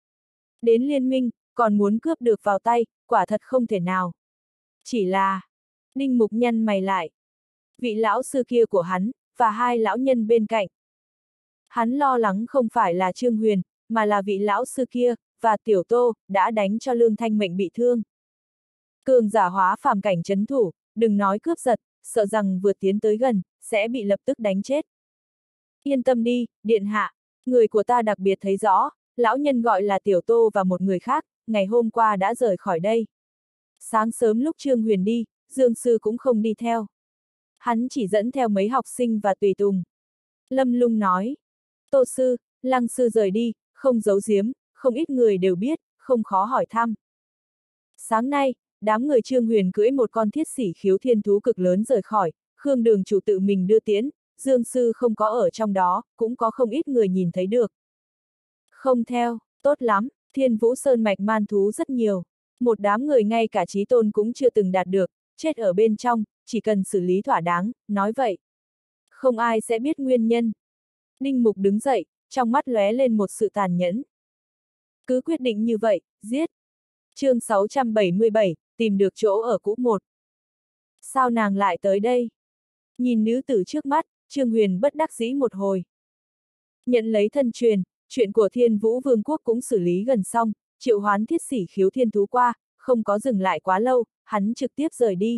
Đến liên minh, còn muốn cướp được vào tay, quả thật không thể nào. Chỉ là... Đinh Mục nhăn mày lại. Vị lão sư kia của hắn, và hai lão nhân bên cạnh. Hắn lo lắng không phải là Trương Huyền, mà là vị lão sư kia, và Tiểu Tô, đã đánh cho Lương Thanh Mệnh bị thương. Cường giả hóa phàm cảnh trấn thủ, đừng nói cướp giật, sợ rằng vượt tiến tới gần, sẽ bị lập tức đánh chết. Yên tâm đi, điện hạ, người của ta đặc biệt thấy rõ, lão nhân gọi là Tiểu Tô và một người khác, ngày hôm qua đã rời khỏi đây. Sáng sớm lúc Trương Huyền đi, Dương Sư cũng không đi theo. Hắn chỉ dẫn theo mấy học sinh và tùy tùng. Lâm Lung nói, Tô Sư, Lăng Sư rời đi, không giấu giếm, không ít người đều biết, không khó hỏi thăm. Sáng nay, đám người Trương Huyền cưỡi một con thiết xỉ khiếu thiên thú cực lớn rời khỏi, Khương Đường chủ tự mình đưa tiễn, Dương Sư không có ở trong đó, cũng có không ít người nhìn thấy được. Không theo, tốt lắm, Thiên Vũ Sơn mạch man thú rất nhiều. Một đám người ngay cả chí tôn cũng chưa từng đạt được, chết ở bên trong, chỉ cần xử lý thỏa đáng, nói vậy. Không ai sẽ biết nguyên nhân. Đinh Mục đứng dậy, trong mắt lóe lên một sự tàn nhẫn. Cứ quyết định như vậy, giết. Chương 677, tìm được chỗ ở cũ một. Sao nàng lại tới đây? Nhìn nữ tử trước mắt, Trương Huyền bất đắc dĩ một hồi. Nhận lấy thân truyền, chuyện của Thiên Vũ Vương quốc cũng xử lý gần xong, triệu hoán thiết xỉ khiếu thiên thú qua, không có dừng lại quá lâu, hắn trực tiếp rời đi.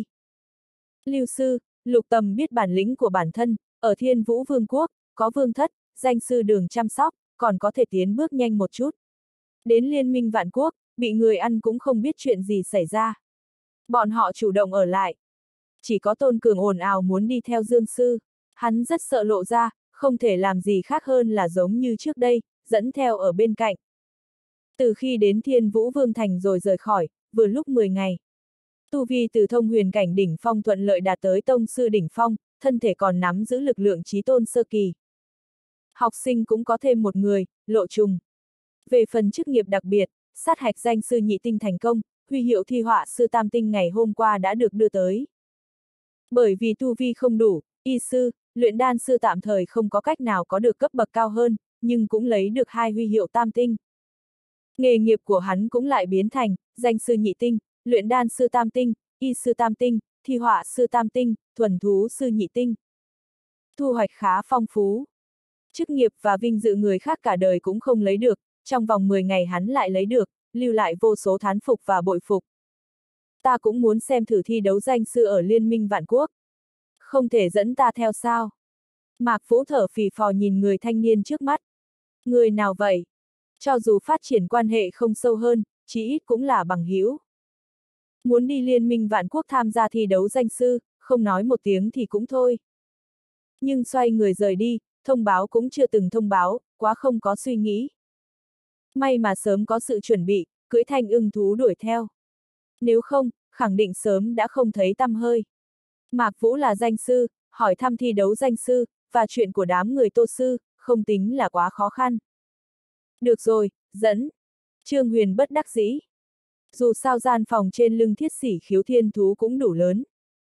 Lưu sư, Lục Tầm biết bản lĩnh của bản thân, ở Thiên Vũ Vương quốc, có vương thất, danh sư đường chăm sóc, còn có thể tiến bước nhanh một chút. Đến Liên minh Vạn Quốc, bị người ăn cũng không biết chuyện gì xảy ra. Bọn họ chủ động ở lại. Chỉ có Tôn Cường ồn ào muốn đi theo Dương sư, hắn rất sợ lộ ra, không thể làm gì khác hơn là giống như trước đây, dẫn theo ở bên cạnh. Từ khi đến Thiên Vũ Vương Thành rồi rời khỏi, vừa lúc 10 ngày. Tu vi từ thông huyền cảnh đỉnh phong thuận lợi đạt tới tông sư đỉnh phong, thân thể còn nắm giữ lực lượng chí tôn sơ kỳ. Học sinh cũng có thêm một người, Lộ Trùng. Về phần chức nghiệp đặc biệt, sát hạch danh sư nhị tinh thành công, huy hiệu thi họa sư tam tinh ngày hôm qua đã được đưa tới. Bởi vì tu vi không đủ, y sư, luyện đan sư tạm thời không có cách nào có được cấp bậc cao hơn, nhưng cũng lấy được 2 huy hiệu tam tinh. Nghề nghiệp của hắn cũng lại biến thành, danh sư nhị tinh, luyện đan sư tam tinh, y sư tam tinh, thi họa sư tam tinh, thuần thú sư nhị tinh. Thu hoạch khá phong phú. Chức nghiệp và vinh dự người khác cả đời cũng không lấy được, trong vòng 10 ngày hắn lại lấy được, lưu lại vô số thán phục và bội phục. Ta cũng muốn xem thử thi đấu danh sư ở Liên minh Vạn Quốc. Không thể dẫn ta theo sao? Mạc Vũ thở phì phò nhìn người thanh niên trước mắt. Người nào vậy? Cho dù phát triển quan hệ không sâu hơn, chí ít cũng là bằng hữu. Muốn đi Liên minh Vạn Quốc tham gia thi đấu danh sư, không nói một tiếng thì cũng thôi. Nhưng xoay người rời đi, thông báo cũng chưa từng thông báo, quá không có suy nghĩ. May mà sớm có sự chuẩn bị, cưỡi thanh ưng thú đuổi theo. Nếu không, khẳng định sớm đã không thấy tăm hơi. Mạc Vũ là danh sư, hỏi thăm thi đấu danh sư, và chuyện của đám người Tô sư, không tính là quá khó khăn. Được rồi, dẫn. Trương Huyền bất đắc dĩ. Dù sao gian phòng trên lưng thiết xỉ khiếu thiên thú cũng đủ lớn.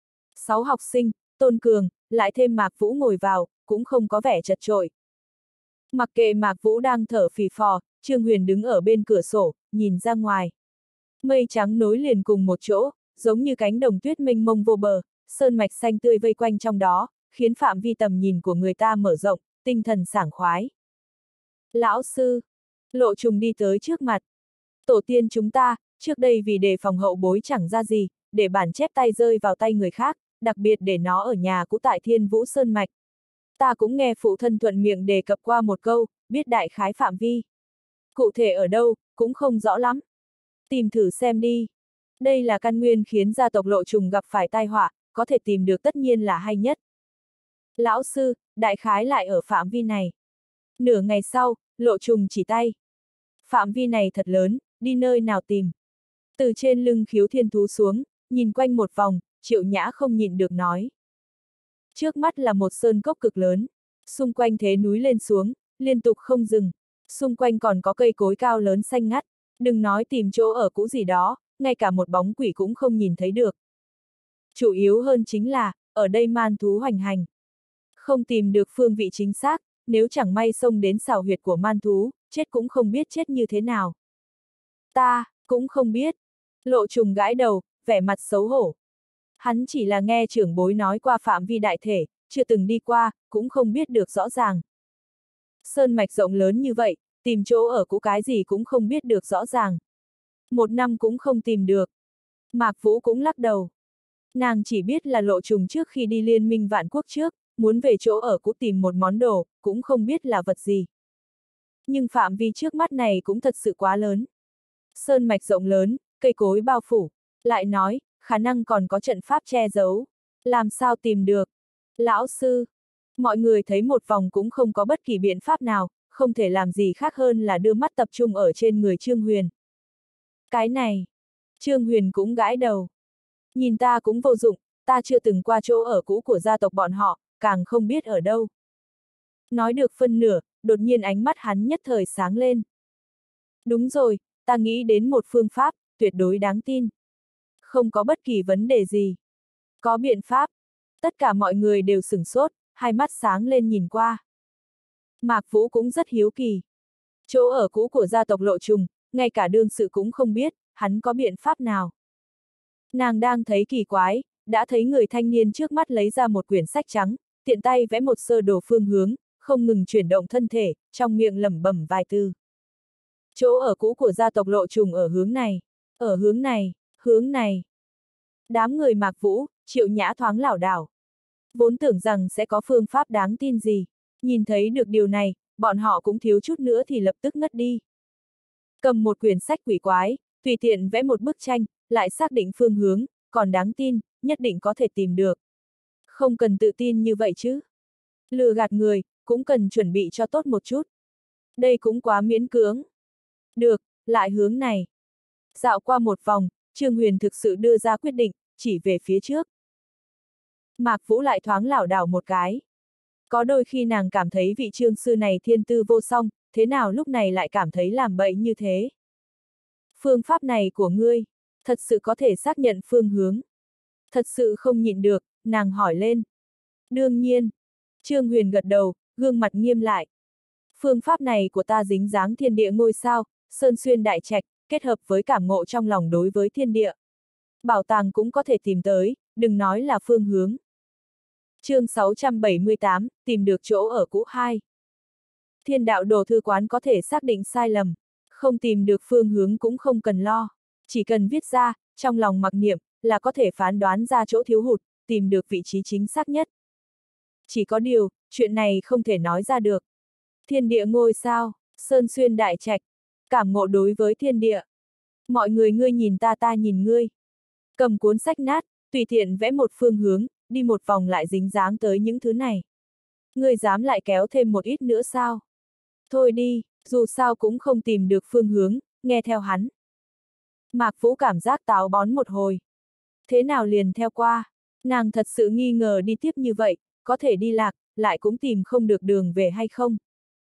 6 học sinh, Tôn Cường, lại thêm Mạc Vũ ngồi vào, cũng không có vẻ chật chội. Mặc kệ Mạc Vũ đang thở phì phò, Trương Huyền đứng ở bên cửa sổ, nhìn ra ngoài. Mây trắng nối liền cùng một chỗ, giống như cánh đồng tuyết mênh mông vô bờ, sơn mạch xanh tươi vây quanh trong đó, khiến phạm vi tầm nhìn của người ta mở rộng, tinh thần sảng khoái. Lão sư, Lộ Trùng đi tới trước mặt. Tổ tiên chúng ta, trước đây vì đề phòng hậu bối chẳng ra gì, để bản chép tay rơi vào tay người khác, đặc biệt để nó ở nhà cũ tại Thiên Vũ Sơn Mạch. Ta cũng nghe phụ thân thuận miệng đề cập qua một câu, biết đại khái phạm vi. Cụ thể ở đâu, cũng không rõ lắm. Tìm thử xem đi. Đây là căn nguyên khiến gia tộc Lộ Trùng gặp phải tai họa, có thể tìm được tất nhiên là hay nhất. Lão sư, đại khái lại ở phạm vi này. Nửa ngày sau, Lộ Trùng chỉ tay. Phạm vi này thật lớn, đi nơi nào tìm. Từ trên lưng khiếu thiên thú xuống, nhìn quanh một vòng, Triệu Nhã không nhịn được nói. Trước mắt là một sơn cốc cực lớn, xung quanh thế núi lên xuống, liên tục không dừng. Xung quanh còn có cây cối cao lớn xanh ngắt, đừng nói tìm chỗ ở cũ gì đó, ngay cả một bóng quỷ cũng không nhìn thấy được. Chủ yếu hơn chính là, ở đây man thú hoành hành. Không tìm được phương vị chính xác, nếu chẳng may xông đến xào huyệt của man thú, chết cũng không biết chết như thế nào. Ta, cũng không biết. Lộ Trùng gãi đầu, vẻ mặt xấu hổ. Hắn chỉ là nghe trưởng bối nói qua phạm vi đại thể, chưa từng đi qua, cũng không biết được rõ ràng. Sơn mạch rộng lớn như vậy, tìm chỗ ở cũ cái gì cũng không biết được rõ ràng. Một năm cũng không tìm được. Mạc Vũ cũng lắc đầu. Nàng chỉ biết là Lộ Trùng trước khi đi Liên minh Vạn Quốc trước, muốn về chỗ ở cũ tìm một món đồ, cũng không biết là vật gì. Nhưng phạm vi trước mắt này cũng thật sự quá lớn. Sơn mạch rộng lớn, cây cối bao phủ, lại nói, khả năng còn có trận pháp che giấu. Làm sao tìm được? Lão sư, mọi người thấy một vòng cũng không có bất kỳ biện pháp nào, không thể làm gì khác hơn là đưa mắt tập trung ở trên người Trương Huyền. Cái này, Trương Huyền cũng gãi đầu. Nhìn ta cũng vô dụng, ta chưa từng qua chỗ ở cũ của gia tộc bọn họ, càng không biết ở đâu. Nói được phân nửa, đột nhiên ánh mắt hắn nhất thời sáng lên. Đúng rồi, ta nghĩ đến một phương pháp, tuyệt đối đáng tin. Không có bất kỳ vấn đề gì. Có biện pháp. Tất cả mọi người đều sửng sốt, hai mắt sáng lên nhìn qua. Mạc Vũ cũng rất hiếu kỳ. Chỗ ở cũ của gia tộc Lộ Trùng, ngay cả đương sự cũng không biết, hắn có biện pháp nào. Nàng đang thấy kỳ quái, đã thấy người thanh niên trước mắt lấy ra một quyển sách trắng, tiện tay vẽ một sơ đồ phương hướng, không ngừng chuyển động thân thể, trong miệng lẩm bẩm vài từ. Chỗ ở cũ của gia tộc Lộ Trùng ở hướng này, ở hướng này, hướng này. Đám người Mạc Vũ, Triệu Nhã thoáng lảo đảo. Vốn tưởng rằng sẽ có phương pháp đáng tin gì, nhìn thấy được điều này, bọn họ cũng thiếu chút nữa thì lập tức ngất đi. Cầm một quyển sách quỷ quái, tùy tiện vẽ một bức tranh, lại xác định phương hướng, còn đáng tin, nhất định có thể tìm được. Không cần tự tin như vậy chứ. Lừa gạt người, cũng cần chuẩn bị cho tốt một chút. Đây cũng quá miễn cưỡng. Được, lại hướng này. Dạo qua một vòng, Trương Huyền thực sự đưa ra quyết định, chỉ về phía trước. Mạc Vũ lại thoáng lảo đảo một cái. Có đôi khi nàng cảm thấy vị Trương sư này thiên tư vô song, thế nào lúc này lại cảm thấy làm bậy như thế. Phương pháp này của ngươi, thật sự có thể xác nhận phương hướng. Thật sự không nhịn được, nàng hỏi lên. Đương nhiên. Trương Huyền gật đầu, gương mặt nghiêm lại. Phương pháp này của ta dính dáng thiên địa ngôi sao, sơn xuyên đại trạch, kết hợp với cảm ngộ trong lòng đối với thiên địa. Bảo tàng cũng có thể tìm tới, đừng nói là phương hướng. Chương 678, tìm được chỗ ở cũ 2. Thiên đạo đồ thư quán có thể xác định sai lầm, không tìm được phương hướng cũng không cần lo. Chỉ cần viết ra, trong lòng mặc niệm, là có thể phán đoán ra chỗ thiếu hụt, tìm được vị trí chính xác nhất. Chỉ có điều, chuyện này không thể nói ra được. Thiên địa ngôi sao, sơn xuyên đại trạch, cảm ngộ đối với thiên địa. Mọi người ngươi nhìn ta nhìn ngươi. Cầm cuốn sách nát, tùy tiện vẽ một phương hướng, đi một vòng lại dính dáng tới những thứ này. Ngươi dám lại kéo thêm một ít nữa sao? Thôi đi, dù sao cũng không tìm được phương hướng, nghe theo hắn. Mạc Vũ cảm giác táo bón một hồi. Thế nào liền theo qua? Nàng thật sự nghi ngờ đi tiếp như vậy, có thể đi lạc, lại cũng tìm không được đường về hay không.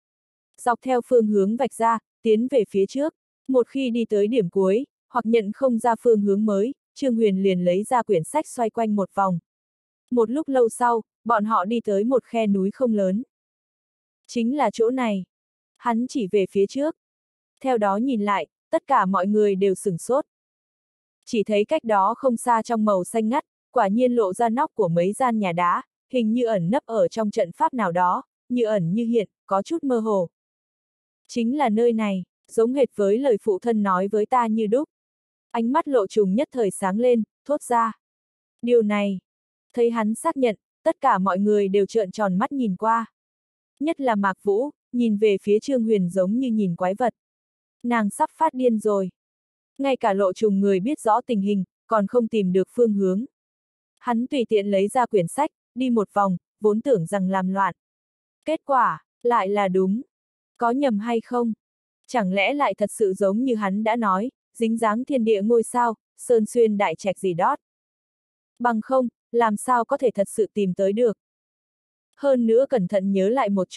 Dọc theo phương hướng vạch ra, tiến về phía trước. Một khi đi tới điểm cuối, hoặc nhận không ra phương hướng mới, Trương Huyền liền lấy ra quyển sách xoay quanh một vòng. Một lúc lâu sau, bọn họ đi tới một khe núi không lớn. Chính là chỗ này. Hắn chỉ về phía trước. Theo đó nhìn lại, tất cả mọi người đều sửng sốt. Chỉ thấy cách đó không xa trong màu xanh ngắt, quả nhiên lộ ra nóc của mấy gian nhà đá, hình như ẩn nấp ở trong trận pháp nào đó, như ẩn như hiện, có chút mơ hồ. Chính là nơi này, giống hệt với lời phụ thân nói với ta như đúc. Ánh mắt Lộ Trùng nhất thời sáng lên, thốt ra. Điều này, thấy hắn xác nhận, tất cả mọi người đều trợn tròn mắt nhìn qua. Nhất là Mạc Vũ, nhìn về phía Trương Huyền giống như nhìn quái vật. Nàng sắp phát điên rồi. Ngay cả Lộ Trùng người biết rõ tình hình, còn không tìm được phương hướng. Hắn tùy tiện lấy ra quyển sách, đi một vòng, vốn tưởng rằng làm loạn. Kết quả, lại là đúng. Có nhầm hay không? Chẳng lẽ lại thật sự giống như hắn đã nói, dính dáng thiên địa ngôi sao, sơn xuyên đại trạch gì đó. Bằng không, làm sao có thể thật sự tìm tới được. Hơn nữa cẩn thận nhớ lại một chút,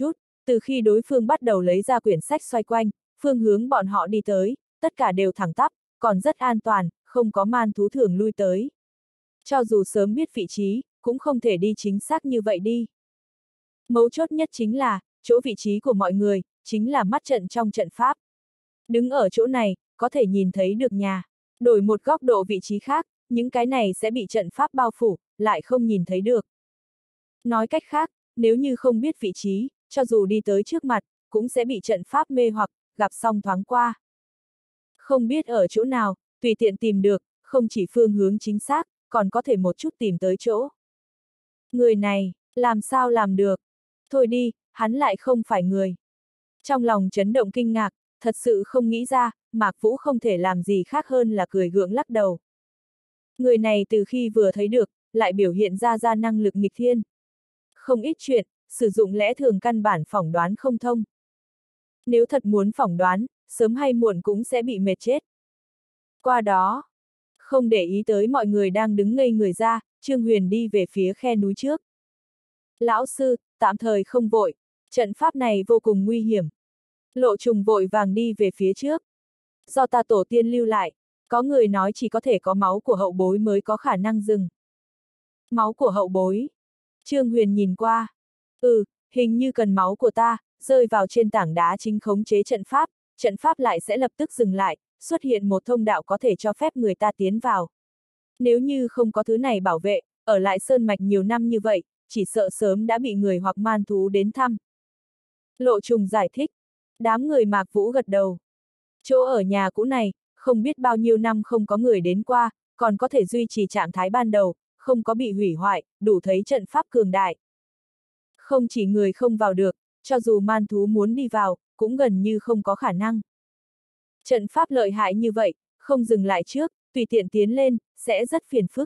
Từ khi đối phương bắt đầu lấy ra quyển sách xoay quanh, phương hướng bọn họ đi tới, tất cả đều thẳng tắp, còn rất an toàn, không có man thú thường lui tới. Cho dù sớm biết vị trí, cũng không thể đi chính xác như vậy đi. Mấu chốt nhất chính là, chỗ vị trí của mọi người, chính là mắt trận trong trận pháp. Đứng ở chỗ này, có thể nhìn thấy được nhà. Đổi một góc độ vị trí khác, những cái này sẽ bị trận pháp bao phủ, lại không nhìn thấy được. Nói cách khác, nếu như không biết vị trí, cho dù đi tới trước mặt, cũng sẽ bị trận pháp mê hoặc, gặp xong thoáng qua. Không biết ở chỗ nào, tùy tiện tìm được, không chỉ phương hướng chính xác, còn có thể một chút tìm tới chỗ. Người này, làm sao làm được? Thôi đi, hắn lại không phải người. Trong lòng chấn động kinh ngạc, thật sự không nghĩ ra, Mạc Vũ không thể làm gì khác hơn là cười gượng lắc đầu. Người này từ khi vừa thấy được, lại biểu hiện ra năng lực nghịch thiên. Không ít chuyện, sử dụng lẽ thường căn bản phỏng đoán không thông. Nếu thật muốn phỏng đoán, sớm hay muộn cũng sẽ bị mệt chết. Qua đó, không để ý tới mọi người đang đứng ngây người ra, Trương Huyền đi về phía khe núi trước. Lão sư, tạm thời không vội, trận pháp này vô cùng nguy hiểm. Lộ Trùng vội vàng đi về phía trước. Do ta tổ tiên lưu lại, có người nói chỉ có thể có máu của hậu bối mới có khả năng dừng. Máu của hậu bối. Trương Huyền nhìn qua. Hình như cần máu của ta, rơi vào trên tảng đá chính khống chế trận pháp lại sẽ lập tức dừng lại, xuất hiện một thông đạo có thể cho phép người ta tiến vào. Nếu như không có thứ này bảo vệ, ở lại sơn mạch nhiều năm như vậy, chỉ sợ sớm đã bị người hoặc man thú đến thăm. Lộ Trùng giải thích. Đám người Mạc Vũ gật đầu. Chỗ ở nhà cũ này, không biết bao nhiêu năm không có người đến qua, còn có thể duy trì trạng thái ban đầu, không có bị hủy hoại, đủ thấy trận pháp cường đại. Không chỉ người không vào được, cho dù man thú muốn đi vào, cũng gần như không có khả năng. Trận pháp lợi hại như vậy, không dừng lại trước, tùy tiện tiến lên, sẽ rất phiền phức.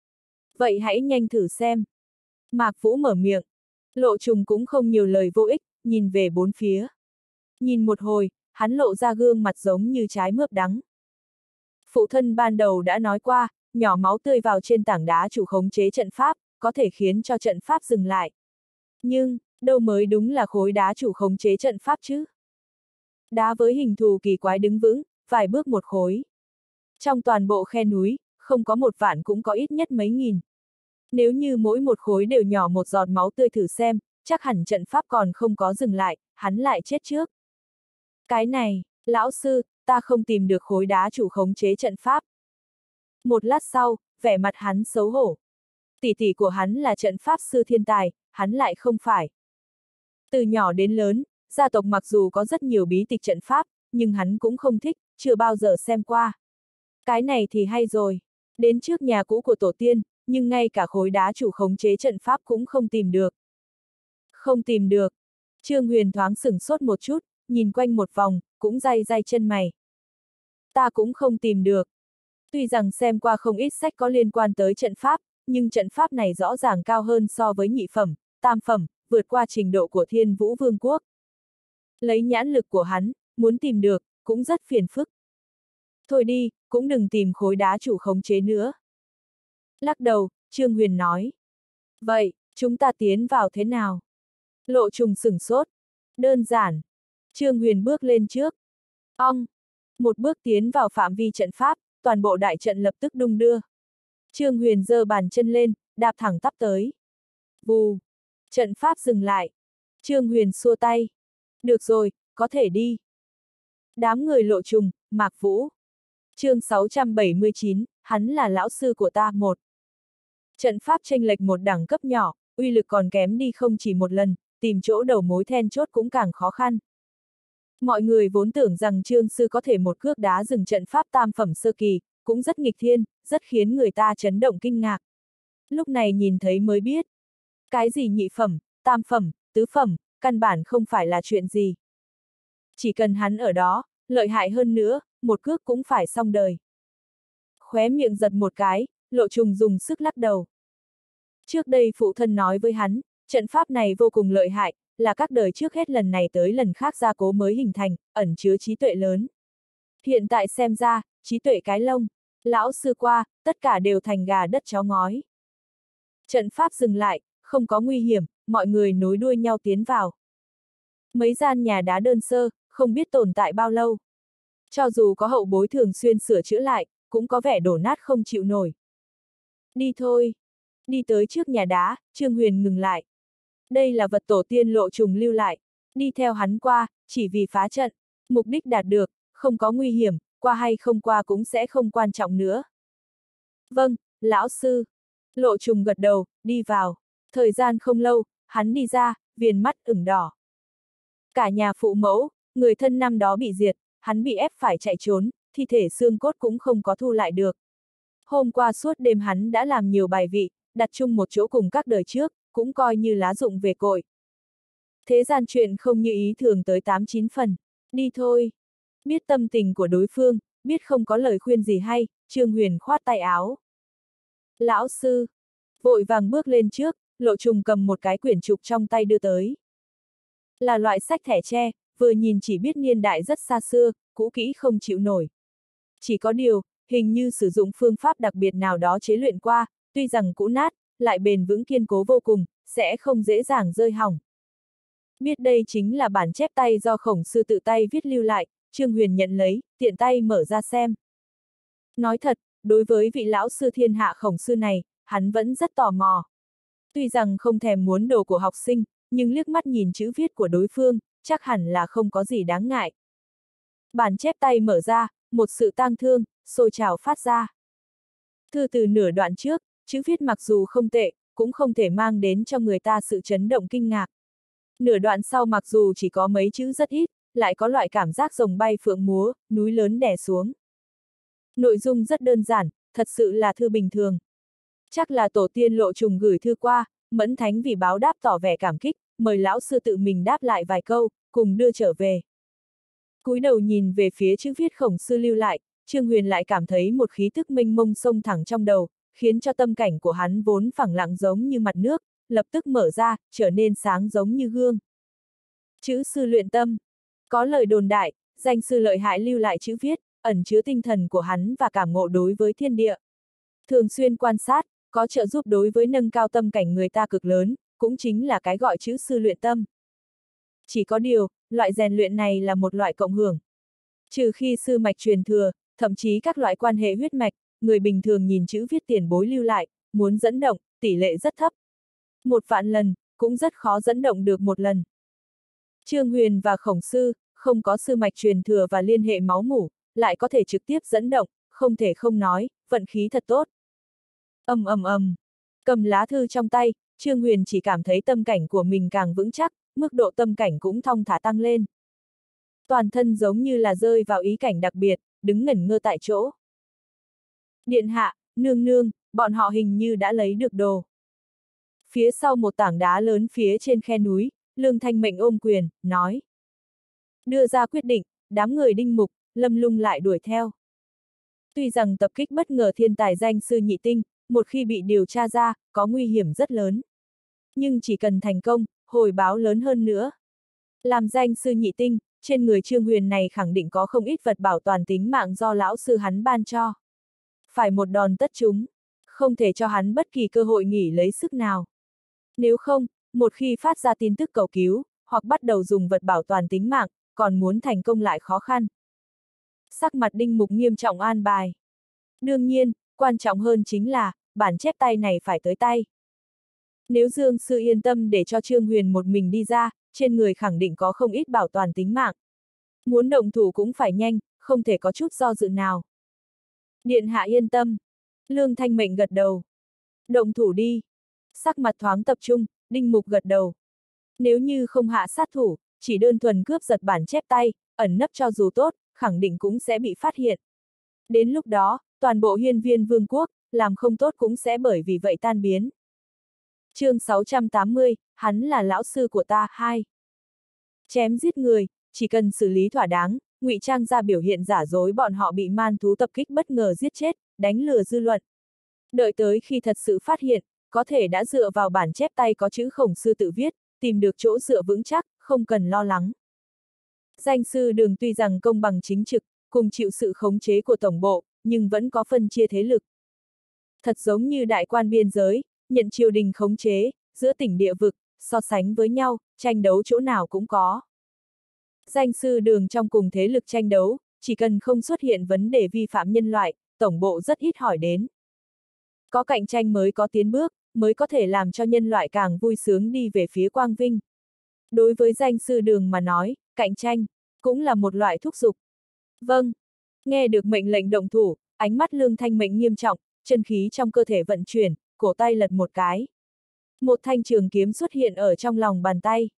Vậy hãy nhanh thử xem. Mạc Vũ mở miệng. Lộ Trùng cũng không nhiều lời vô ích, nhìn về bốn phía. Nhìn một hồi, hắn lộ ra gương mặt giống như trái mướp đắng. Phụ thân ban đầu đã nói qua, nhỏ máu tươi vào trên tảng đá chủ khống chế trận pháp, có thể khiến cho trận pháp dừng lại. Nhưng, đâu mới đúng là khối đá chủ khống chế trận pháp chứ? Đá với hình thù kỳ quái đứng vững, vài bước một khối. Trong toàn bộ khe núi, không có một vạn cũng có ít nhất mấy nghìn. Nếu như mỗi một khối đều nhỏ một giọt máu tươi thử xem, chắc hẳn trận pháp còn không có dừng lại, hắn lại chết trước. Cái này, lão sư, ta không tìm được khối đá chủ khống chế trận pháp. Một lát sau, vẻ mặt hắn xấu hổ. Tỷ tỷ của hắn là trận pháp sư thiên tài, hắn lại không phải. Từ nhỏ đến lớn, gia tộc mặc dù có rất nhiều bí tịch trận pháp, nhưng hắn cũng không thích, chưa bao giờ xem qua. Cái này thì hay rồi. Đến trước nhà cũ của tổ tiên, nhưng ngay cả khối đá chủ khống chế trận pháp cũng không tìm được. Không tìm được. Trương Huyền thoáng sửng sốt một chút, nhìn quanh một vòng, cũng day day chân mày. Ta cũng không tìm được. Tuy rằng xem qua không ít sách có liên quan tới trận pháp, nhưng trận pháp này rõ ràng cao hơn so với nhị phẩm, tam phẩm, vượt qua trình độ của Thiên Vũ Vương quốc. Lấy nhãn lực của hắn, muốn tìm được, cũng rất phiền phức. Thôi đi, cũng đừng tìm khối đá chủ khống chế nữa. Lắc đầu, Trương Huyền nói. Vậy, chúng ta tiến vào thế nào? Lộ Trùng sửng sốt. Đơn giản. Trương Huyền bước lên trước. Một bước tiến vào phạm vi trận pháp, toàn bộ đại trận lập tức đung đưa. Trương Huyền giơ bàn chân lên, đạp thẳng tắp tới. Vù. Trận pháp dừng lại. Trương Huyền xua tay. Được rồi, có thể đi. Đám người Lộ Trùng, Mạc Vũ. Chương 679, hắn là lão sư của ta. Một. Trận pháp chênh lệch một đẳng cấp nhỏ, uy lực còn kém đi không chỉ một lần, tìm chỗ đầu mối then chốt cũng càng khó khăn. Mọi người vốn tưởng rằng Trương sư có thể một cước đá dừng trận pháp tam phẩm sơ kỳ, cũng rất nghịch thiên, rất khiến người ta chấn động kinh ngạc. Lúc này nhìn thấy mới biết. Cái gì nhị phẩm, tam phẩm, tứ phẩm, căn bản không phải là chuyện gì. Chỉ cần hắn ở đó, lợi hại hơn nữa, một cước cũng phải xong đời. Khóe miệng giật một cái, Lộ Trùng dùng sức lắc đầu. Trước đây phụ thân nói với hắn, trận pháp này vô cùng lợi hại, là các đời trước hết lần này tới lần khác gia cố mới hình thành, ẩn chứa trí tuệ lớn. Hiện tại xem ra, trí tuệ cái lông, lão sư qua, tất cả đều thành gà đất chó ngói. Trận pháp dừng lại, không có nguy hiểm, mọi người nối đuôi nhau tiến vào. Mấy gian nhà đá đơn sơ, không biết tồn tại bao lâu. Cho dù có hậu bối thường xuyên sửa chữa lại, cũng có vẻ đổ nát không chịu nổi. Đi thôi. Đi tới trước nhà đá, Trương Huyền ngừng lại. Đây là vật tổ tiên Lộ Trùng lưu lại. Đi theo hắn qua, chỉ vì phá trận. Mục đích đạt được, không có nguy hiểm, qua hay không qua cũng sẽ không quan trọng nữa. Vâng, lão sư. Lộ Trùng gật đầu, đi vào. Thời gian không lâu, hắn đi ra, viền mắt ửng đỏ. Cả nhà phụ mẫu, người thân năm đó bị diệt, hắn bị ép phải chạy trốn, thi thể xương cốt cũng không có thu lại được. Hôm qua suốt đêm hắn đã làm nhiều bài vị, đặt chung một chỗ cùng các đời trước, cũng coi như lá dụng về cội. Thế gian chuyện không như ý thường tới 8-9 phần. Đi thôi. Biết tâm tình của đối phương, biết không có lời khuyên gì hay, Trương Huyền khoát tay áo. Lão sư. Vội vàng bước lên trước, Lộ Trùng cầm một cái quyển trục trong tay đưa tới. Là loại sách thẻ tre, vừa nhìn chỉ biết niên đại rất xa xưa, cũ kỹ không chịu nổi. Chỉ có điều, hình như sử dụng phương pháp đặc biệt nào đó chế luyện qua, tuy rằng cũ nát, lại bền vững kiên cố vô cùng, sẽ không dễ dàng rơi hỏng. Biết đây chính là bản chép tay do Khổng Sư tự tay viết lưu lại, Trương Huyền nhận lấy, tiện tay mở ra xem. Nói thật, đối với vị lão sư thiên hạ Khổng Sư này, hắn vẫn rất tò mò. Tuy rằng không thèm muốn đồ của học sinh, nhưng liếc mắt nhìn chữ viết của đối phương, chắc hẳn là không có gì đáng ngại. Bản chép tay mở ra, một sự tang thương, sôi trào phát ra. Thư từ nửa đoạn trước, chữ viết mặc dù không tệ, cũng không thể mang đến cho người ta sự chấn động kinh ngạc. Nửa đoạn sau mặc dù chỉ có mấy chữ rất ít, lại có loại cảm giác rồng bay phượng múa, núi lớn đè xuống. Nội dung rất đơn giản, thật sự là thư bình thường. Chắc là tổ tiên Lộ Trùng gửi thư qua, Mẫn Thánh vì báo đáp tỏ vẻ cảm kích, mời lão sư tự mình đáp lại vài câu, cùng đưa trở về. Cúi đầu nhìn về phía chữ viết Khổng Sư lưu lại, Trương Huyền lại cảm thấy một khí tức mênh mông xông thẳng trong đầu, khiến cho tâm cảnh của hắn vốn phẳng lặng giống như mặt nước, lập tức mở ra, trở nên sáng giống như gương. Chữ sư luyện tâm. Có lời đồn đại, danh sư lợi hại lưu lại chữ viết, ẩn chứa tinh thần của hắn và cảm ngộ đối với thiên địa. Thường xuyên quan sát, có trợ giúp đối với nâng cao tâm cảnh người ta cực lớn, cũng chính là cái gọi chữ sư luyện tâm. Chỉ có điều, loại rèn luyện này là một loại cộng hưởng. Trừ khi sư mạch truyền thừa, thậm chí các loại quan hệ huyết mạch, người bình thường nhìn chữ viết tiền bối lưu lại, muốn dẫn động, tỷ lệ rất thấp. 1.000.000 lần, cũng rất khó dẫn động được một lần. Trương Huyền và Khổng Sư, không có sư mạch truyền thừa và liên hệ máu mủ, lại có thể trực tiếp dẫn động, không thể không nói, vận khí thật tốt. Ầm ầm ầm, cầm lá thư trong tay, Trương Huyền chỉ cảm thấy tâm cảnh của mình càng vững chắc, mức độ tâm cảnh cũng thong thả tăng lên. Toàn thân giống như là rơi vào ý cảnh đặc biệt, đứng ngẩn ngơ tại chỗ. Điện hạ, nương nương, bọn họ hình như đã lấy được đồ. Phía sau một tảng đá lớn phía trên khe núi, Lương Thanh Mệnh ôm quyền, nói. Đưa ra quyết định, đám người Đinh Mục, Lâm Lung lại đuổi theo. Tuy rằng tập kích bất ngờ thiên tài danh sư nhị tinh, một khi bị điều tra ra, có nguy hiểm rất lớn. Nhưng chỉ cần thành công, hồi báo lớn hơn nữa. Làm danh sư nhị tinh, trên người Trương Huyền này khẳng định có không ít vật bảo toàn tính mạng do lão sư hắn ban cho. Phải một đòn tất trúng, không thể cho hắn bất kỳ cơ hội nghỉ lấy sức nào. Nếu không, một khi phát ra tin tức cầu cứu, hoặc bắt đầu dùng vật bảo toàn tính mạng, còn muốn thành công lại khó khăn. Sắc mặt Đinh Mục nghiêm trọng an bài. Đương nhiên, quan trọng hơn chính là, bản chép tay này phải tới tay. Nếu Dương Sư yên tâm để cho Trương Huyền một mình đi ra, trên người khẳng định có không ít bảo toàn tính mạng. Muốn động thủ cũng phải nhanh, không thể có chút do dự nào. Điện hạ yên tâm. Lương Thanh Mệnh gật đầu. Động thủ đi. Sắc mặt thoáng tập trung, Đinh Mục gật đầu. Nếu như không hạ sát thủ, chỉ đơn thuần cướp giật bản chép tay, ẩn nấp cho dù tốt, khẳng định cũng sẽ bị phát hiện. Đến lúc đó, toàn bộ Hiên Viên Vương quốc, làm không tốt cũng sẽ bởi vì vậy tan biến. Chương 680, hắn là lão sư của ta, 2. Chém giết người, chỉ cần xử lý thỏa đáng, ngụy trang ra biểu hiện giả dối bọn họ bị man thú tập kích bất ngờ giết chết, đánh lừa dư luận. Đợi tới khi thật sự phát hiện, có thể đã dựa vào bản chép tay có chữ Khổng Sư tự viết, tìm được chỗ dựa vững chắc, không cần lo lắng. Danh sư Đường tuy rằng công bằng chính trực, cùng chịu sự khống chế của tổng bộ, nhưng vẫn có phân chia thế lực. Thật giống như đại quan biên giới, nhận triều đình khống chế, giữa tỉnh địa vực, so sánh với nhau, tranh đấu chỗ nào cũng có. Danh sư đường trong cùng thế lực tranh đấu, chỉ cần không xuất hiện vấn đề vi phạm nhân loại, tổng bộ rất ít hỏi đến. Có cạnh tranh mới có tiến bước, mới có thể làm cho nhân loại càng vui sướng đi về phía quang vinh. Đối với danh sư đường mà nói, cạnh tranh cũng là một loại thúc giục. Vâng. Nghe được mệnh lệnh động thủ, ánh mắt Lương Thanh Mệnh nghiêm trọng, chân khí trong cơ thể vận chuyển, cổ tay lật một cái. Một thanh trường kiếm xuất hiện ở trong lòng bàn tay.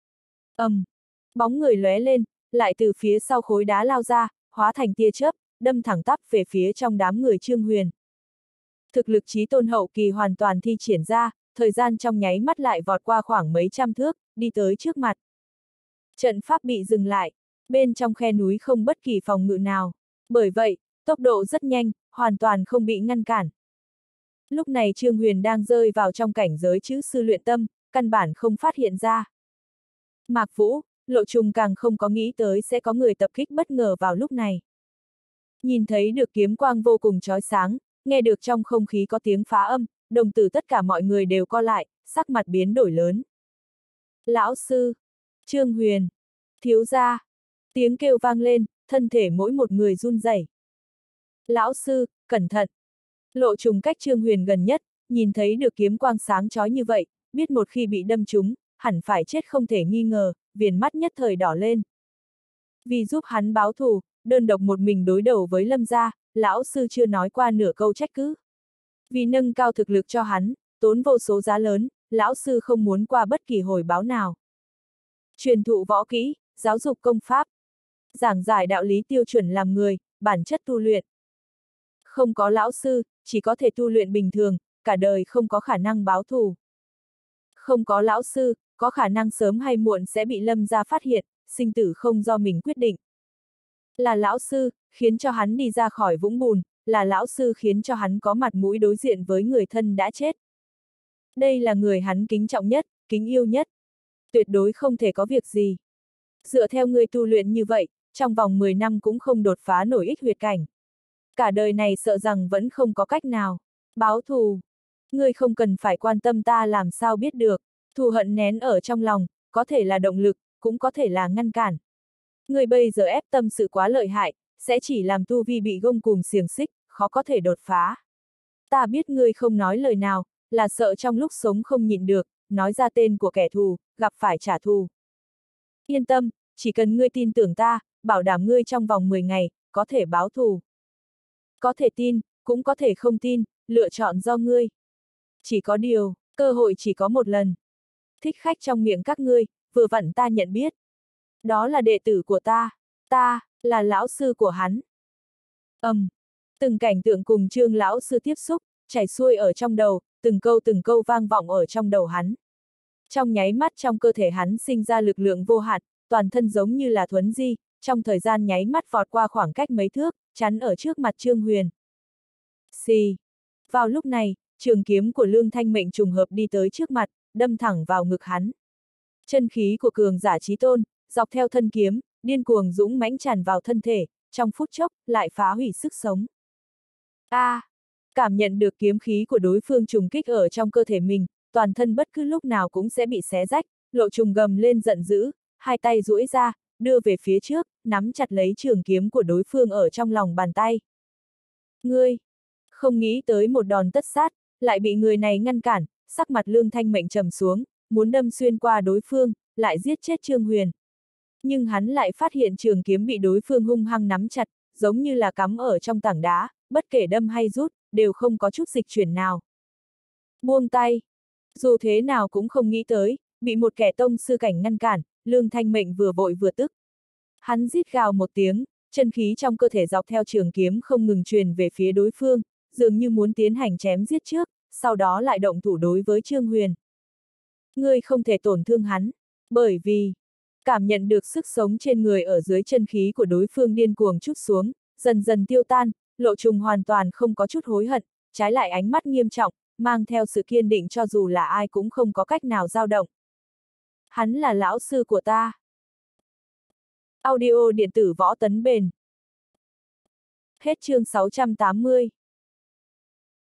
Bóng người lóe lên, lại từ phía sau khối đá lao ra, hóa thành tia chớp, đâm thẳng tắp về phía trong đám người Trương Huyền. Thực lực chí tôn hậu kỳ hoàn toàn thi triển ra, thời gian trong nháy mắt lại vọt qua khoảng mấy trăm thước, đi tới trước mặt. Trận pháp bị dừng lại, bên trong khe núi không bất kỳ phòng ngự nào. Bởi vậy, tốc độ rất nhanh, hoàn toàn không bị ngăn cản. Lúc này Trương Huyền đang rơi vào trong cảnh giới chữ sư luyện tâm, căn bản không phát hiện ra. Mạc Vũ, Lộ Trùng càng không có nghĩ tới sẽ có người tập kích bất ngờ vào lúc này. Nhìn thấy được kiếm quang vô cùng chói sáng, nghe được trong không khí có tiếng phá âm, đồng tử tất cả mọi người đều co lại, sắc mặt biến đổi lớn. Lão sư, Trương Huyền, thiếu gia, tiếng kêu vang lên, thân thể mỗi một người run rẩy. Lão sư, cẩn thận. Lộ Trùng cách Trương Huyền gần nhất, nhìn thấy được kiếm quang sáng chói như vậy, biết một khi bị đâm trúng, hẳn phải chết không thể nghi ngờ, viền mắt nhất thời đỏ lên. Vì giúp hắn báo thù, đơn độc một mình đối đầu với Lâm gia, lão sư chưa nói qua nửa câu trách cứ. Vì nâng cao thực lực cho hắn, tốn vô số giá lớn, lão sư không muốn qua bất kỳ hồi báo nào. Truyền thụ võ kỹ, giáo dục công pháp, giảng giải đạo lý tiêu chuẩn làm người, bản chất tu luyện. Không có lão sư, chỉ có thể tu luyện bình thường, cả đời không có khả năng báo thù. Không có lão sư, có khả năng sớm hay muộn sẽ bị Lâm gia phát hiện, sinh tử không do mình quyết định. Là lão sư, khiến cho hắn đi ra khỏi vũng bùn, là lão sư khiến cho hắn có mặt mũi đối diện với người thân đã chết. Đây là người hắn kính trọng nhất, kính yêu nhất. Tuyệt đối không thể có việc gì. Dựa theo người tu luyện như vậy, trong vòng 10 năm cũng không đột phá nổi ích huyệt cảnh. Cả đời này sợ rằng vẫn không có cách nào. Báo thù. Ngươi không cần phải quan tâm ta làm sao biết được. Thù hận nén ở trong lòng, có thể là động lực, cũng có thể là ngăn cản. Ngươi bây giờ ép tâm sự quá lợi hại, sẽ chỉ làm tu vi bị gông cùm xiềng xích, khó có thể đột phá. Ta biết ngươi không nói lời nào, là sợ trong lúc sống không nhịn được, nói ra tên của kẻ thù, gặp phải trả thù. Yên tâm, chỉ cần ngươi tin tưởng ta, bảo đảm ngươi trong vòng 10 ngày, có thể báo thù. Có thể tin, cũng có thể không tin, lựa chọn do ngươi. Chỉ có điều, cơ hội chỉ có một lần. Thích khách trong miệng các ngươi, vừa vặn ta nhận biết. Đó là đệ tử của ta là lão sư của hắn. Từng cảnh tượng cùng Trương lão sư tiếp xúc, chảy xuôi ở trong đầu, từng câu vang vọng ở trong đầu hắn. Trong nháy mắt trong cơ thể hắn sinh ra lực lượng vô hạn, toàn thân giống như là thuấn di, trong thời gian nháy mắt vọt qua khoảng cách mấy thước, chắn ở trước mặt Trương Huyền. Xì. Vào lúc này, trường kiếm của Lương Thanh Mệnh trùng hợp đi tới trước mặt, đâm thẳng vào ngực hắn. Chân khí của cường giả chí tôn, dọc theo thân kiếm, điên cuồng dũng mãnh tràn vào thân thể, trong phút chốc, lại phá hủy sức sống. Cảm nhận được kiếm khí của đối phương trùng kích ở trong cơ thể mình, toàn thân bất cứ lúc nào cũng sẽ bị xé rách, Lộ Trùng gầm lên giận dữ, hai tay duỗi ra, đưa về phía trước, nắm chặt lấy trường kiếm của đối phương ở trong lòng bàn tay. Ngươi! Không nghĩ tới một đòn tất sát, lại bị người này ngăn cản, sắc mặt Lương Thanh Mệnh trầm xuống, muốn đâm xuyên qua đối phương, lại giết chết Trương Huyền. Nhưng hắn lại phát hiện trường kiếm bị đối phương hung hăng nắm chặt, giống như là cắm ở trong tảng đá, bất kể đâm hay rút, đều không có chút dịch chuyển nào. Buông tay! Dù thế nào cũng không nghĩ tới, bị một kẻ tông sư cảnh ngăn cản, Lương Thanh Mệnh vừa vội vừa tức. Hắn rít gào một tiếng, chân khí trong cơ thể dọc theo trường kiếm không ngừng truyền về phía đối phương, dường như muốn tiến hành chém giết trước, sau đó lại động thủ đối với Trương Huyền. Ngươi không thể tổn thương hắn, bởi vì cảm nhận được sức sống trên người ở dưới chân khí của đối phương điên cuồng trút xuống, dần dần tiêu tan, Lộ Trùng hoàn toàn không có chút hối hận, trái lại ánh mắt nghiêm trọng, mang theo sự kiên định cho dù là ai cũng không có cách nào dao động. Hắn là lão sư của ta. Audio điện tử Võ Tấn Bền. Hết chương 680.